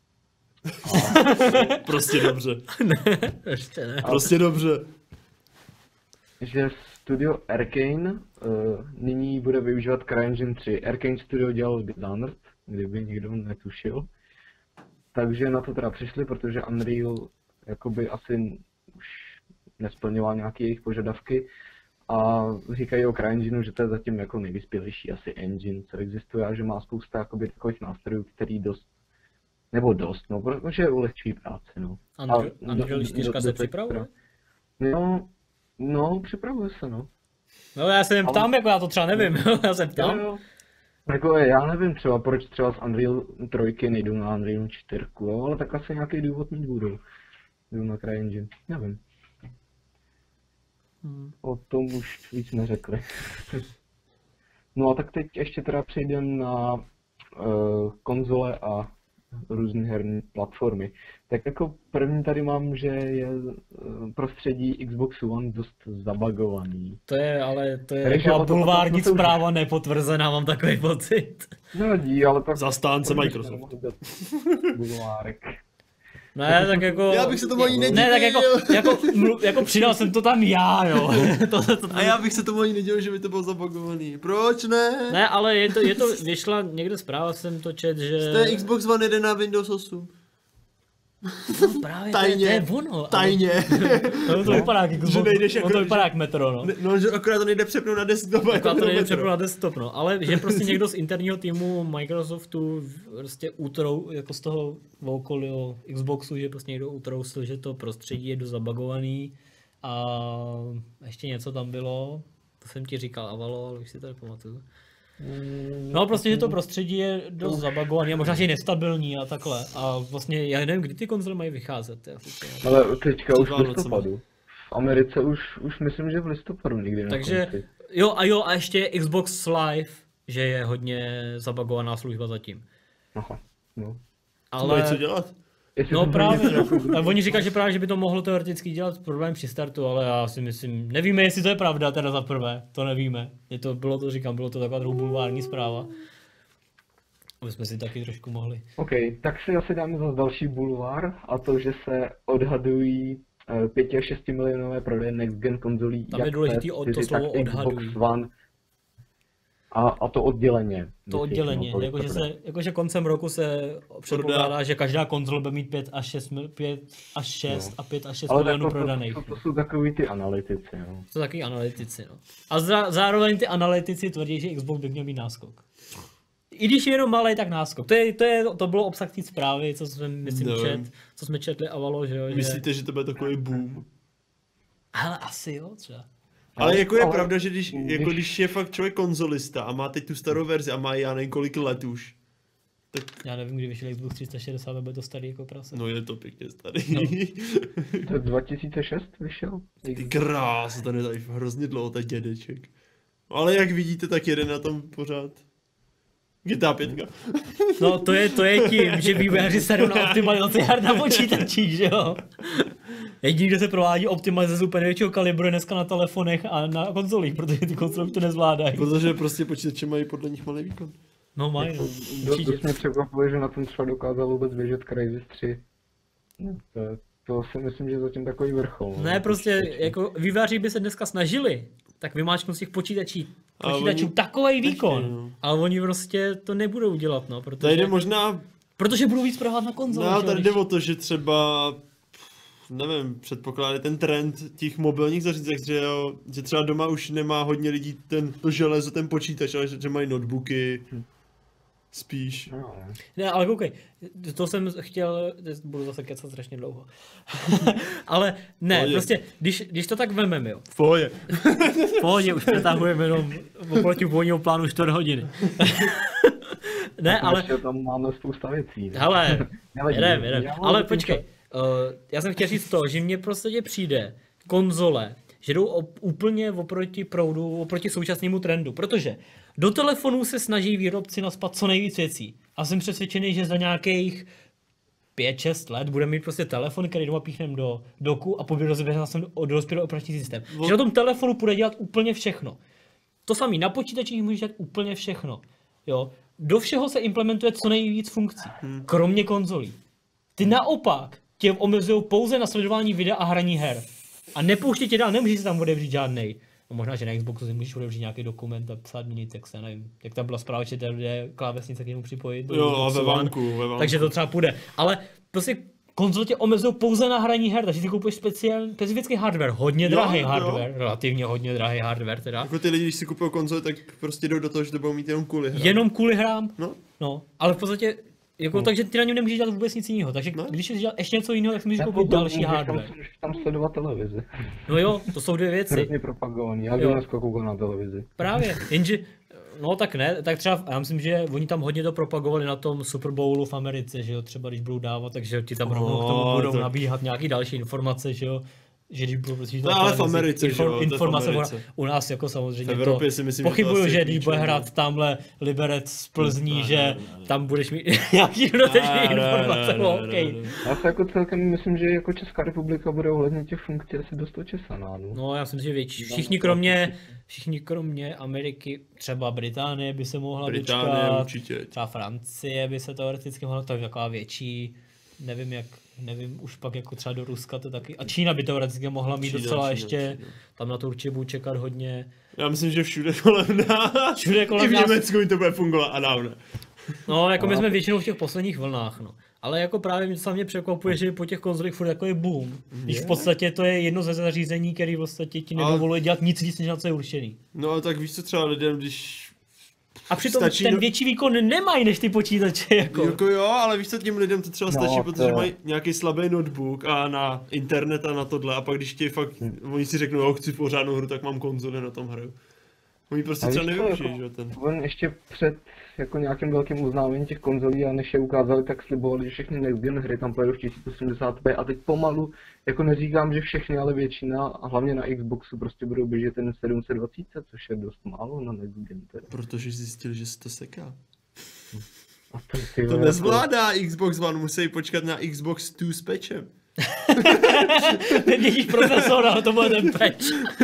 Speaker 2: Prostě dobře,
Speaker 3: Ne, ještě ne.
Speaker 2: prostě dobře.
Speaker 1: Že studio Arkane uh, nyní bude využívat CryEngine tři. Arkane Studio dělal Dishonored, kdyby nikdo netušil. Takže na to teda přišli, protože Unreal jakoby asi už nesplňoval nějaké jejich požadavky. A říkají o CryEngineu, že to je zatím jako nejvyspělejší asi engine, co existuje, a že má spousta jakoby takových nástrojů, který dost, nebo dost, no, protože ulehčují práci, no.
Speaker 3: Unreal,
Speaker 1: A
Speaker 3: Unreal
Speaker 1: do-
Speaker 3: čtyři
Speaker 1: do-
Speaker 3: se
Speaker 1: do-
Speaker 3: připravuje?
Speaker 1: No, no, připravuje se, no.
Speaker 3: No já se jen ptám, jako já to třeba nevím, já se
Speaker 1: Jo,
Speaker 3: ptám.
Speaker 1: jo. Jako já nevím třeba, proč třeba z Unreal tři nejdou na Unreal čtyři, jo, ale tak asi nějaký důvod mít budou. Jdu na CryEngine, nevím.
Speaker 3: Hmm.
Speaker 1: O tom už víc neřekli. No a tak teď ještě teda přejdeme na uh, konzole a různé herní platformy. Tak jako první tady mám, že je uh, prostředí Xbox One dost zabagovaný.
Speaker 3: To je, ale to je
Speaker 1: Takže
Speaker 3: taková
Speaker 1: o to- o to-
Speaker 3: bulvární
Speaker 1: o to už-
Speaker 3: zpráva nepotvrzená, mám takový pocit.
Speaker 1: Nevadí, ale tak...
Speaker 2: Zastánce
Speaker 1: proč
Speaker 2: Microsoft.
Speaker 1: nemohl dát bulvárek?
Speaker 3: Ne, tak jako...
Speaker 2: Já bych se tomu ani nedivil.
Speaker 3: Ne, tak jako, jako, mlu- jako přidal jsem to tam já, jo. to, to, to,
Speaker 2: A já bych se tomu ani nedělal, že by to bylo zabagovaný. Proč ne?
Speaker 3: Ne, ale je to, je to, vyšla někde zpráva, jsem to čet, že...
Speaker 2: To je Xbox One jedna na Windows osm.
Speaker 3: No, právě,
Speaker 2: Tajně.
Speaker 3: To je, to je ono.
Speaker 2: Tajně.
Speaker 3: Ale, to, to vypadá jak Xbox,
Speaker 2: Že nejdeš
Speaker 3: no,
Speaker 2: jako-
Speaker 3: to vypadá jak Metro, no.
Speaker 2: Ne- No, že akorát to nejde přepnout na desktop.
Speaker 3: Akorát to nejde přepnout na desktop, no. Ale že prostě někdo z interního týmu Microsoftu prostě utrou, jako z toho okolí Xboxu, že prostě někdo utrousil, že to prostředí je dost zabagovaný. A ještě něco tam bylo, to jsem ti říkal, Avalo, ale už si to nepamatuju. No prostě, že to prostředí je dost zabagovaný a možná, že je nestabilní a takhle. A vlastně já nevím, kdy ty konzole mají vycházet. Já si to...
Speaker 1: Ale teďka už v
Speaker 2: Vánocema.
Speaker 1: listopadu. V Americe už, už myslím, že v listopadu někdy na
Speaker 3: Takže
Speaker 1: konci.
Speaker 3: jo a jo a ještě Xbox Live, že je hodně zabagovaná služba zatím.
Speaker 1: Aha, no.
Speaker 2: Ale... Mají co
Speaker 3: Ale...
Speaker 2: dělat?
Speaker 1: Jestli
Speaker 3: No
Speaker 1: to
Speaker 3: právě,
Speaker 1: něco-
Speaker 3: no. A oni říkají, že právě, že by to mohlo teoreticky dělat problém při startu, ale já si myslím, nevíme, jestli to je pravda teda za prvé, to nevíme. Je to, bylo to, říkám, bylo to taková trochu bulvární zpráva. Aby jsme si taky trošku mohli.
Speaker 1: OK, tak si asi dáme zase další bulvár, a to, že se odhadují pět až šest milionové prodeje next gen konzolí.
Speaker 3: Tam je
Speaker 1: jak
Speaker 3: důležitý
Speaker 1: P S
Speaker 3: o- to
Speaker 1: čtyři,
Speaker 3: slovo
Speaker 1: tak Xbox
Speaker 3: odhadují.
Speaker 1: One. A, a to odděleně.
Speaker 3: To odděleně,
Speaker 1: Kolik
Speaker 3: jakože,
Speaker 1: to
Speaker 3: se, jakože koncem roku se předpokládá, že každá konzole bude mít pět až šest, mil, pět až šest
Speaker 1: No.
Speaker 3: a pět až šest
Speaker 1: Ale
Speaker 3: milionů
Speaker 1: tak to, to,
Speaker 3: prodaných.
Speaker 1: to, to, jsou takový ty analytici, no.
Speaker 3: To jsou takový analytici, no. A zá, zároveň ty analytici tvrdí, že Xbox by měl mít náskok. I když je jenom malý, tak náskok. To, je, to, je, to bylo obsah té zprávy, co jsme, myslím,
Speaker 2: Nevím.
Speaker 3: čet, co jsme četli Avalo, že jo. Že...
Speaker 2: Myslíte, že to bude takový boom?
Speaker 3: Ale asi jo, třeba.
Speaker 2: Ale jako je
Speaker 1: ale-
Speaker 2: pravda, že když, jako
Speaker 1: když-
Speaker 2: když je fakt člověk konzolista a má teď tu starou verzi a má já nevím kolik let už, tak
Speaker 3: Já nevím, kdy vyšel Xbox tři sta šedesát, bude to starý jako prase.
Speaker 2: no je to pěkně starý.
Speaker 3: No.
Speaker 1: To je dva tisíce šest vyšel?
Speaker 2: Ty krás, ten je tady hrozně dlouho, ten dědeček. Ale jak vidíte, tak jede na tom pořád. G T A pět.
Speaker 3: No to je, to je tím, že vývojáři se jdou na optimalizaci her na počítačích, že jo? Jediný, kdo se provádí optimalizace úplně největšího kalibru je dneska na telefonech a na konzolích, protože ty konzole to nezvládají.
Speaker 2: Protože prostě počítače mají podle nich malý výkon.
Speaker 3: No mají, no.
Speaker 1: Dost dost mě překvapuje, že na tom třeba dokázal vůbec běžet Crysis tři. No, to, to si myslím, že je zatím takový vrchol.
Speaker 3: Ne,
Speaker 1: no,
Speaker 3: prostě
Speaker 1: počítači.
Speaker 3: jako vývojáři by se dneska snažili, tak vymáčknout z těch počítačí,
Speaker 2: Ale
Speaker 3: počítačů
Speaker 2: oni-
Speaker 3: takový výkon,
Speaker 2: Nechtějí, no.
Speaker 3: ale oni prostě to nebudou dělat, no,
Speaker 2: Tady
Speaker 3: protože,
Speaker 2: jde možná,
Speaker 3: protože budou víc prohát na konzole,
Speaker 2: no,
Speaker 3: že jo,
Speaker 2: tady
Speaker 3: když-
Speaker 2: jde o to, že třeba, nevím, předpokládá ten trend těch mobilních zařízení, že, jo, že třeba doma už nemá hodně lidí ten, to železo, ten počítač, ale že, že mají notebooky, spíš.
Speaker 1: No, ne.
Speaker 3: Ne, ale koukej, to jsem chtěl, budu zase kecat strašně dlouho. Ale ne,
Speaker 2: Pohodě.
Speaker 3: prostě, když, když to tak vememe, jo.
Speaker 2: V pohodě.
Speaker 3: V pohodě, už přetahujeme jenom oproti původního plánu čtvrt hodiny. Ne, ale,
Speaker 1: Ještě tam máme spousta věcí. Ne?
Speaker 3: hele,
Speaker 1: Nevadí,
Speaker 3: jedem, jedem.
Speaker 1: já mám
Speaker 3: Ale
Speaker 1: zatím
Speaker 3: počkej, uh, já jsem chtěl říct to, že mně prostě přijde konzole, že jdou op- úplně oproti proudu, oproti současnému trendu, protože do telefonů se snaží výrobci naspat co nejvíc věcí. A jsem přesvědčený, že za nějakých pět šest let budeme mít prostě telefon, který doma píchneme do doku a poběr rozeběhne nás do dospělý operační systém. Že na tom telefonu bude dělat úplně všechno. To samé, na počítačích můžeš dělat úplně všechno. Jo? Do všeho se implementuje co nejvíc funkcí, kromě konzolí. Ty naopak tě omezují pouze na sledování videa a hraní her. A nepouští tě dál, nemůžeš si tam otevřít žádnej. No možná, že na Xboxu si můžeš otevřít nějaký dokument a psát do ní text, já nevím. Jak tam byla zpráva, že tady jde klávesnice k němu připojit. do
Speaker 2: Jo, a
Speaker 3: Xboxu
Speaker 2: ve
Speaker 3: One,
Speaker 2: vanku, ve vanku.
Speaker 3: takže to třeba půjde. Ale prostě konzole tě omezují pouze na hraní her, takže si koupíš speciální, specifický hardware, hodně
Speaker 2: Jo,
Speaker 3: drahý
Speaker 2: jo.
Speaker 3: hardware, relativně hodně drahý hardware teda.
Speaker 2: Jako ty lidi, když si kupují konzole, tak prostě jdou do toho, že to budou mít jenom kvůli hrám.
Speaker 3: Jenom kvůli hrám,
Speaker 2: No,
Speaker 3: no, ale v podstatě, jako,
Speaker 2: No.
Speaker 3: takže ty na něm nemůžeš dělat vůbec nic jiného, takže
Speaker 2: No.
Speaker 3: když chceš dělat ještě něco jiného, tak si můžeš
Speaker 1: Jako
Speaker 3: koupit
Speaker 1: to
Speaker 3: další
Speaker 1: můžeš
Speaker 3: hardware.
Speaker 1: Tam, můžeš tam sledovat televizi.
Speaker 3: No jo, to jsou dvě věci.
Speaker 1: Hrozně propagovaný. Já
Speaker 3: Jo.
Speaker 1: bych dneska koukal na televizi.
Speaker 3: Právě, jenže, no tak ne, tak třeba, já myslím, že oni tam hodně to propagovali na tom Super Bowlu v Americe, že jo, třeba když budou dávat, takže ti tam rovnou k tomu
Speaker 2: Oh,
Speaker 3: budou
Speaker 2: tak.
Speaker 3: nabíhat nějaký další informace, že jo, že když budou prostě
Speaker 2: No, ale v Americe, že jo, to je v
Speaker 3: informace
Speaker 2: Americe.
Speaker 3: u nás jako samozřejmě
Speaker 2: V Evropě
Speaker 3: to,
Speaker 2: si myslím, že to
Speaker 3: pochybuju,
Speaker 2: asi
Speaker 3: že
Speaker 2: je
Speaker 3: když
Speaker 2: klíčové.
Speaker 3: bude hrát tamhle Liberec z Plzní,
Speaker 2: Ne,
Speaker 3: že
Speaker 2: ne, ne, ne.
Speaker 3: tam budeš mít nějaký dodatečný
Speaker 2: Ne, ne,
Speaker 3: informace,
Speaker 2: ne,
Speaker 3: no
Speaker 2: ne,
Speaker 3: okej.
Speaker 2: ne, ne.
Speaker 1: Já se jako celkem myslím, že jako Česká republika bude ohledně těch funkcí asi dost očesaná. No.
Speaker 3: No, já si myslím, že větší. Všichni kromě, všichni kromě Ameriky, třeba Británie by se mohla
Speaker 2: Británie
Speaker 3: dočkat,
Speaker 2: určitě.
Speaker 3: třeba Francie by se teoreticky mohla, to je taková větší, nevím jak, nevím, už pak jako třeba do Ruska to taky, a Čína by teoreticky mohla mít
Speaker 2: Čína,
Speaker 3: docela
Speaker 2: Čína,
Speaker 3: ještě,
Speaker 2: Čína.
Speaker 3: tam na to určitě budu čekat hodně.
Speaker 2: Já myslím, že všude kolem nás.
Speaker 3: Všude kolem
Speaker 2: I v
Speaker 3: nás.
Speaker 2: Německu jim to bude fungovat a dávno.
Speaker 3: No, jako my jsme většinou v těch posledních vlnách, no. Ale jako právě mě mě překvapuje, že po těch konzolích furt takový boom. Když v podstatě to je jedno ze zařízení, který v podstatě ti
Speaker 2: Ale-
Speaker 3: nedovoluje dělat nic víc, než na co je určený.
Speaker 2: No a tak víš co třeba lidem, když...
Speaker 3: A přitom
Speaker 2: Stačí
Speaker 3: ten
Speaker 2: do-
Speaker 3: větší výkon nemají než ty počítače, jako.
Speaker 2: Jako jo, ale víš co, těm lidem to třeba
Speaker 1: No,
Speaker 2: stačí,
Speaker 1: to-
Speaker 2: protože mají nějaký slabý notebook a na internet a na tohle a pak když ti fakt, oni si řeknou, jo, chci pořádnou hru, tak mám konzoli, na tom hraju. Oni prostě
Speaker 1: A
Speaker 2: třeba
Speaker 1: víš co,
Speaker 2: nevyužijí,
Speaker 1: jako-
Speaker 2: že jo, ten.
Speaker 1: On ještě před jako nějakým velkým uznámením těch konzolí a než je ukázali, tak slibovali, že všechny next gen hry tam pojedou v tisíc osmdesát p a teď pomalu, jako neříkám, že všechny, ale většina a hlavně na Xboxu prostě budou běžet ten sedm set dvacet, což je dost málo na next gen teda.
Speaker 2: Protože zjistili, že se to seká.
Speaker 1: A to, ty,
Speaker 2: To
Speaker 1: vole,
Speaker 2: nezvládá Xbox One, musí počkat na Xbox dva s patchem.
Speaker 3: Neměníš procesor, ale to bude ten patch.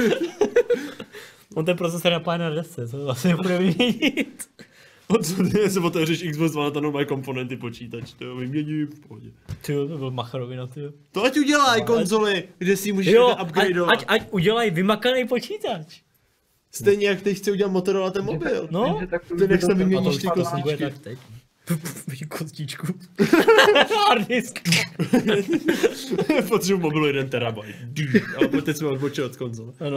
Speaker 3: On ten procesor napáje na desce, to vlastně nebude vyměnit.
Speaker 2: O co ty se otevřeš Xbox One a tam nové komponenty počítač, to jo, vyměním v pohodě.
Speaker 3: Ty jo, to byl macharovina, ty jo.
Speaker 2: To ať udělají konzoli, kde si můžeš
Speaker 3: Jo,
Speaker 2: takhle
Speaker 3: ať,
Speaker 2: upgradeovat.
Speaker 3: ať, ať udělají vymakaný počítač.
Speaker 2: Stejně jak teď chce udělat Motorola ten mobil.
Speaker 3: No,
Speaker 1: že tak to
Speaker 2: ty nech se
Speaker 1: by to-
Speaker 3: a
Speaker 2: vyměníš
Speaker 3: to
Speaker 2: ty
Speaker 3: už to funguje
Speaker 2: kostičky.
Speaker 3: tak teď. Vidí kostičku. Harddisk.
Speaker 2: Potřebuji mobilu jeden terabajt. A teď jsme odbočili od konzole.
Speaker 3: Ano.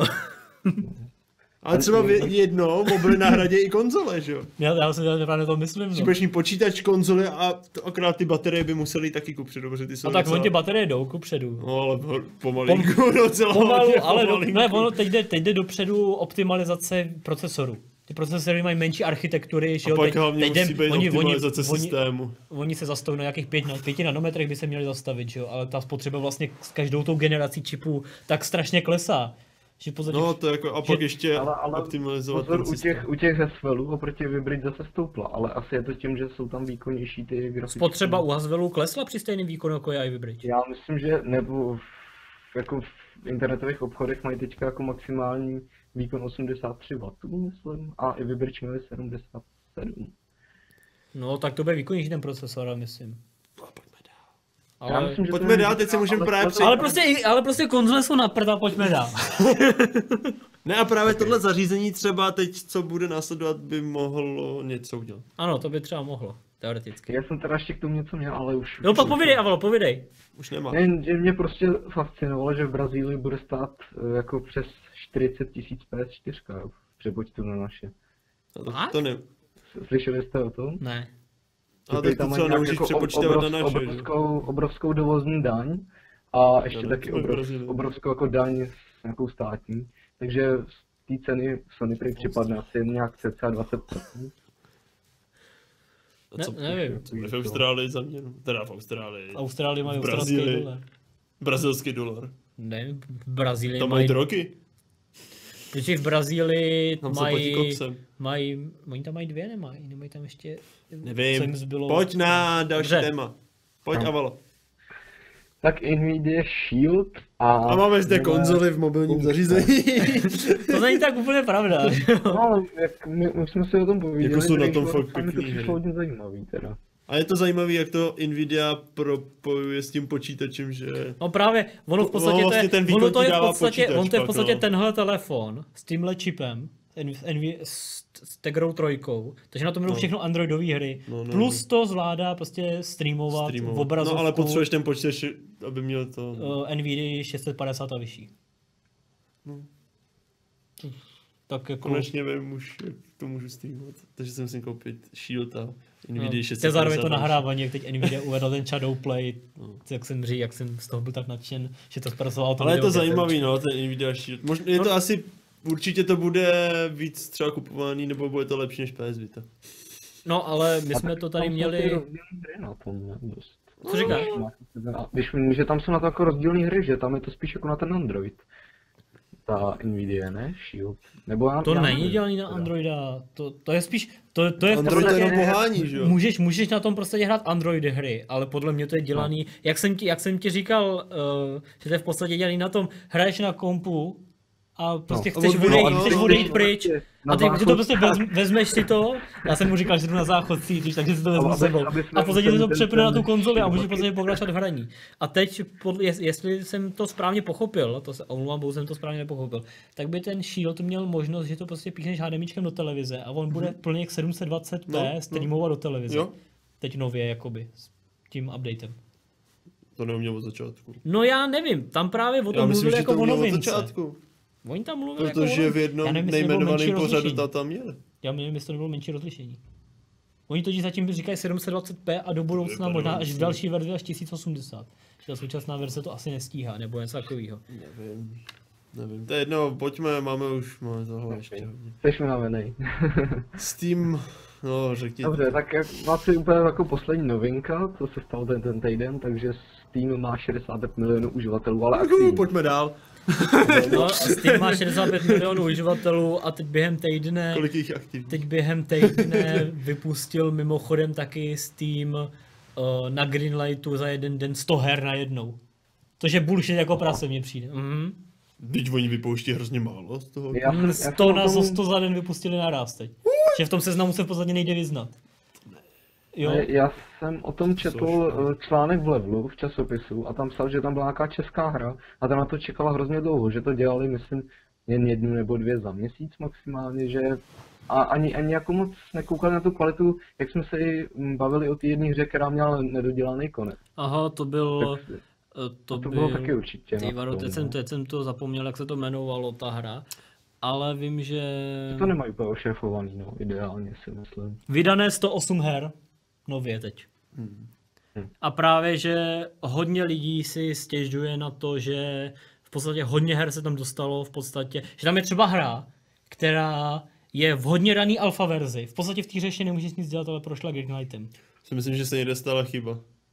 Speaker 2: Ale třeba v- jednou mobily nahradí i konzole, že jo?
Speaker 3: Já, já si právě to myslím,
Speaker 2: Že
Speaker 3: no.
Speaker 2: budeš mít počítač, konzole a to akorát ty baterie by musely taky kupředu, protože ty jsou
Speaker 3: A tak
Speaker 2: docela...
Speaker 3: on ty baterie jdou kupředu.
Speaker 2: No ale ho- pomalinku, docela hodně
Speaker 3: Pomalu, ale do,
Speaker 2: pomalinku.
Speaker 3: ne, ono teď jde, teď jde dopředu optimalizace procesoru. Ty procesory mají menší architektury, že
Speaker 2: A
Speaker 3: jo,
Speaker 2: pak
Speaker 3: teď,
Speaker 2: hlavně
Speaker 3: teď
Speaker 2: musí
Speaker 3: jdem-
Speaker 2: být
Speaker 3: oni, oni,
Speaker 2: optimalizace
Speaker 3: oni,
Speaker 2: systému.
Speaker 3: oni se zastaví na nějakých pět, na pěti nanometrech by se měli zastavit, že jo, ale ta spotřeba vlastně s každou tou generací čipů tak strašně klesá, Že v podstatě
Speaker 2: No to jako, a pak
Speaker 3: že-
Speaker 2: ještě
Speaker 1: Ale, ale
Speaker 2: optimalizovat
Speaker 1: pozor,
Speaker 2: ten
Speaker 1: u
Speaker 2: systém.
Speaker 1: těch, u těch Haswellů oproti Vybridge zase stoupla, ale asi je to tím, že jsou tam výkonnější ty grafiky.
Speaker 3: spotřeba u Haswellu klesla při stejném výkonu jako je Ivy Bridge.
Speaker 1: Já myslím, že nebo v, jako v internetových obchodech mají teďka jako maximální výkon osmdesát tři wattů, myslím, a i Vybridge měli sedmdesát sedm.
Speaker 3: No tak to bude výkonnější ten procesor, já myslím.
Speaker 2: No, pojďme dál.
Speaker 1: Já
Speaker 3: Ale,
Speaker 1: myslím, že
Speaker 2: Pojďme
Speaker 1: to je-
Speaker 2: dál, teď se můžeme
Speaker 1: ale-
Speaker 2: právě
Speaker 1: ale-
Speaker 2: přejít.
Speaker 3: ale, prostě, i- ale prostě konzole jsou na prda, pojďme dál.
Speaker 2: Ne a právě tohle zařízení třeba teď, co bude následovat, by mohlo něco udělat.
Speaker 3: Ano, to by třeba mohlo, teoreticky.
Speaker 1: Já jsem teda ještě k tomu něco měl, ale už...
Speaker 3: No pak
Speaker 1: už-
Speaker 3: povídej, Avalo, povídej.
Speaker 2: Už nemá.
Speaker 1: Ne, že mě prostě fascinovalo, že v Brazílii bude stát eh, jako přes čtyřicet tisíc P S čtyři jo, v přepočtu na naše.
Speaker 2: No, to,
Speaker 3: Fakt?
Speaker 2: to ne.
Speaker 1: Slyšeli jste o tom?
Speaker 3: Ne.
Speaker 2: Ale
Speaker 1: Že
Speaker 2: tak to
Speaker 1: tam mají
Speaker 2: třeba
Speaker 1: nějak
Speaker 2: nemůžeš
Speaker 1: jako
Speaker 2: přepočítávat na
Speaker 1: obrov-
Speaker 2: naše, že?
Speaker 1: obrovskou, obrovskou dovozní daň a ještě
Speaker 2: No,
Speaker 1: taky
Speaker 2: to je
Speaker 1: obrov,
Speaker 2: Brazílie.
Speaker 1: obrovskou jako daň s nějakou státní. Takže z té ceny Sony prý připadne asi nějak cca dvacet procent.
Speaker 2: A
Speaker 3: Ne,
Speaker 2: co,
Speaker 3: nevím.
Speaker 2: co bude v Austrálii za mě? Teda v Austrálii.
Speaker 3: V Austrálii mají
Speaker 2: V
Speaker 3: australský
Speaker 2: Brazílii.
Speaker 3: dolar.
Speaker 2: Brazilský dolar.
Speaker 3: Ne, v Brazílii
Speaker 2: Tam mají
Speaker 3: mají,
Speaker 2: drogy.
Speaker 3: protože v Brazílii
Speaker 2: Tam se platí
Speaker 3: mají,
Speaker 2: kopsem.
Speaker 3: mají, oni tam mají dvě, nemají, nemají tam ještě, co
Speaker 2: Nevím.
Speaker 3: jim zbylo.
Speaker 2: Pojď na další
Speaker 3: Dobře.
Speaker 2: téma. Pojď,
Speaker 1: No.
Speaker 2: Avalo.
Speaker 1: Tak Nvidia Shield a...
Speaker 2: A máme zde
Speaker 1: nové-
Speaker 2: konzoli v mobilním zařízení.
Speaker 3: To není tak úplně pravda.
Speaker 1: No, jak my, my jsme si o tom povídali,
Speaker 2: Jako jsou na
Speaker 1: takže
Speaker 2: tom
Speaker 1: to-
Speaker 2: fakt
Speaker 1: tam mi to
Speaker 2: pěkný hry.
Speaker 1: přišlo hodně zajímavý teda.
Speaker 2: A je to zajímavé, jak to Nvidia propojuje s tím počítačem, že...
Speaker 3: No právě, ono v podstatě
Speaker 2: No,
Speaker 3: to je,
Speaker 2: vlastně ten výkon
Speaker 3: ono to
Speaker 2: ti
Speaker 3: je v
Speaker 2: dává
Speaker 3: podstatě,
Speaker 2: počítač
Speaker 3: on to je v
Speaker 2: pak,
Speaker 3: podstatě
Speaker 2: no.
Speaker 3: tenhle telefon s tímhle čipem, N- Nv- s, s Tegrou trojkou, takže na tom budou
Speaker 2: No.
Speaker 3: všechno Androidové hry,
Speaker 2: No, no,
Speaker 3: plus to zvládá prostě streamovat,
Speaker 2: Streamovat.
Speaker 3: v obrazovku
Speaker 2: No ale potřebuješ ten počítač, aby měl to...
Speaker 3: uh, Nvidia šest set padesát a vyšší.
Speaker 2: No.
Speaker 3: Tak jako...
Speaker 2: Konečně vím už, jak to můžu streamovat. Takže jsem si koupit Shield a
Speaker 3: No,
Speaker 2: Nvidia šest set
Speaker 3: to je zároveň to
Speaker 2: padesát.
Speaker 3: nahrávání, jak teď Nvidia uvedl ten Shadowplay,
Speaker 2: No.
Speaker 3: jak jsem říkal, jak jsem z toho byl tak nadšen, že to zpracoval to
Speaker 2: Ale je to
Speaker 3: video,
Speaker 2: zajímavý, no, ten Nvidia Shield. Možná je to asi, určitě to bude víc třeba kupovaný, nebo bude to lepší než P S Vita.
Speaker 3: No ale my
Speaker 1: A
Speaker 3: jsme
Speaker 1: tak
Speaker 3: to tady
Speaker 1: tam jsou ty
Speaker 3: měli...
Speaker 1: rozdílné hry na tom, ne? Dost.
Speaker 3: Co říkáš?
Speaker 1: Když že tam jsou na to jako rozdílné hry, že tam je to spíš jako na ten Android. Ta Nvidia, ne? Shield. Nebo já,
Speaker 3: To
Speaker 1: já
Speaker 3: není
Speaker 1: nevím,
Speaker 3: dělaný na
Speaker 1: teda.
Speaker 3: Androida, to, to je spíš, to, to je v
Speaker 2: Android to
Speaker 3: podstatě,
Speaker 2: jenom pohání, že jo?
Speaker 3: můžeš, můžeš na tom prostě hrát Android hry, ale podle mě to je dělaný,
Speaker 1: No.
Speaker 3: jak, jsem ti, jak jsem ti říkal, uh, že to je v podstatě dělaný na tom, hraješ na kompu a prostě
Speaker 2: No,
Speaker 3: chceš
Speaker 2: a
Speaker 3: odejít,
Speaker 2: no,
Speaker 3: chceš
Speaker 2: no,
Speaker 3: odejít
Speaker 1: no,
Speaker 3: pryč
Speaker 1: na
Speaker 3: a ty, ty to prostě
Speaker 1: záchodkách.
Speaker 3: vezm, vezmeš si to, já jsem mu říkal, že jdu na záchod cítíš, takže si to vezmu
Speaker 1: Aby-
Speaker 3: sebou
Speaker 1: aby jsme
Speaker 3: a v podstatě
Speaker 1: ten-
Speaker 3: si to
Speaker 1: ten-
Speaker 3: přepne na
Speaker 1: ten-
Speaker 3: tu konzoli a
Speaker 1: ten-
Speaker 3: můžeš v podstatě pokračovat v hraní. A teď, podle, jest- jestli jsem to správně pochopil, to se omlouvám, bohu jsem to správně nepochopil, tak by ten Shield měl možnost, že to prostě píchneš HDMIčkem do televize a on bude plně jak sedm set dvacet p
Speaker 2: No, no.
Speaker 3: streamovat do televize.
Speaker 2: Jo?
Speaker 3: Teď nově, jakoby, s tím updatem.
Speaker 2: To neuměl od začátku.
Speaker 3: No já nevím, tam právě o
Speaker 2: Já
Speaker 3: tom
Speaker 2: myslím,
Speaker 3: mluvili
Speaker 2: že
Speaker 3: jako
Speaker 2: to
Speaker 3: o
Speaker 2: měl od
Speaker 3: novince.
Speaker 2: začátku.
Speaker 3: Oni tam mluvili jako o
Speaker 2: Protože v
Speaker 3: novince. Já
Speaker 2: jednom
Speaker 3: nevím, jestli nebylo menší
Speaker 2: nejmenovaném pořadu
Speaker 3: rozlišení.
Speaker 2: ta tam měli.
Speaker 3: Já nevím, jestli to nebylo menší rozlišení. Oni totiž zatím říkají sedm set dvacet p a do budoucna
Speaker 2: vypadá
Speaker 3: možná až v
Speaker 2: myslím.
Speaker 3: další verzi až tisíc osmdesát. Že ta současná verze to asi nestíhá, nebo něco takového.
Speaker 2: Nevím. Nevím. To je jedno, pojďme, máme už, máme toho ještě hodně.
Speaker 1: Jsi unavenej.
Speaker 2: Steam, no řekni.
Speaker 1: Dobře, tak jak vlastně úplně jako poslední novinka, co se stalo ten, ten týden, takže Steam má šedesát pět milionů uživatelů, ale
Speaker 2: Uhu,
Speaker 1: aktivní.
Speaker 2: pojďme dál.
Speaker 3: No a Steam má šedesát pět milionů uživatelů a teď během týdne,
Speaker 2: Kolik jich je aktivních?
Speaker 3: teď během týdne vypustil mimochodem taky Steam uh, na Greenlightu za jeden den sto her najednou. Což je bullshit jako prase mně přijde. Mhm.
Speaker 2: Teď oni vypouští hrozně málo z toho.
Speaker 1: Já jsem-
Speaker 3: Mm,
Speaker 1: já jsem
Speaker 3: sto
Speaker 1: o
Speaker 3: na
Speaker 1: tom-
Speaker 3: zo sto za den vypustili naraz teď. Že v tom seznamu se v podstatě nejde vyznat. Jo,
Speaker 1: Ne, Já jsem o tom četl
Speaker 2: Což,
Speaker 1: eh, článek v Levelu, v časopisu, a tam psal, že tam byla nějaká česká hra a ta na to čekala hrozně dlouho, že to dělali, myslím, jen jednu nebo dvě za měsíc maximálně, že a ani, ani jako moc nekoukali na tu kvalitu, jak jsme se i mm, bavili o té jedné hře, která měla nedodělaný konec.
Speaker 3: aha, to byl...
Speaker 1: Tak,
Speaker 3: eh, To,
Speaker 1: to
Speaker 3: byl,
Speaker 1: bylo taky určitě.
Speaker 3: Ty
Speaker 1: na
Speaker 3: vado,
Speaker 1: tom,
Speaker 3: teď
Speaker 1: no.
Speaker 3: jsem, teď jsem to zapomněl, jak se to jmenovalo, ta hra. Ale vím, že...
Speaker 1: To nemají úplně ošéfovaný, no, ideálně si myslím.
Speaker 3: Vydané sto osm her, nově teď.
Speaker 2: Hmm.
Speaker 3: A právě, že hodně lidí si stěžuje na to, že v podstatě hodně her se tam dostalo, v podstatě, že tam je třeba hra, která je v hodně raný alfa verzi. V podstatě v té hře ještě nemůžeš nic dělat, ale prošla Greenlightem.
Speaker 2: Si myslím, že se někde stala chyba.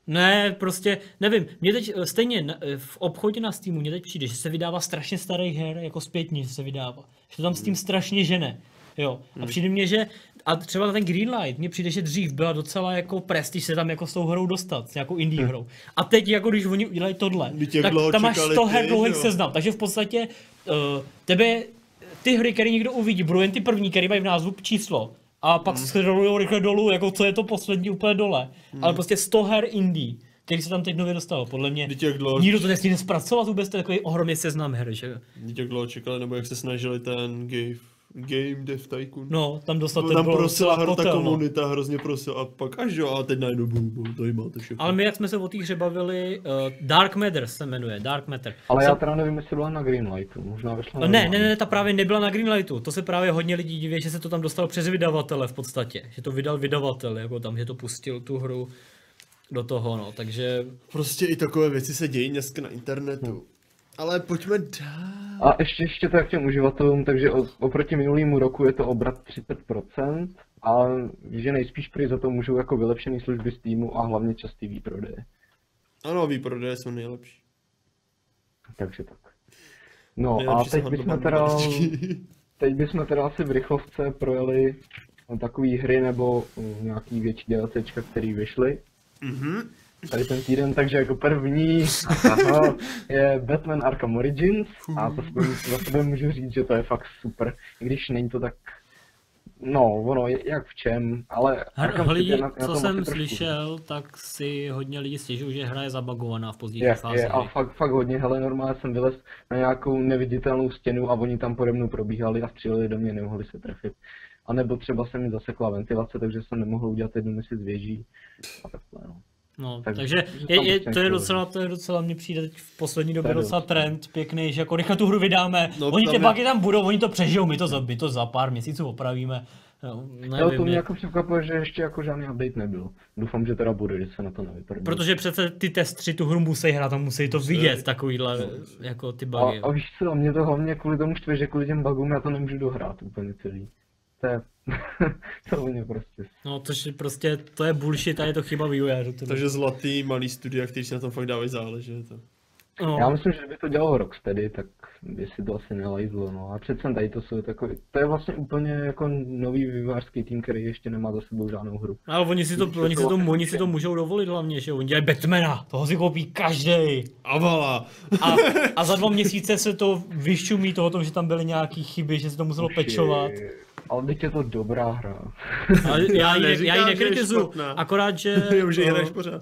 Speaker 3: Ne, prostě, nevím, mě teď eh, stejně na- eh, v obchodě na Steamu mě teď přijde, že se vydává strašně starých her, jako zpětně že se vydává. Že to tam s tím strašně žene. Jo, a přijde mně, že, a třeba na ten Greenlight, mně přijde, že dřív byla docela jako prestiž se tam jako s tou hrou dostat, s nějakou indie hrou. A teď jako když oni udělají tohle,
Speaker 2: Vždyť jak
Speaker 3: tak
Speaker 2: dlouho
Speaker 3: tam máš
Speaker 2: čekali
Speaker 3: sto her
Speaker 2: ty,
Speaker 3: dlouhých
Speaker 2: jo.
Speaker 3: seznam, takže v podstatě uh, tebe, ty hry, které někdo uvidí, budou jen ty první, které mají v názvu číslo. A pak se rolujou rychle dolů, jako co je to poslední úplně dole. Ale prostě sto her indie, který se tam teď nově dostalo, podle mě.
Speaker 2: Vždyť jak dlouho,
Speaker 3: Nikdo to nesmí zpracovat vůbec, to je takový ohromný seznam her, že jo.
Speaker 2: vždyť jak dlouho čekali, nebo jak se snažili ten Game, Game Dev Tycoon.
Speaker 3: No, tam dostat
Speaker 2: No,
Speaker 3: to
Speaker 2: tam
Speaker 3: bylo
Speaker 2: prosila
Speaker 3: docela
Speaker 2: hru, ta
Speaker 3: kotel, no.
Speaker 2: komunita hrozně prosila a pak až jo, a teď najednou bum, bum, tady máte všechno.
Speaker 3: Ale my, jak jsme se o té hře bavili, uh, Dark Matter se jmenuje, Dark Matter.
Speaker 1: Ale
Speaker 3: Jsem-
Speaker 1: já teda nevím, jestli byla na Greenlightu, možná vyšla na
Speaker 3: Ne, ne,
Speaker 1: normální.
Speaker 3: ne, ta právě nebyla na Greenlightu, to se právě hodně lidí diví, že se to tam dostalo přes vydavatele v podstatě, že to vydal vydavatel, jako tam, že to pustil tu hru do toho, no, takže
Speaker 2: Prostě i takové věci se dějí dneska na internetu. Ale pojďme dál.
Speaker 1: A ještě, ještě tak k těm uživatelům, takže o- oproti minulému roku je to obrat třicet procent a že nejspíš prý za to můžou jako vylepšené služby Steamu a hlavně častý výprodeje.
Speaker 2: Ano, výprodeje jsou nejlepší.
Speaker 1: Takže tak. No
Speaker 2: Nejlepší
Speaker 1: a teď
Speaker 2: jsou
Speaker 1: bychom
Speaker 2: handlované
Speaker 1: teda,
Speaker 2: balíčky.
Speaker 1: teď bychom teda asi v rychlovce projeli takové hry nebo uh, nějaký větší DLCčka, které vyšly
Speaker 2: Mhm.
Speaker 1: tady ten týden, takže jako první aha, je Batman Arkham Origins a to si za sebe můžu říct, že to je fakt super, i když není to tak, no ono je jak v čem, ale Arkham City
Speaker 3: lidi,
Speaker 1: je na, na
Speaker 3: co
Speaker 1: tom
Speaker 3: jsem
Speaker 1: asi trošku
Speaker 3: slyšel, tak si hodně lidí stěžují, že hra je zabagovaná v pozdějších
Speaker 1: je,
Speaker 3: fázích.
Speaker 1: je, a fakt, fakt hodně, hele, normálně jsem vylez na nějakou neviditelnou stěnu a oni tam pode mnou probíhali a stříleli do mě, nemohli se trefit. A nebo třeba se mi zasekla ventilace, takže jsem nemohl udělat jednu misi z věží a takhle, no.
Speaker 3: No,
Speaker 1: Tak-
Speaker 3: takže
Speaker 1: takže
Speaker 3: je,
Speaker 1: tam
Speaker 3: je,
Speaker 1: prostě
Speaker 3: to je
Speaker 1: nechtěl
Speaker 3: docela, to je docela, mně přijde teď v poslední době
Speaker 1: To je
Speaker 3: docela
Speaker 1: dost.
Speaker 3: trend pěkný, že jako rychle tu hru vydáme,
Speaker 2: No,
Speaker 3: oni
Speaker 2: tam
Speaker 3: ty
Speaker 2: je-
Speaker 3: bugy tam budou, oni to přežijou, my to za, my to za pár měsíců opravíme. No,
Speaker 1: Jo, to
Speaker 3: nevím,
Speaker 1: mě
Speaker 3: je-
Speaker 1: jako překvapuje, že ještě jako žádný update nebyl. Doufám, že teda bude, že se na to nevyprdne.
Speaker 3: protože přece ty testři tu hru musí hrát a musí to vidět, takovýhle, jako ty
Speaker 1: A,
Speaker 3: bugy.
Speaker 1: a víš co, mě to hlavně kvůli tomu štve, že kvůli těm bugům já to nemůžu dohrát úplně celý. To je, to mě prostě.
Speaker 3: No, což je prostě, to je bullshit a je to chyba vývojářů. to-
Speaker 2: Takže zlatý malý studia, který si na tom fakt dávají záležet.
Speaker 3: No.
Speaker 1: Já myslím, že by to dělalo Rocksteady, tak by si to asi nelajzlo, no. A přece tady to jsou takový, to je vlastně úplně jako nový vývojářský tým, který ještě nemá za sebou žádnou hru.
Speaker 3: Ale oni si to,
Speaker 1: Když
Speaker 3: oni
Speaker 1: to
Speaker 3: si to,
Speaker 1: vlastně
Speaker 3: oni si to můžou dovolit hlavně, že jo, oni dělají Batmana, toho si koupí každý.
Speaker 2: Avala!
Speaker 3: A, a za dva měsíce se to vyšumí toho, tom, že tam byly nějaký chyby, že se to muselo pečovat.
Speaker 1: Ale teď je to dobrá hra.
Speaker 3: Ale já ji, ne,
Speaker 2: neříkám,
Speaker 3: já ji
Speaker 2: že je
Speaker 3: nekritizuju,
Speaker 2: špatná.
Speaker 3: akorát, že...
Speaker 2: Je už ji
Speaker 3: no,
Speaker 2: hraješ pořád.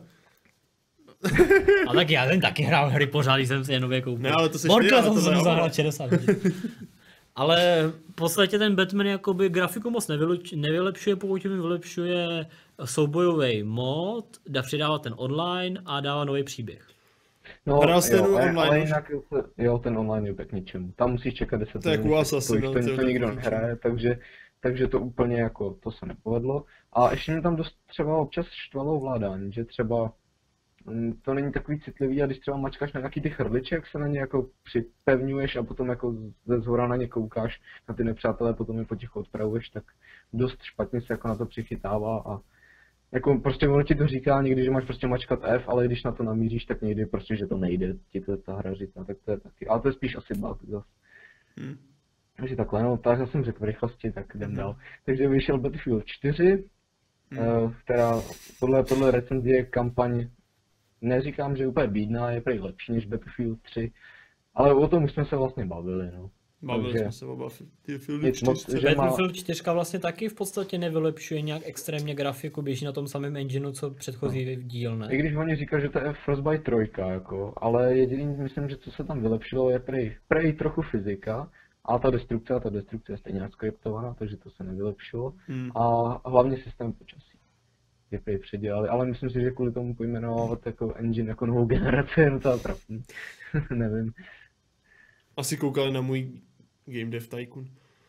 Speaker 3: a tak já jsem taky hrál hry pořád, když jsem si je nově koupil.
Speaker 2: Ne, ale to seš ty,
Speaker 3: Morkle
Speaker 2: ale
Speaker 3: jsem
Speaker 2: to
Speaker 3: se
Speaker 2: je
Speaker 3: mu
Speaker 2: ono.
Speaker 3: zahrál šedesát hodin. Ale v podstatě ten Batman jakoby grafiku moc nevyluč- nevylepšuje, pokud tím vylepšuje soubojový mod, dá přidávat ten online a dává nový příběh.
Speaker 1: No,
Speaker 2: Hrál jsi ten
Speaker 1: jo, ale-
Speaker 2: online
Speaker 1: ale
Speaker 2: už?
Speaker 1: jinak, jo, ten online je k ničemu. Tam musíš čekat deset
Speaker 2: To je jak u
Speaker 1: minut,
Speaker 2: vás asi,
Speaker 1: to,
Speaker 2: no,
Speaker 1: to,
Speaker 2: to je
Speaker 1: to nikdo
Speaker 2: tak
Speaker 1: nehraje, takže, takže to úplně jako, to se nepovedlo. A ještě mě tam dost třeba občas štvalo ovládání, že třeba mm, to není takový citlivý a když třeba mačkáš na nějaký ty chrliček, jak se na ně jako připevňuješ a potom jako ze zhora na ně koukáš na ty nepřátelé, potom je potichu odpravuješ, tak dost špatně se jako na to přichytává a jako prostě ono ti to říká někdy, že máš prostě mačkat F, ale když na to namíříš, tak někdy prostě, že to nejde, ti to ta hra říká, tak to je taky, ale to je spíš asi bug zase.
Speaker 2: Hmm.
Speaker 1: Takže takhle, no, tak já jsem řekl v rychlosti, tak jdem dál. Takže vyšel Battlefield čtyři,
Speaker 2: Hmm.
Speaker 1: uh, která podle, podle recenzie kampaň, neříkám, že je úplně bídná, je prý lepší než Battlefield tři, ale o tom už jsme se vlastně bavili, no.
Speaker 2: Bavili
Speaker 1: Takže-
Speaker 2: jsme se o Battlefield
Speaker 1: Nic moc,
Speaker 2: čtyři.
Speaker 1: že má-
Speaker 3: Battlefield čtyři vlastně taky v podstatě nevylepšuje nějak extrémně grafiku, běží na tom samém engineu, co předchozí díl, ne?
Speaker 1: I když oni říkají, že to je Frostbite tři, jako, ale jediný, myslím, že co se tam vylepšilo, je prej, prej trochu fyzika a ta destrukce, a ta destrukce je stejně skriptovaná, takže to se nevylepšilo.
Speaker 2: Hmm.
Speaker 1: A hlavně systém počasí. Je prej předělali, ale myslím si, že kvůli tomu pojmenovat jako engine jako novou generaci je docela trapný. Nevím.
Speaker 2: Asi koukali na můj Game Dev Tycoon.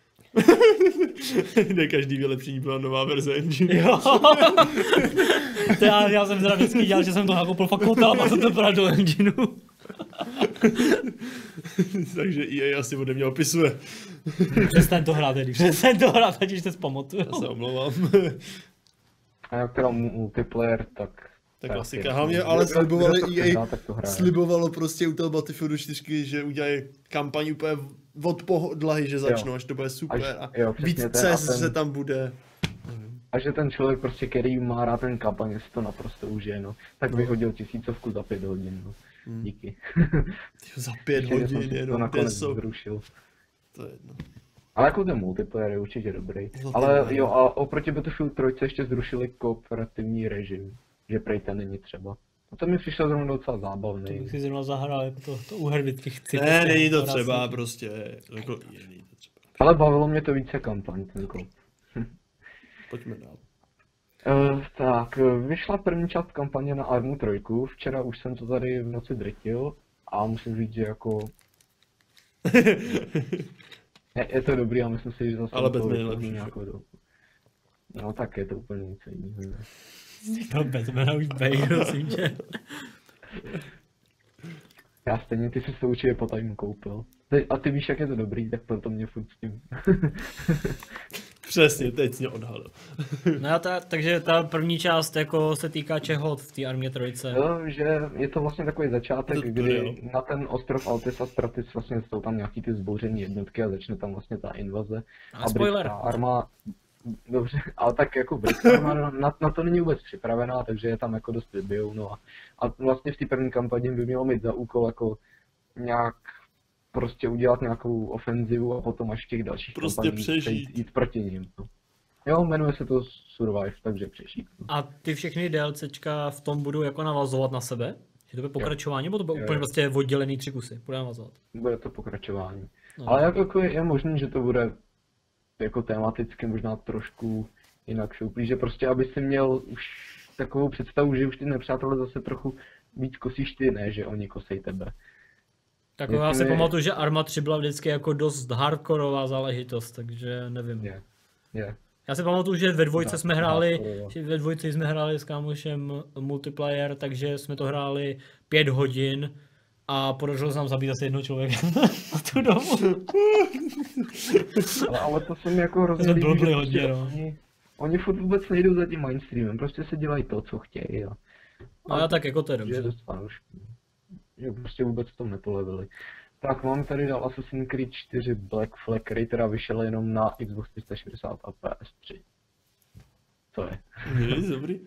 Speaker 2: Ne každý vylepšení byla nová verze engine.
Speaker 3: Jo. To já, já jsem teda vždycky dělal, že jsem to nakoupil fakt hotel a pak jsem to bral do engineu.
Speaker 2: Takže E A asi ode mě opisuje.
Speaker 3: Přestaň to hrát, Eddie, přestaň to hrát, ať už se zpamatuju.
Speaker 2: Já se omlouvám.
Speaker 1: A jak teda multiplayer, tak
Speaker 2: Ta
Speaker 1: Tak
Speaker 2: klasika.
Speaker 1: je.
Speaker 2: Hlavně
Speaker 1: Kdo-
Speaker 2: ale
Speaker 1: kdo-
Speaker 2: slibovali
Speaker 1: kdo to chce
Speaker 2: E A,
Speaker 1: hrát, tak to hraje.
Speaker 2: slibovalo prostě u toho Battlefieldu čtyři, že udělají kampaň úplně od podlahy, že začnou, až to bude super
Speaker 1: Až-
Speaker 2: a
Speaker 1: jo, přesně
Speaker 2: víc
Speaker 1: ten-
Speaker 2: cest
Speaker 1: a ten-
Speaker 2: se tam bude.
Speaker 1: A že ten člověk prostě, který má rád ten kampaně, si to naprosto užije, no. Tak
Speaker 2: No.
Speaker 1: vyhodil tisícovku za pět hodin, no.
Speaker 2: Hmm.
Speaker 1: Díky.
Speaker 2: Tyjo, za pět
Speaker 1: Ještě, že jsem
Speaker 2: hodin
Speaker 1: si to
Speaker 2: jenom, kde
Speaker 1: nakonec
Speaker 2: jsou.
Speaker 1: zrušil.
Speaker 2: To je jedno.
Speaker 1: Ale jako ten multiplayer je určitě dobrý.
Speaker 2: No, ty
Speaker 1: Ale
Speaker 2: vole.
Speaker 1: jo, a oproti Battlefield tři ještě zrušili kooperativní režim. Že prej ten není třeba. A to mi přišlo zrovna docela
Speaker 3: To
Speaker 1: zábavný.
Speaker 3: bych si zrovna zahrál, jako to, to u her vždycky chci.
Speaker 2: Ne,
Speaker 3: prostě
Speaker 2: není to
Speaker 3: narazit.
Speaker 2: třeba prostě, jako, není to třeba.
Speaker 1: Ale bavilo mě to více kampaň, ten koop.
Speaker 2: Pojďme dál.
Speaker 1: Uh, tak, eh, vyšla první část kampaně na Armu tři, včera už jsem to tady v noci drtil a musím říct, že jako... je, je to dobrý a myslím si, že zase
Speaker 2: Ale
Speaker 1: do toho
Speaker 2: Batman je
Speaker 1: vytvoří
Speaker 2: lepší,
Speaker 1: nějakou do... No tak je to úplně něco jiného. ne?
Speaker 3: To Batmana už bej, prosím tě.
Speaker 1: Já stejně, ty jsi to určitě po time koupil. Ty, a ty víš, jak je to dobrý, tak proto mě furt s tím.
Speaker 2: Přesně, teď jsi mě odhalil.
Speaker 3: No a ta, takže ta první část jako se týká čeho v té armě trojice?
Speaker 1: Jo, že je to vlastně takový začátek,
Speaker 2: To- to
Speaker 1: kdy
Speaker 2: jo.
Speaker 1: na ten ostrov Altis a Stratis vlastně jsou tam nějaký ty zbouřené jednotky a začne tam vlastně ta invaze.
Speaker 3: A spoiler.
Speaker 1: britská armáda, dobře, ale tak jako britská armáda na, na to není vůbec připravená, takže je tam jako dost vybijou, no a, a vlastně v té první kampani by mělo mít za úkol jako nějak prostě udělat nějakou ofenzivu a potom až v těch dalších
Speaker 2: Prostě
Speaker 1: kampaních
Speaker 2: přežít.
Speaker 1: jít, jít proti ním. No. Jo, jmenuje se to Survive, takže přežít. No.
Speaker 3: A ty všechny DLCčka v tom budou jako navazovat na sebe? Že to bude pokračování, nebo to bude
Speaker 1: Jo,
Speaker 3: úplně
Speaker 1: jo.
Speaker 3: prostě oddělený tři kusy? Bude navazovat.
Speaker 1: Bude to pokračování.
Speaker 3: No.
Speaker 1: Ale jak, jako je, je možný, že to bude jako tematicky možná trošku jinak se uplí, že prostě aby si měl už takovou představu, že už ty nepřátelé zase trochu víc kosíš ty, ne, že oni kosej tebe.
Speaker 3: Tak já
Speaker 1: Jestli
Speaker 3: si
Speaker 1: mi-
Speaker 3: pamatuju, že Arma tři byla vždycky jako dost hardkorová záležitost, takže nevím.
Speaker 1: Je, je.
Speaker 3: Já si pamatuju, že ve dvojce
Speaker 1: Tak,
Speaker 3: jsme hráli,
Speaker 1: hardkorová.
Speaker 3: že ve dvojce jsme hráli s kámošem multiplayer, takže jsme to hráli pět hodin a podařilo se nám zabít asi jednoho člověka na tu dobu.
Speaker 1: Ale, ale to se mi jako hrozně
Speaker 3: jsme
Speaker 1: líbí,
Speaker 3: blbli
Speaker 1: že
Speaker 3: hodně,
Speaker 1: prostě
Speaker 3: no.
Speaker 1: oni, oni furt vůbec nejdou za tím mainstreamem, prostě se dělají to, co chtějí. A,
Speaker 3: No a tak jako to je
Speaker 1: že je
Speaker 3: dobře.
Speaker 1: dost fanoušků. Že prostě vůbec v tom nepolevili. Tak mám tady dal Assassin's Creed čtyři Black Flag, který teda vyšel jenom na Xbox tři sta šedesát a P S tři. Co je?
Speaker 2: Nic, dobrý.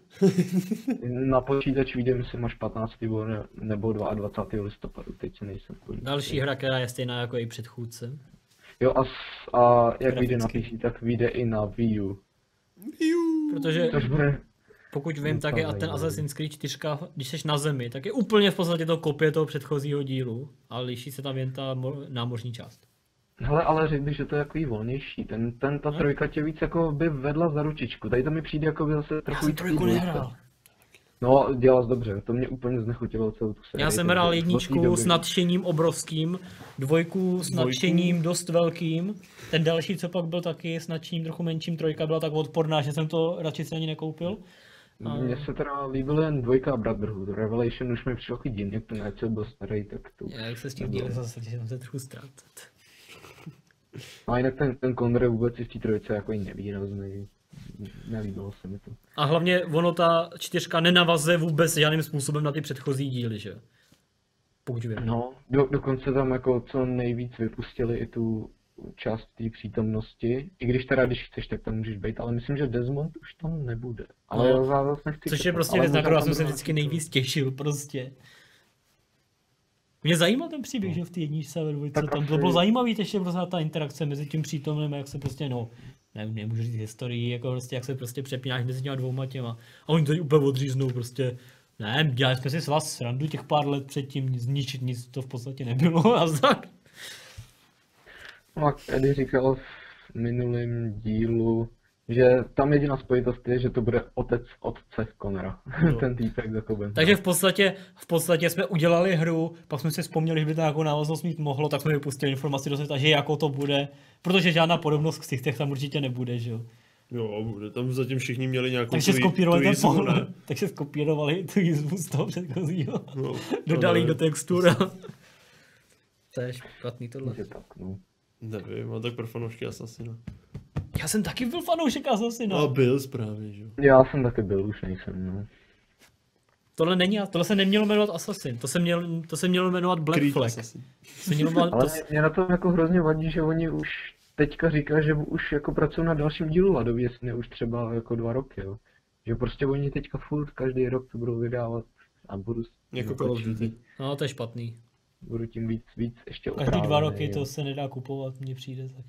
Speaker 1: Na počítač vyjde myslím až patnáctého ne- nebo dvacátého druhého listopadu, teď si nejsem úplně.
Speaker 3: Další hra, která je stejná jako její předchůdce.
Speaker 1: Jo a, s- a jak vyjde na
Speaker 3: Graficky.
Speaker 1: P C, tak vyjde i na Wii U.
Speaker 2: Juuu.
Speaker 3: Protože
Speaker 1: Což bude...
Speaker 3: pokud vím, tak je a ten
Speaker 1: zajímavý.
Speaker 3: Assassin's Creed čtyři, když jsi na zemi, tak je úplně v podstatě to kopie toho předchozího dílu, ale liší se tam jen ta mo- námořní část.
Speaker 1: Hele, ale řekl bych, že to je takový volnější. Ten, ten, ta trojka tě víc jako by vedla za ručičku. Tady to mi přijde jako by zase
Speaker 3: Já
Speaker 1: trochu
Speaker 3: jsem
Speaker 1: víc
Speaker 3: trojku
Speaker 1: té dvojce.
Speaker 3: nehrál.
Speaker 1: No, dělal jsi dobře, to mě úplně znechutilo celou tu sérii.
Speaker 3: Já jsem
Speaker 1: takže
Speaker 3: hrál
Speaker 1: od té
Speaker 3: jedničku
Speaker 1: doby-
Speaker 3: s nadšením obrovským, dvojku s
Speaker 2: Dvojku.
Speaker 3: nadšením dost velkým, ten další, co pak byl taky s nadšením trochu menším, trojka byla tak odporná, že jsem to radši si ani nekoupil. A-
Speaker 1: Mně se teda líbilo jen dvojka a Brotherhood. Revelation už mi přišlo takový divný, jak ten co byl starý, tak to...
Speaker 3: Já jak se s tím
Speaker 1: nebylo.
Speaker 3: díly zase, že jsem se trochu ztrácet.
Speaker 1: No a jinak ten, ten Conrad vůbec i v té trojice jako i nevýrazný. Nelíbilo se mi to.
Speaker 3: A hlavně ono ta čtyřka nenavazuje vůbec žádným způsobem na ty předchozí díly, že? Pokud vím.
Speaker 1: No, do, dokonce tam jako co nejvíc vypustili i tu část té přítomnosti. I když teda, když chceš, tak tam můžeš být, ale myslím, že Desmond už tam nebude. Ale
Speaker 3: No,
Speaker 1: já zase nechci
Speaker 3: Což je
Speaker 1: čekat,
Speaker 3: prostě
Speaker 1: ale
Speaker 3: věc, na
Speaker 1: možná
Speaker 3: kterou já
Speaker 1: tam
Speaker 3: jsem se
Speaker 1: bude
Speaker 3: vždycky
Speaker 1: nějaký-
Speaker 3: nejvíc těšil prostě. Mě zajímal ten příběh, že v té jedničce a ve dvojce,
Speaker 1: Tak
Speaker 3: tam to
Speaker 1: asi-
Speaker 3: bylo zajímavý, ještě prostě ta interakce mezi tím přítomným, jak se prostě, no, ne, nemůžu říct historii, jako prostě, jak se prostě přepínáš mezi těma dvouma těma. A oni to úplně odříznou prostě. Ne, dělali jsme si s vás srandu těch pár let předtím, nic, ničit nic to v podstatě nebylo a tak.
Speaker 1: No a Eddie říkal v minulém dílu, že tam jediná spojitost je, že to bude otec otce Connora.
Speaker 2: No.
Speaker 1: Ten týpek za Kobem.
Speaker 3: Takže v podstatě, v podstatě jsme udělali hru, pak jsme si vzpomněli, že by to nějakou návaznost mít mohlo, tak jsme vypustili informaci do světa, že jako to bude, protože žádná podobnost k těch tam určitě nebude, že jo.
Speaker 2: Jo, bude tam zatím všichni měli nějakou
Speaker 3: Takže
Speaker 2: tu-
Speaker 3: skopírovali
Speaker 2: tu
Speaker 3: ten
Speaker 2: jízvu,
Speaker 3: pohled,
Speaker 2: ne?
Speaker 3: takže skopírovali tu jízvu z toho předchozího,
Speaker 2: No, to
Speaker 3: dodali ji do
Speaker 2: nevím.
Speaker 3: textur. To je špatný tohle.
Speaker 1: Že tak, no.
Speaker 2: Nevím, a tak pro fanoušky Assassina.
Speaker 3: Já jsem taky byl fanoušek Assassina.
Speaker 2: No a byl správně, že jo.
Speaker 1: Já jsem taky byl, už nejsem, no.
Speaker 3: Tohle není, tohle se nemělo jmenovat Assassin, to se mělo, to se mělo jmenovat Black
Speaker 2: Creed
Speaker 3: Flag.
Speaker 2: Assassin.
Speaker 3: Se mělo jmenovat,
Speaker 1: Ale
Speaker 3: to,
Speaker 1: mě, mě na to jako hrozně vadí, že oni už teďka říkají, že už jako pracují na dalším dílu Ladový jeskyně už třeba jako dva roky, jo. Že prostě oni teďka furt každý rok to budou vydávat a budu s tím
Speaker 2: Jako Call of
Speaker 1: čím
Speaker 2: Duty.
Speaker 1: víc-
Speaker 3: no to je špatný.
Speaker 1: budu tím víc, víc ještě
Speaker 3: Každý dva
Speaker 1: otrávený,
Speaker 3: roky to
Speaker 1: jo.
Speaker 3: se nedá kupovat, mně přijde tak.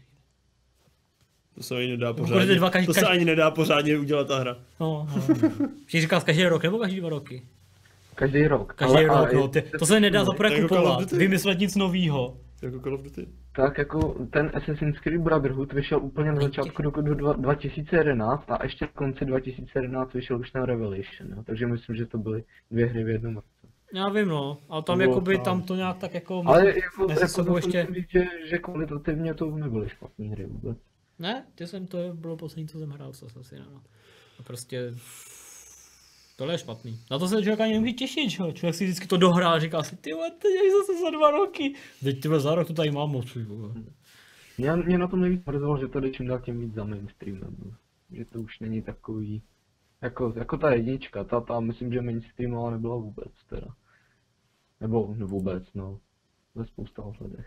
Speaker 2: To se ani nedá
Speaker 3: Pokud
Speaker 2: pořádně,
Speaker 3: ty dva každý-
Speaker 2: to se
Speaker 3: každý-
Speaker 2: ani nedá pořádně udělat ta hra.
Speaker 3: No, no. Všichni říká každý rok nebo každý dva roky?
Speaker 1: Každý rok.
Speaker 3: Každý
Speaker 1: ale-
Speaker 3: rok,
Speaker 1: ale
Speaker 3: no,
Speaker 1: je-
Speaker 3: ty, to se nedá za prvé
Speaker 2: jako Call of
Speaker 3: kupovat,
Speaker 2: Duty.
Speaker 3: vymyslet nic novýho.
Speaker 2: Jako Call of Duty.
Speaker 1: Tak jako ten Assassin's Creed Brotherhood vyšel úplně na začátku roku dva- 2011 a ještě v konci dva tisíce jedenáct vyšel už ten Revelation, jo. Takže myslím, že to byly dvě hry v jednom roce.
Speaker 3: Já vím no, ale tam
Speaker 1: To bylo
Speaker 3: jakoby,
Speaker 1: fajn.
Speaker 3: tam to nějak tak jako...
Speaker 1: Ale jako,
Speaker 3: mezi
Speaker 1: jako
Speaker 3: sebou
Speaker 1: to
Speaker 3: ještě...
Speaker 1: musím říct, že, že kvalitativně to nebyly špatné hry vůbec.
Speaker 3: Ne, ty jsem, to bylo poslední, co jsem hrál s Assassinem, no. A prostě... Tohle je špatný. Na to se člověk ani nemůže těšit, že jo? Člověk si vždycky to dohrál a říká si, ty vole, teď je zase za dva roky. Teď tyhle za rok to tady mám moc, vole.
Speaker 1: Mě, mě na tom nejvíc mrzelo, že to jde čím dál tím víc za mainstreamem. No. Že to už není takový... Jako, jako ta jednička, ta, ta myslím, že mainstreamová nebyla vůbec teda. Nebo no, vůbec, no. Ve spousta ohledech.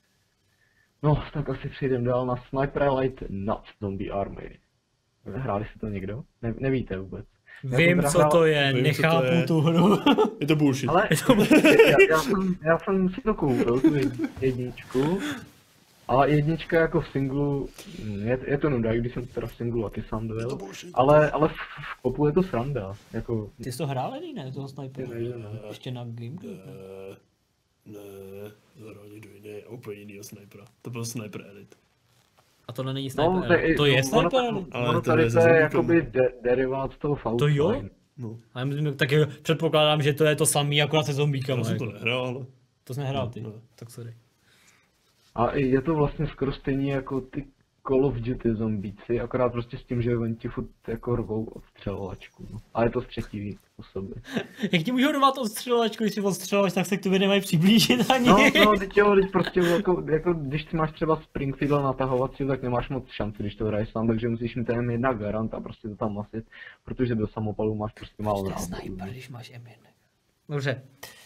Speaker 1: No, tak asi přejdeme dál na Sniper Elite Not Zombie Army. Hráli si to někdo? Ne, nevíte vůbec. Já jsem
Speaker 3: Vím,
Speaker 1: teda
Speaker 3: co
Speaker 1: hrál-
Speaker 3: to je,
Speaker 2: Vím, co to
Speaker 3: nechápu
Speaker 2: je.
Speaker 3: tu hru.
Speaker 2: Je to bullshit.
Speaker 1: Ale já, já, jsem, já jsem si to koupil, tu jed- jedničku. A jednička jako v singlu, hm, je, je to nuda, i když jsem teda v singlu taky sám dojel. Ale, ale v, v kopu je to sranda. Jako,
Speaker 3: Ty jsi to hrál, Eddie, ne? Toho snipera?
Speaker 1: Ne, ne, ne.
Speaker 3: Ještě na Gamecube? ne?
Speaker 2: Eh, Ne, zahrál někdo jiný, úplně jinýho snipera. To byl Sniper Elite.
Speaker 3: A tohle není
Speaker 1: no,
Speaker 3: sniper.
Speaker 1: to, je-
Speaker 3: to je
Speaker 1: no,
Speaker 3: sniper.
Speaker 1: Ono,
Speaker 3: ale-
Speaker 2: Ale
Speaker 1: ono
Speaker 2: to
Speaker 1: tady
Speaker 2: je
Speaker 1: to
Speaker 2: ze
Speaker 1: je
Speaker 2: zombíkama.
Speaker 1: jakoby de, derivát z toho Faust
Speaker 3: To jo?
Speaker 1: Line.
Speaker 2: No,
Speaker 3: Ale myslím, tak je, předpokládám, že to je to samý, akorát se zombíkama.
Speaker 2: já jsem
Speaker 3: Jako.
Speaker 2: to nehrál, ale...
Speaker 3: To jsi nehrál ty,
Speaker 2: Ne.
Speaker 3: tak sorry.
Speaker 1: A i je to vlastně skoro stejný jako ty Call of Duty zombíci, akorát prostě s tím, že oni ti furt jako rvou odstřelovačku. No. A je to z třetí osoby.
Speaker 3: Jak ti můžou rvát odstřelovačku, když si odstřelovač, tak se k tobě nemají přiblížit ani.
Speaker 1: No, no, teď jo, teď prostě jako, jako když ty máš třeba Springfield natahovací, tak nemáš moc šanci, když to hraješ sám, takže musíš mít M jedna garant a prostě to tam masit, protože do samopalu máš prostě málo
Speaker 3: To je
Speaker 1: nábojů.
Speaker 3: sniper, když máš M jedna. Dobře.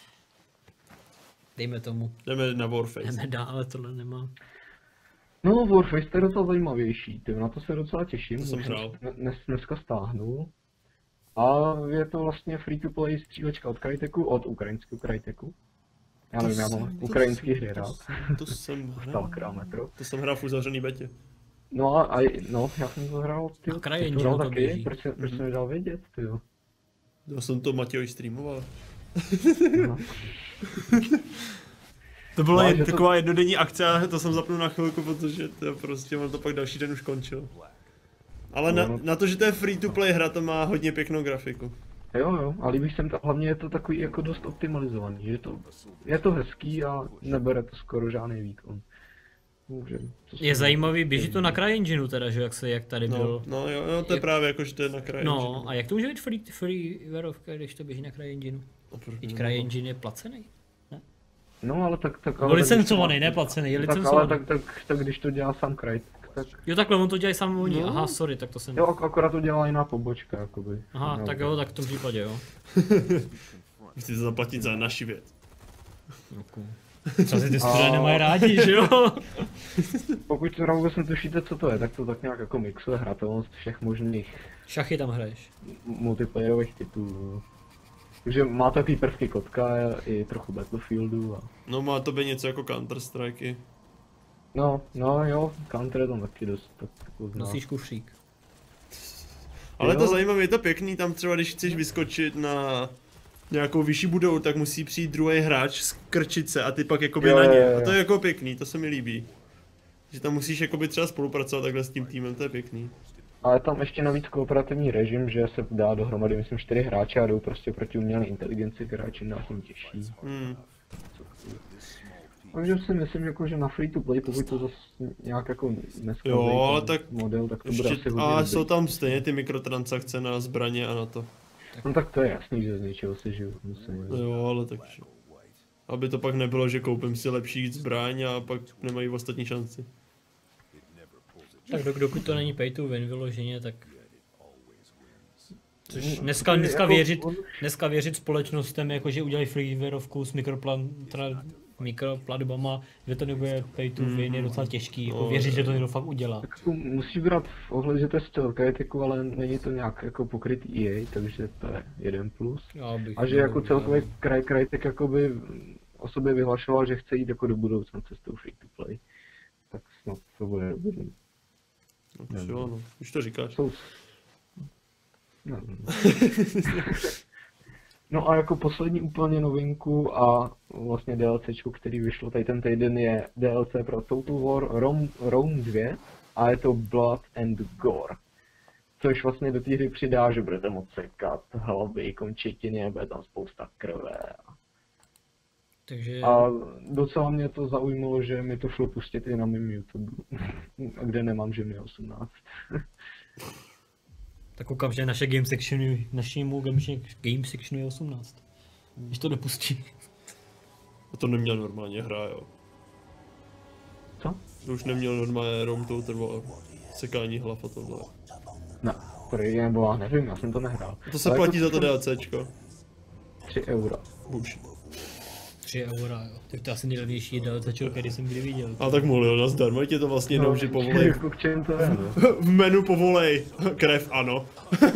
Speaker 3: Dejme tomu.
Speaker 2: Jdeme na Warface.
Speaker 3: Jdeme dál, ale tohle nemá.
Speaker 1: No, Warface to je docela zajímavější, ty, na to se docela těším,
Speaker 2: To jsem
Speaker 1: už
Speaker 2: hrál.
Speaker 1: dnes, dneska stáhnul. A je to vlastně free to play střílečka od Cryteku, od ukrajinského Cryteku. Já nevím, já mám
Speaker 2: jsem-
Speaker 1: ukrajinský
Speaker 2: to-
Speaker 1: hry rád.
Speaker 2: To jsem hrál.
Speaker 1: Stalkera Metro.
Speaker 2: To jsem hrál v uzavřený betě.
Speaker 1: No a, a no, já jsem to hrál, ty,
Speaker 3: Na
Speaker 1: ty
Speaker 3: CryEngineu
Speaker 1: to hrál
Speaker 3: to
Speaker 1: taky,
Speaker 3: běží.
Speaker 1: proč, se- proč jsem nedal vědět, ty jo.
Speaker 2: Já jsem to Matějovi streamoval.
Speaker 1: No.
Speaker 2: To byla
Speaker 1: No,
Speaker 2: jen,
Speaker 1: že to-
Speaker 2: taková jednodenní akce a to jsem zapnul na chvilku, protože to prostě on to pak další den už končil. Ale na,
Speaker 1: No.
Speaker 2: na to, že to je free to play hra, to má hodně pěknou grafiku.
Speaker 1: Jo, jo, a líbí se mi to, hlavně je to takový jako dost optimalizovaný, že to, je to hezký a nebere to skoro žádný výkon. Může, to
Speaker 3: Je
Speaker 1: se-
Speaker 3: zajímavý, běží to na CryEngineu teda, že jak se, jak tady
Speaker 2: No,
Speaker 3: byl.
Speaker 2: no jo, jo, to je
Speaker 3: Jak-
Speaker 2: právě jako, že to je na kraji.
Speaker 3: No, a jak to může být free, free verovka, když to běží na CryEngineu? Teď CryEngine je placený.
Speaker 1: No, ale tak, tak
Speaker 3: No,
Speaker 1: ale
Speaker 3: licencovaný,
Speaker 1: tak,
Speaker 3: ne placený, je
Speaker 1: tak, ale
Speaker 3: licencovaný.
Speaker 1: tak, tak, tak, když to dělá sám Crytek, tak
Speaker 3: Jo, takhle, on to dělají sám oni.
Speaker 2: No.
Speaker 3: Aha, sorry, tak to jsem...
Speaker 1: jo, ak- akorát to dělá jiná pobočka, jakoby.
Speaker 3: Aha,
Speaker 1: no,
Speaker 3: tak jo, tak v tom případě jo.
Speaker 2: Musíte to zaplatit za naši věc.
Speaker 3: Třeba si ty
Speaker 1: A-
Speaker 3: studie nemají rádi, že jo?
Speaker 1: Pokud teda vůbec netušíte, co to je, tak to tak nějak jako mixuje hratelnost všech možných
Speaker 3: Šachy tam hraješ.
Speaker 1: multiplayerových titulů. Takže má takový prvky kotka i trochu Battlefieldu a...
Speaker 2: No má to být něco jako Counter Strike.
Speaker 1: No, no jo, Counter je tam taky dost tak jako zná.
Speaker 3: Nosíš kufřík.
Speaker 2: Ale
Speaker 1: Jo.
Speaker 2: to zajímavé, je to pěkný, tam třeba když chceš vyskočit na nějakou vyšší budovu, tak musí přijít druhý hráč skrčit se a ty pak jakoby
Speaker 1: Jo,
Speaker 2: na ně.
Speaker 1: jo, jo.
Speaker 2: A to je jako pěkný, to se mi líbí. Že tam musíš jakoby třeba spolupracovat takhle s tím týmem, to je pěkný.
Speaker 1: Ale tam ještě navíc kooperativní režim, že se dá dohromady, myslím, čtyři hráče a jdou prostě proti umělé inteligenci, která je čím dál tím těžší.
Speaker 2: Hmm.
Speaker 1: Takže si myslím, jako, že na free to play, pokud to zase nějak jako dneska
Speaker 2: Jo,
Speaker 1: zajde
Speaker 2: ale
Speaker 1: ten
Speaker 2: tak
Speaker 1: model, tak to bude
Speaker 2: Ještě,
Speaker 1: asi hodně
Speaker 2: a
Speaker 1: dobrý.
Speaker 2: jsou tam stejně ty mikrotransakce na zbraně a na to.
Speaker 1: No tak to je jasný, že z něčeho se žiju, musím.
Speaker 2: No jo, ale takže. Aby to pak nebylo, že koupím si lepší zbraň a pak nemají ostatní šanci.
Speaker 3: Tak dok- dokud to není pay to win vyloženě, tak... Což dneska,
Speaker 1: Protože
Speaker 3: dneska,
Speaker 1: jako
Speaker 3: věřit,
Speaker 1: on-
Speaker 3: dneska věřit společnostem, jako že udělají freewareovku s mikroplan, tra, mikroplatbama, že to nebude pay to win, je docela těžký, jako
Speaker 2: No,
Speaker 3: věřit, že to
Speaker 2: je.
Speaker 3: někdo fakt udělá.
Speaker 1: Tak jako musí brát v ohled, že to je stealth, ale není to nějak jako pokrytý E A, takže to je jeden plus.
Speaker 3: Já bych
Speaker 1: A že jako celkově kraj Crytek jakoby o sobě vyhlašoval, že chce jít jako do budoucna cestou free to play. Tak snad to bude dobrý.
Speaker 2: No, to jo, no. Už to říkáš.
Speaker 1: Jsou... No. No a jako poslední úplně novinku a vlastně DLCčko, který vyšlo tady ten týden, je D L C pro Total War Rome, Rome dva a je to Blood and Gore. Což vlastně do té hry přidá, že budete moct sekat hlavy, končetiny, bude tam spousta krve.
Speaker 3: Takže
Speaker 1: A docela mě to zaujalo, že mi to šlo pustit i na mém YouTube, kde nemám, že mi je osmnáct.
Speaker 3: tak koukám, že naše game sectionu, našemu game, game sectionu je osmnáct. Když to dopustí.
Speaker 2: A to neměl normálně hra, jo.
Speaker 1: Co?
Speaker 2: To už neměl normálně Rome Total War. Sekání hlav a tohle.
Speaker 1: Ne, prý, nebo já nevím, já jsem to nehrál.
Speaker 2: A to se
Speaker 1: Ale
Speaker 2: platí za to
Speaker 1: jsou
Speaker 2: DLCčko.
Speaker 1: tři eura.
Speaker 2: Bullshit.
Speaker 3: tři eura, jo. Tak to je asi nejlevnější DLCčko, který jsem kdy viděl.
Speaker 2: A tak mohli ho nazdar, mají tě to vlastně jenom, že povolej.
Speaker 1: Jako k čem to je, no?
Speaker 2: V menu povolej. Krev, ano.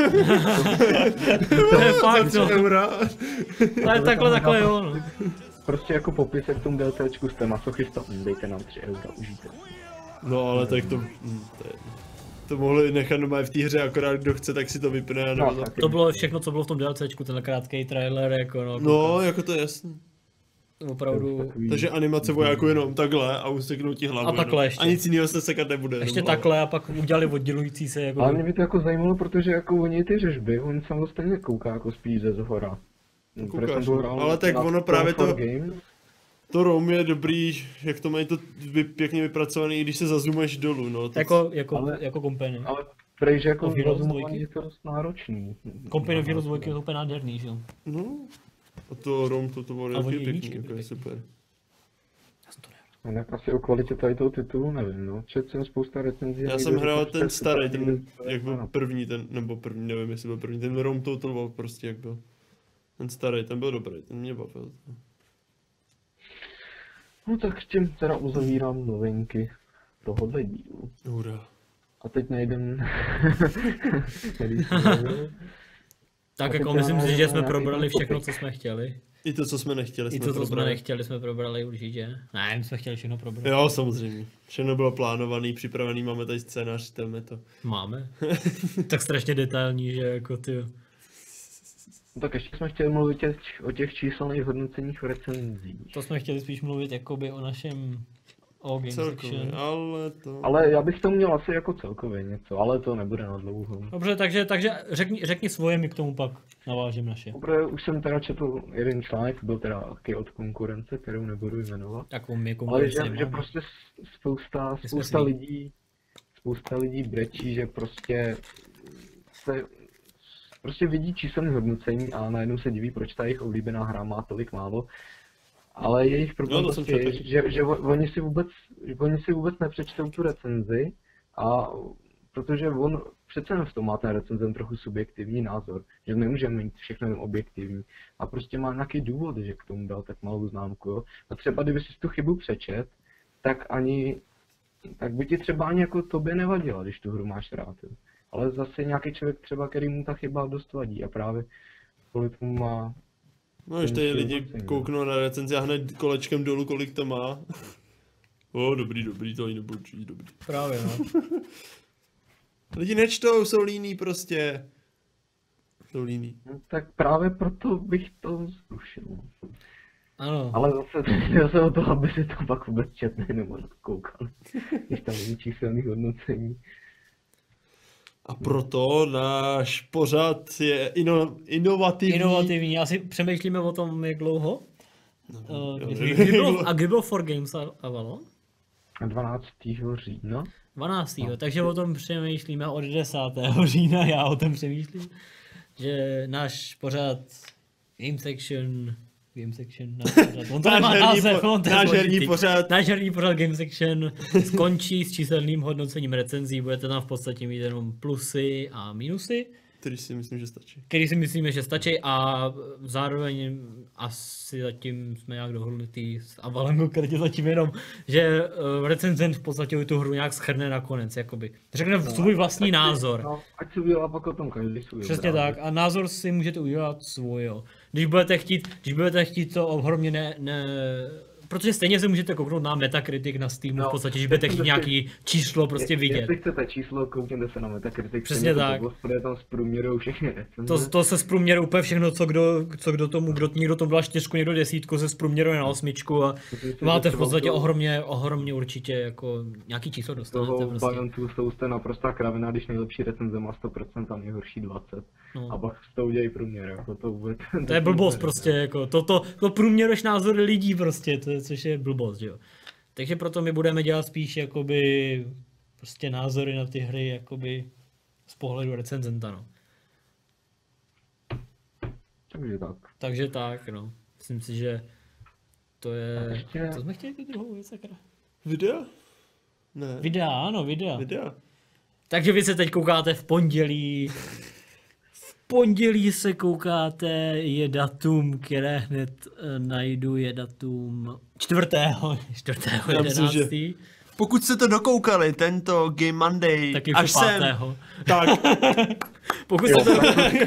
Speaker 3: To je fakt,
Speaker 2: Za
Speaker 3: no.
Speaker 2: tři eura.
Speaker 3: Ale takhle, takhle jo, no.
Speaker 1: Prostě jako popisek k tomu DLCčku jste masochista, hm, dejte nám tři eura, užijte.
Speaker 2: No ale tak to, hm, to, je, to mohli nechat normálně v té hře, akorát kdo chce, tak si to vypne a nebo
Speaker 1: No,
Speaker 2: to.
Speaker 1: tak.
Speaker 3: To bylo všechno, co bylo v tom DLCčku, ten krátký trailer, jako no.
Speaker 2: No, jako to je jasný.
Speaker 3: Opravdu.
Speaker 1: Takový-
Speaker 2: Takže animace vojáků jenom takhle a useknou ti hlavu.
Speaker 3: A takhle
Speaker 2: jenom.
Speaker 3: ještě.
Speaker 2: A nic jiného se sekat nebude.
Speaker 3: Ještě
Speaker 2: jenom hlava.
Speaker 3: takhle a pak udělali oddělující se jako...
Speaker 1: Ale mě by to jako zajímalo, protože jako oni ty řežby, on sam stejně kouká jako spíš ze zhora.
Speaker 2: Koukáš,
Speaker 1: Protože jsem to hrál
Speaker 2: ale tak
Speaker 1: na
Speaker 2: ono právě
Speaker 1: Total
Speaker 2: to-
Speaker 1: Games.
Speaker 2: To Rome je dobrý, jak to mají to vy, pěkně vypracovaný, i když se zazumeš dolů, no. To,
Speaker 3: Jako, jako,
Speaker 1: Ale-
Speaker 3: jako company.
Speaker 1: Ale prej, že jako
Speaker 3: To Heroes
Speaker 1: zazumování
Speaker 3: dvojky?
Speaker 1: je to dost náročný.
Speaker 3: Company of Heroes dva je úplně nádherný, že jo?
Speaker 2: No. A to Rome, to, to bylo
Speaker 3: A oni
Speaker 2: taky
Speaker 3: jedničky
Speaker 2: pěkný, jako
Speaker 3: byly
Speaker 2: je super.
Speaker 3: Já jsem to nehrál.
Speaker 1: Jinak asi o kvalitě tady toho titulu nevím, no. Četl jsem spousta recenzí.
Speaker 2: Já
Speaker 1: a
Speaker 2: jsem
Speaker 1: někdo
Speaker 2: hrál
Speaker 1: říkal,
Speaker 2: ten
Speaker 1: že
Speaker 2: starý,
Speaker 1: to
Speaker 2: ten,
Speaker 1: je-
Speaker 2: jak byl
Speaker 1: ano.
Speaker 2: první, ten, nebo první, nevím jestli byl první, ten Rome Total War prostě jak byl. Ten starý, ten byl dobrý, ten mě bavil.
Speaker 1: No tak s tím teda uzavírám novinky tohohle dílu.
Speaker 2: Hurá.
Speaker 1: A teď nejdem... který jsem mluvil.
Speaker 3: Tak
Speaker 1: A
Speaker 3: jako
Speaker 1: teď
Speaker 3: myslím
Speaker 1: já
Speaker 3: si, že
Speaker 1: mám
Speaker 3: jsme
Speaker 1: nějaký
Speaker 3: probrali
Speaker 1: ten
Speaker 3: všechno,
Speaker 1: topik.
Speaker 3: co jsme chtěli.
Speaker 2: I to, co jsme nechtěli,
Speaker 3: I
Speaker 2: jsme
Speaker 3: to, co jsme
Speaker 2: probrali.
Speaker 3: nechtěli, jsme probrali určitě. Ne, my jsme chtěli všechno probrat.
Speaker 2: Jo, samozřejmě. Všechno bylo plánovaný, připravený, máme tady scénář, čteme to.
Speaker 3: Máme. Tak strašně detailní, že jako ty.
Speaker 1: No tak ještě jsme chtěli mluvit těch, o těch číselných hodnoceních v recenzích.
Speaker 3: To jsme chtěli spíš mluvit jakoby o našem o game
Speaker 2: Celkově,
Speaker 3: section.
Speaker 2: ale to...
Speaker 1: Ale já bych to měl asi jako celkově něco, ale to nebude na dlouho.
Speaker 3: Dobře, takže, takže řekni, řekni svoje, my k tomu pak navážem naše.
Speaker 1: Dobré, už jsem teda četl jeden článek, byl teda taky od konkurence, kterou nebudu jmenovat.
Speaker 3: Takovou my
Speaker 1: Ale
Speaker 3: konkurenci
Speaker 1: že, že
Speaker 3: nemáme.
Speaker 1: prostě s- spousta,
Speaker 3: jsme
Speaker 1: spousta
Speaker 3: svý.
Speaker 1: lidí, spousta lidí brečí, že prostě se, prostě vidí číselné hodnocení a najednou se diví, proč ta jejich oblíbená hra má tolik málo. Ale jejich problém
Speaker 2: No, to jsem
Speaker 1: prostě je,
Speaker 2: četl.
Speaker 1: že, že o- oni si vůbec, oni si vůbec nepřečtou tu recenzi, a protože on přece jen v tom má ten recenzent trochu subjektivní názor, že nemůžeme mít všechno jen objektivní. A prostě má nějaký důvod, že k tomu dal tak malou známku. Jo. A třeba kdyby si tu chybu přečet, tak ani, tak by ti třeba ani jako tobě nevadila, když tu hru máš rád. Jo. Ale zase nějaký člověk třeba, který mu ta chyba dost vadí a právě kvůli tomu má...
Speaker 2: No, když tady lidi kouknou na recenzi a hned kolečkem dolů, kolik to má. O, dobrý, dobrý, to ani nebudu číst, dobrý.
Speaker 3: Právě no.
Speaker 2: Lidi nečtou, jsou líní prostě. Jsou líní.
Speaker 1: No, tak právě proto bych to zrušil.
Speaker 3: Ano.
Speaker 1: Ale zase já jsem o to, aby si to pak vůbec četli nebo na to koukali. Když tam není číselných hodnocení.
Speaker 2: A proto náš pořad je ino, inovativní.
Speaker 3: Inovativní. Asi přemýšlíme o tom, jak dlouho.
Speaker 2: No,
Speaker 3: Uh,
Speaker 2: jo,
Speaker 3: kdy,
Speaker 2: jo,
Speaker 3: kdy
Speaker 2: jo.
Speaker 3: bylo, a kdy bylo For Games a- Avalon?
Speaker 1: dvanáctého října.
Speaker 3: dvanáctého Takže o tom přemýšlíme od desátého října, já o tom přemýšlím. Že náš pořad Game Section, Game Section, náš pořad, on to
Speaker 2: Náš
Speaker 3: nemá
Speaker 2: herní
Speaker 3: název,
Speaker 2: po-
Speaker 3: on to je
Speaker 2: náš
Speaker 3: složitý.
Speaker 2: herní pořad.
Speaker 3: Náš herní pořad Game Section skončí s číselným hodnocením recenzí, budete tam v podstatě mít jenom plusy a minusy.
Speaker 2: Který si myslím, že stačí.
Speaker 3: Který si myslíme, že stačí a zároveň asi zatím jsme nějak dohodnutý s Avalem konkrétně zatím jenom, že uh, recenzent v podstatě tu hru nějak schrne nakonec, jakoby. Řekne no, svůj vlastní názor.
Speaker 1: No, ať si udělá pak o tom každý svůj.
Speaker 3: Přesně tak a názor si můžete udělat svůj, jo. Když budete chtít, když budete chtít to ohromně ne, ne protože stejně se můžete kouknout na Metacritic na Steamu, no, v podstatě, že budete chtít nějaký číslo prostě vidět.
Speaker 1: Jestli chcete číslo, koukněte se na Metacritic.
Speaker 3: Přesně tak.
Speaker 1: Protože tam zprůměrují všechny recenze.
Speaker 3: To, to se zprůměruje úplně všechno, co kdo, co kdo tomu, kdo někdo tomu dala čtyřku, někdo desítku, se zprůměruje na osmičku a máte v podstatě ohromně, ohromně určitě jako nějaký číslo dostanete.
Speaker 1: Toho
Speaker 3: prostě.
Speaker 1: Bajontu jsou jste naprostá kravina, když nejlepší recenze má sto procent a nejhorší dvacet procent.
Speaker 3: No.
Speaker 1: A pak z toho udělají průměr, jako to vůbec.
Speaker 3: To je blbost prostě, jako to, to, to průměruješ názory lidí prostě, to je, což je blbost, jo. Takže proto my budeme dělat spíš jakoby prostě názory na ty hry jakoby z pohledu recenzenta, no.
Speaker 1: Takže tak.
Speaker 3: Takže tak, no. Myslím si, že to je...
Speaker 1: ještě...
Speaker 3: Co jsme chtěli tu druhou věc, sakra?
Speaker 2: Videa? Ne.
Speaker 3: Videa, ano, videa.
Speaker 2: Videa.
Speaker 3: Takže vy se teď koukáte v pondělí. V pondělí se koukáte, je datum, které hned uh, najdu, je datum čtvrtého. čtvrtého jedenáctého.
Speaker 2: Pokud jste to dokoukali, tento Game Monday,
Speaker 3: Taky
Speaker 2: až sem,
Speaker 3: pátého.
Speaker 2: tak
Speaker 3: Pokud jste to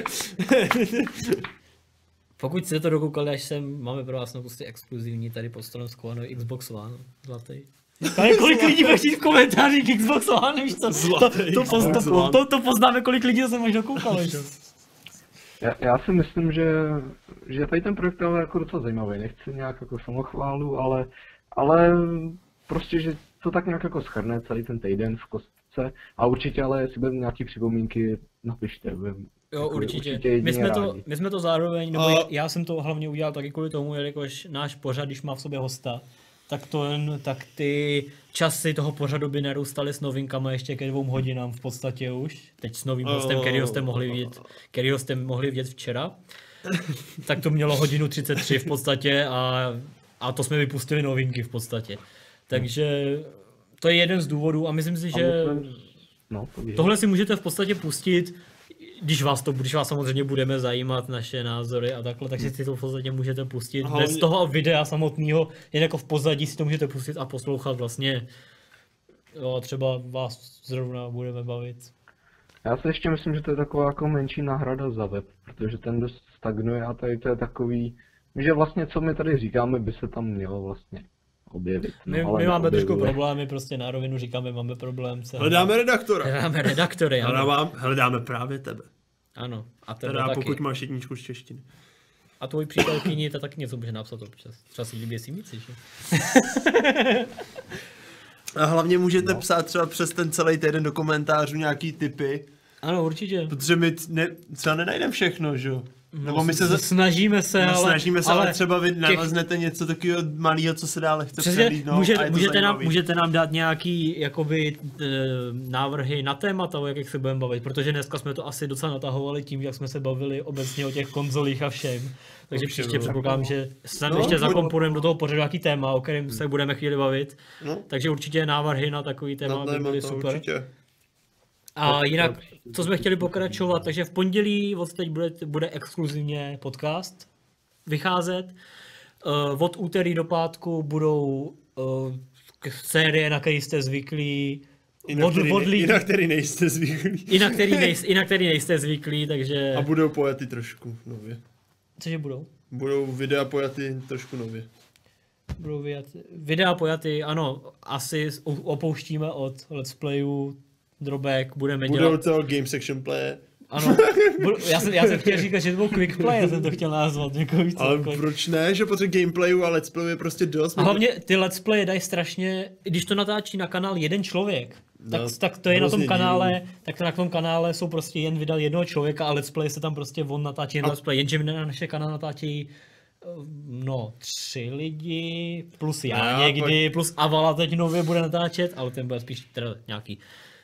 Speaker 3: Pokud jste to dokoukali, až sem, máme pro vás prostě exkluzivní tady pod stolem skovaný Xbox One, zlatý. Tady kolik lidí bude chtít v komentářích Xbox One, víš co?
Speaker 2: Zlatý
Speaker 3: to, to, poz,
Speaker 2: Xbox
Speaker 3: to,
Speaker 2: One.
Speaker 3: to, to poznáme, kolik lidí se až dokoukalo, že?
Speaker 1: Já, já si myslím, že, že tady ten projekt je jako docela zajímavý. Nechci nějak jako samochválu, ale, ale prostě, že to tak nějak jako schrne celý ten týden v kostce. A určitě, ale jestli budete nějaký připomínky, napište. Budem,
Speaker 3: Jo,
Speaker 1: jako
Speaker 3: určitě.
Speaker 1: určitě
Speaker 3: My jsme, to,
Speaker 1: rádi.
Speaker 3: my jsme to zároveň, nebo
Speaker 2: A-
Speaker 3: já jsem to hlavně udělal taky kvůli tomu, jelikož náš pořad, když má v sobě hosta, tak, to, tak ty časy toho pořadu by nerůstaly s novinkama ještě ke dvou hodinám v podstatě už. Teď s novým hostem, kterýho jste mohli vidět, kterýho jste mohli vidět včera. Tak to mělo hodinu třicet tři v podstatě a, a to jsme vypustili novinky v podstatě. Takže to je jeden z důvodů a myslím si,
Speaker 1: A
Speaker 3: že
Speaker 1: myslím, no, povídej.
Speaker 3: tohle si můžete v podstatě pustit, když vás to, když vás samozřejmě budeme zajímat naše názory a takhle, takže si to v podstatě můžete pustit
Speaker 2: Hlavně-
Speaker 3: bez toho videa samotného, jen jako v pozadí si to můžete pustit a poslouchat vlastně. Jo, třeba vás zrovna budeme bavit.
Speaker 1: Já si ještě myslím, že to je taková jako menší náhrada za web, protože ten dost stagnuje a tady to je takový, že vlastně co my tady říkáme, by se tam mělo vlastně objevit.
Speaker 3: My,
Speaker 1: no, ale
Speaker 3: my máme trošku
Speaker 1: neobjevuje.
Speaker 3: problémy, prostě na rovinu říkáme, máme problém se...
Speaker 2: hledáme redaktora.
Speaker 3: Hledáme redaktory, ano.
Speaker 2: Hledám, hledáme právě tebe.
Speaker 3: Ano, a tebe
Speaker 2: Teda
Speaker 3: taky.
Speaker 2: pokud máš jedničku z češtiny.
Speaker 3: A tvoji přítelkyni, ta taky něco může napsat občas. Třeba si líbí simíci, že?
Speaker 2: A hlavně můžete no. psát třeba přes ten celý týden do komentářů nějaký tipy,
Speaker 3: Ano, určitě.
Speaker 2: protože my t- ne, třeba nenajdeme všechno, že jo?
Speaker 3: No,
Speaker 2: Nebo my se za...
Speaker 3: snažíme se,
Speaker 2: no,
Speaker 3: ale...
Speaker 2: snažíme se, ale třeba vy naleznete něco takového malého, co se dá lehce
Speaker 3: Přesně,
Speaker 2: přelídnout a
Speaker 3: můžete,
Speaker 2: je to
Speaker 3: můžete, nám,
Speaker 2: zajímavý.
Speaker 3: můžete nám dát nějaký jakoby, e, návrhy na témata, o jakých se budeme bavit, protože dneska jsme to asi docela natahovali tím, jak jsme se bavili obecně o těch konzolích a všem. Takže
Speaker 2: Všem,
Speaker 3: příště
Speaker 2: no.
Speaker 3: předpokládám, že se
Speaker 2: No,
Speaker 3: ještě
Speaker 2: buď-
Speaker 3: zakomponujeme do toho pořadu nějaký téma, o kterém se budeme chvíli bavit.
Speaker 2: No,
Speaker 3: Takže určitě návrhy na takový téma
Speaker 2: na
Speaker 3: by
Speaker 2: téma
Speaker 3: byly
Speaker 2: to
Speaker 3: super.
Speaker 2: určitě.
Speaker 3: A jinak, co jsme chtěli pokračovat, takže v pondělí od teď bude, bude exkluzivně podcast vycházet. Uh, od úterý do pátku budou uh, série, na které jste zvyklí.
Speaker 2: I na,
Speaker 3: Od,
Speaker 2: který,
Speaker 3: od
Speaker 2: ne,
Speaker 3: lidí,
Speaker 2: I na který nejste zvyklí.
Speaker 3: i, na který nejste, I na který nejste zvyklí, takže...
Speaker 2: A budou pojaty trošku nově.
Speaker 3: Cože budou?
Speaker 2: Budou videa pojaty trošku nově.
Speaker 3: Budou vyjat, videa pojaty, ano, asi opouštíme od let's playů drobek, budeme
Speaker 2: Budou
Speaker 3: dělat...
Speaker 2: to game section play.
Speaker 3: Ano, budu, já, jsem, já jsem chtěl říkat, že to byl quick play, já jsem to chtěl nazvat. Jako, víš co,
Speaker 2: Ale
Speaker 3: jako-
Speaker 2: proč ne, že potřebuje gameplayu a let's playu je prostě dost.
Speaker 3: A hlavně ty let's play dají strašně, když to natáčí na kanál jeden člověk, tak,
Speaker 2: No,
Speaker 3: tak to je na tom
Speaker 2: hrozně
Speaker 3: kanále, tak to na tom kanále jsou prostě jen vydal jednoho člověka a let's play se tam prostě on natáčí jen
Speaker 2: A-
Speaker 3: let's play, jenže my na naše kanál natáčí eh, no tři lidi, plus já
Speaker 2: No,
Speaker 3: někdy, plus Avala teď nově bude natáčet, ale ten bude spíš teda nějaký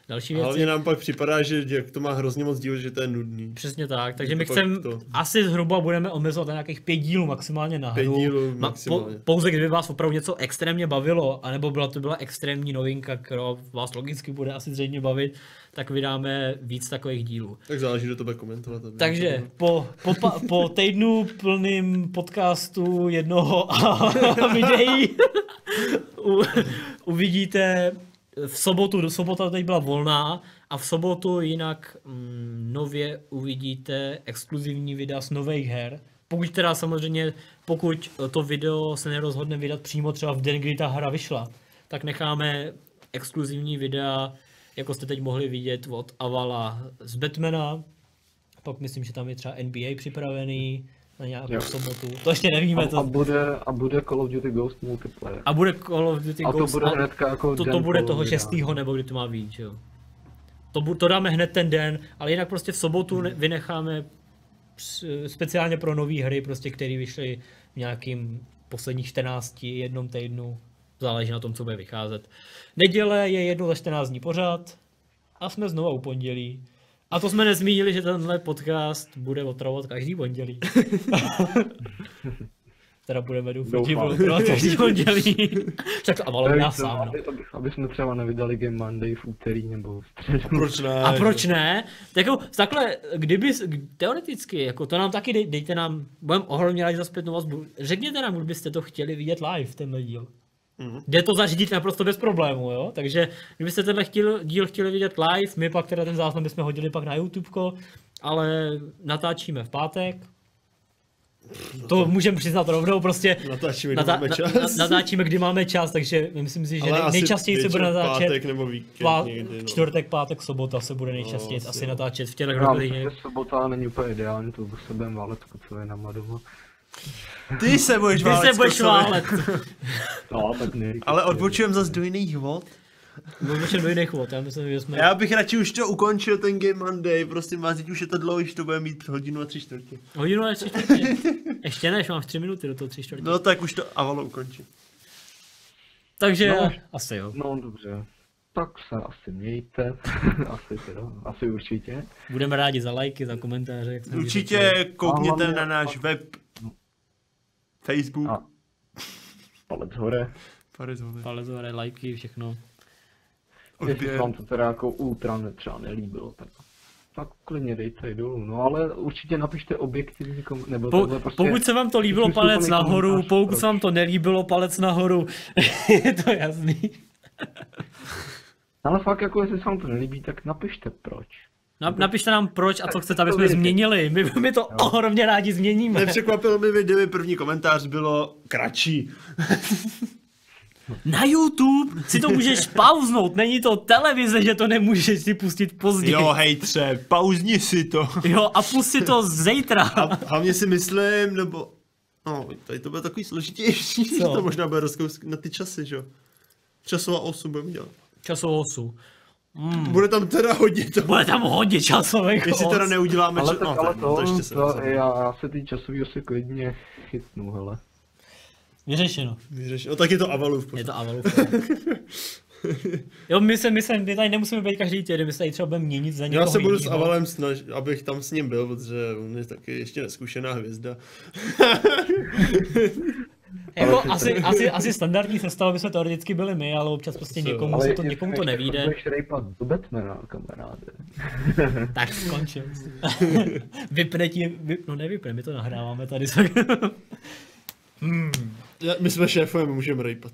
Speaker 3: další
Speaker 2: A
Speaker 3: věci.
Speaker 2: hlavně nám pak připadá, že jak to má hrozně moc díl, že to je nudný.
Speaker 3: Přesně tak, takže
Speaker 2: To
Speaker 3: my
Speaker 2: pak
Speaker 3: chceme,
Speaker 2: to-
Speaker 3: asi zhruba budeme omezovat na nějakých pět dílů maximálně na
Speaker 2: Pět
Speaker 3: hru.
Speaker 2: dílů
Speaker 3: Ma-
Speaker 2: maximálně.
Speaker 3: Po, pouze kdyby vás opravdu něco extrémně bavilo, anebo byla to byla extrémní novinka, která vás logicky bude asi zřejmě bavit, tak vydáme víc takových dílů.
Speaker 2: Tak záleží, kdo to bude komentovat. Aby
Speaker 3: Takže po, po, pa- po týdnu plným podcastu jednoho a videí u, uvidíte v sobotu, sobota teď byla volná a v sobotu jinak mm, nově uvidíte exkluzivní videa z nových her. Pokud teda samozřejmě, pokud to video se nerozhodne vydat přímo třeba v den, kdy ta hra vyšla, tak necháme exkluzivní videa, jako jste teď mohli vidět od Avala z Batmana. Pak myslím, že tam je třeba N B A připravený na nějakou
Speaker 1: Jo.
Speaker 3: sobotu. To ještě nevíme.
Speaker 1: A,
Speaker 3: To...
Speaker 1: a, bude, a bude Call of Duty Ghost multiplayer.
Speaker 3: A bude Call of Duty
Speaker 1: A to
Speaker 3: Ghost.
Speaker 1: bude
Speaker 3: a
Speaker 1: hnedka jako
Speaker 3: to,
Speaker 1: den
Speaker 3: to bude
Speaker 1: po
Speaker 3: toho
Speaker 1: vydání.
Speaker 3: šestého nebo kdy to má být, že jo. To, bu- to dáme hned ten den, ale jinak prostě v sobotu ne- vynecháme s- speciálně pro nové hry, prostě, které vyšly v nějakým posledních čtrnácti, jednom týdnu. Záleží na tom, co bude vycházet. Neděle je jednou za čtrnáct dní pořád a jsme znova u pondělí. A to jsme nezmínili, že tenhle podcast bude otravovat každý pondělí. Teda budeme doufat, že
Speaker 1: Doufám.
Speaker 3: budou otravovat každý pondělí. Však to Avalon já
Speaker 1: Nevím,
Speaker 3: sám. No.
Speaker 1: aby, aby, aby jsme třeba nevydali Game Monday v úterý nebo v středu.
Speaker 2: Proč ne?
Speaker 3: A proč ne? Tak jako, takhle, kdyby, teoreticky, jako to nám taky dej, dejte nám, budeme ohromně rádi za zpětnou vazbu. Řekněte nám, kdybyste to chtěli vidět live, tenhle díl.
Speaker 2: Mhm.
Speaker 3: Jde to zařídit naprosto bez problému, jo? Takže kdybyste tenhle chtěl, díl chtěli vidět live, my pak teda ten záznam bychom hodili pak na YouTubeko, ale natáčíme v pátek. To můžeme přiznat rovnou, prostě
Speaker 2: Natáčíme, kdy
Speaker 3: natá-
Speaker 2: máme
Speaker 3: na-
Speaker 2: čas.
Speaker 3: na- natáčíme, kdy máme čas, takže myslím si, že
Speaker 2: Ale
Speaker 3: nej,
Speaker 2: asi
Speaker 3: nejčastěji se bude
Speaker 2: většinou
Speaker 3: natáčet
Speaker 2: pátek nebo víkend
Speaker 3: pá-
Speaker 2: někdy, no.
Speaker 3: čtvrtek, pátek, sobota se bude nejčastěji
Speaker 2: No,
Speaker 3: asi
Speaker 2: asi jo.
Speaker 3: natáčet v těch
Speaker 1: Já
Speaker 3: hodinách.
Speaker 1: myslím, že sobota není úplně ideální, to se budeme válet s kocovinama doma.
Speaker 2: Ty se budeš
Speaker 3: Ty se budeš válet.
Speaker 1: No, tak nejde.
Speaker 2: Ale odbočujeme zase do jiných vod.
Speaker 3: Odbočujeme do jiných vod, já myslím, že jsme...
Speaker 2: Já bych radši už to ukončil, ten Game Monday, prosím vás, teď už je to dlouho, už to bude mít hodinu a tři čtvrtě.
Speaker 3: Hodinu a tři čtvrtě. Ještě než máš tři minuty do toho tři čtvrtě.
Speaker 2: No tak už to Avalo ukončí.
Speaker 3: Takže
Speaker 1: No.
Speaker 3: asi jo.
Speaker 1: No dobře, tak se asi mějte, asi teda, asi určitě.
Speaker 3: Budeme rádi za lajky, za komentáře. Jak jsme
Speaker 2: Určitě
Speaker 3: říkali.
Speaker 2: koukněte
Speaker 1: hlavně-
Speaker 2: na náš web, Facebook.
Speaker 1: A palec hore.
Speaker 2: Palec hore.
Speaker 3: Palec hore, lajky, všechno.
Speaker 1: Jestli
Speaker 2: Odběr.
Speaker 1: se vám to teda jako ultra ne, třeba nelíbilo, tak, tak klidně dejte dolů. No ale určitě napište objektivní kom... nebo
Speaker 3: Po,
Speaker 1: takhle prostě...
Speaker 3: pokud se vám to líbilo,
Speaker 1: smysluplný
Speaker 3: palec nahoru,
Speaker 1: komentář,
Speaker 3: pokud
Speaker 1: proč?
Speaker 3: se vám to nelíbilo, palec nahoru. Je to jasný.
Speaker 1: Ale fakt jako jestli se vám to nelíbí, tak napište proč.
Speaker 3: Na, napište nám proč a co chcete, aby
Speaker 1: to
Speaker 3: jsme
Speaker 1: vědět.
Speaker 3: změnili. My, my to ohromně rádi změníme.
Speaker 2: Nepřekvapilo mi, kdyby první komentář bylo kratší.
Speaker 3: Na YouTube si to můžeš pauznout, není to televize, že to nemůžeš si pustit později.
Speaker 2: Jo, hejtře, pauzni si to.
Speaker 3: Jo, a pust si to zítra.
Speaker 2: A hlavně si myslím, nebo... No, tady to bude takový složitější, že
Speaker 3: Co?
Speaker 2: to možná bude rozkousk na ty časy, že jo. Časová osu budeme dělat.
Speaker 3: Časovou osu. Mm.
Speaker 2: Bude tam teda hodně to.
Speaker 3: Bude tam hodně časových
Speaker 2: Jestli
Speaker 3: os.
Speaker 2: teda neuděláme
Speaker 1: Ale
Speaker 2: čas...
Speaker 1: tak
Speaker 2: No,
Speaker 1: ale
Speaker 2: tak,
Speaker 1: to,
Speaker 2: no, to ještě
Speaker 1: to,
Speaker 2: se
Speaker 1: to já, já se ty časový osy klidně chytnu, hele.
Speaker 3: Vyřešeno.
Speaker 2: vyřeš. No tak je to Avalův
Speaker 3: Je
Speaker 2: pořád.
Speaker 3: to Avalův. Jo, my se, my se, my tady nemusíme být každý týden, my se tady třeba budeme měnit za někoho
Speaker 2: Já se budu s
Speaker 3: jinýho.
Speaker 2: Avalem snažit, abych tam s ním byl, protože on je taky ještě neskušená hvězda.
Speaker 3: Jako
Speaker 1: Ale
Speaker 3: asi, asi, asi standardní sestava by jsme teoreticky byli my, ale občas prostě
Speaker 2: Co?
Speaker 3: někomu,
Speaker 1: Ale
Speaker 3: se to,
Speaker 1: jestli
Speaker 3: někomu to
Speaker 1: ještě
Speaker 3: nevíde.
Speaker 1: Budeš rejpat do Batmana, kamaráde.
Speaker 3: Tak skončil. Vypne ti, vyp, no nevypne, my to nahráváme tady. hmm.
Speaker 2: Já- My jsme šéfové, my můžeme rejpat.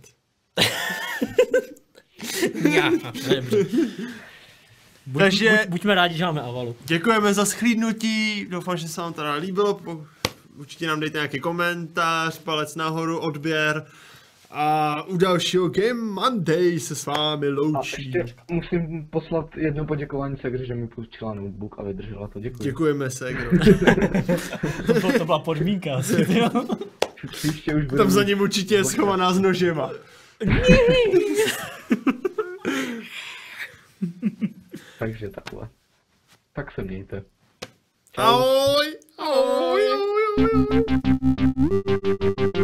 Speaker 3: Já, dobře. Buď,
Speaker 2: Takže-
Speaker 3: buď, buďme rádi, že máme Avalu.
Speaker 2: Děkujeme za shlídnutí, doufám, že se vám to líbilo. Po- Určitě nám dejte nějaký komentář, palec nahoru, odběr. A u dalšího Game Monday se s vámi
Speaker 1: A
Speaker 2: loučí.
Speaker 1: ještě musím poslat jedno poděkování Segře, že mi pustila notebook a vydržela to, děkuji.
Speaker 2: Děkujeme se, kdo.
Speaker 3: To, bylo, to byla podmínka asi, jo.
Speaker 1: Příště už budu
Speaker 2: Tam za
Speaker 1: mít-
Speaker 2: ním určitě je schovaná s nožema.
Speaker 1: Takže takhle. Tak se mějte.
Speaker 2: Ahoj! Ahoj! Ahoj! Ahoj!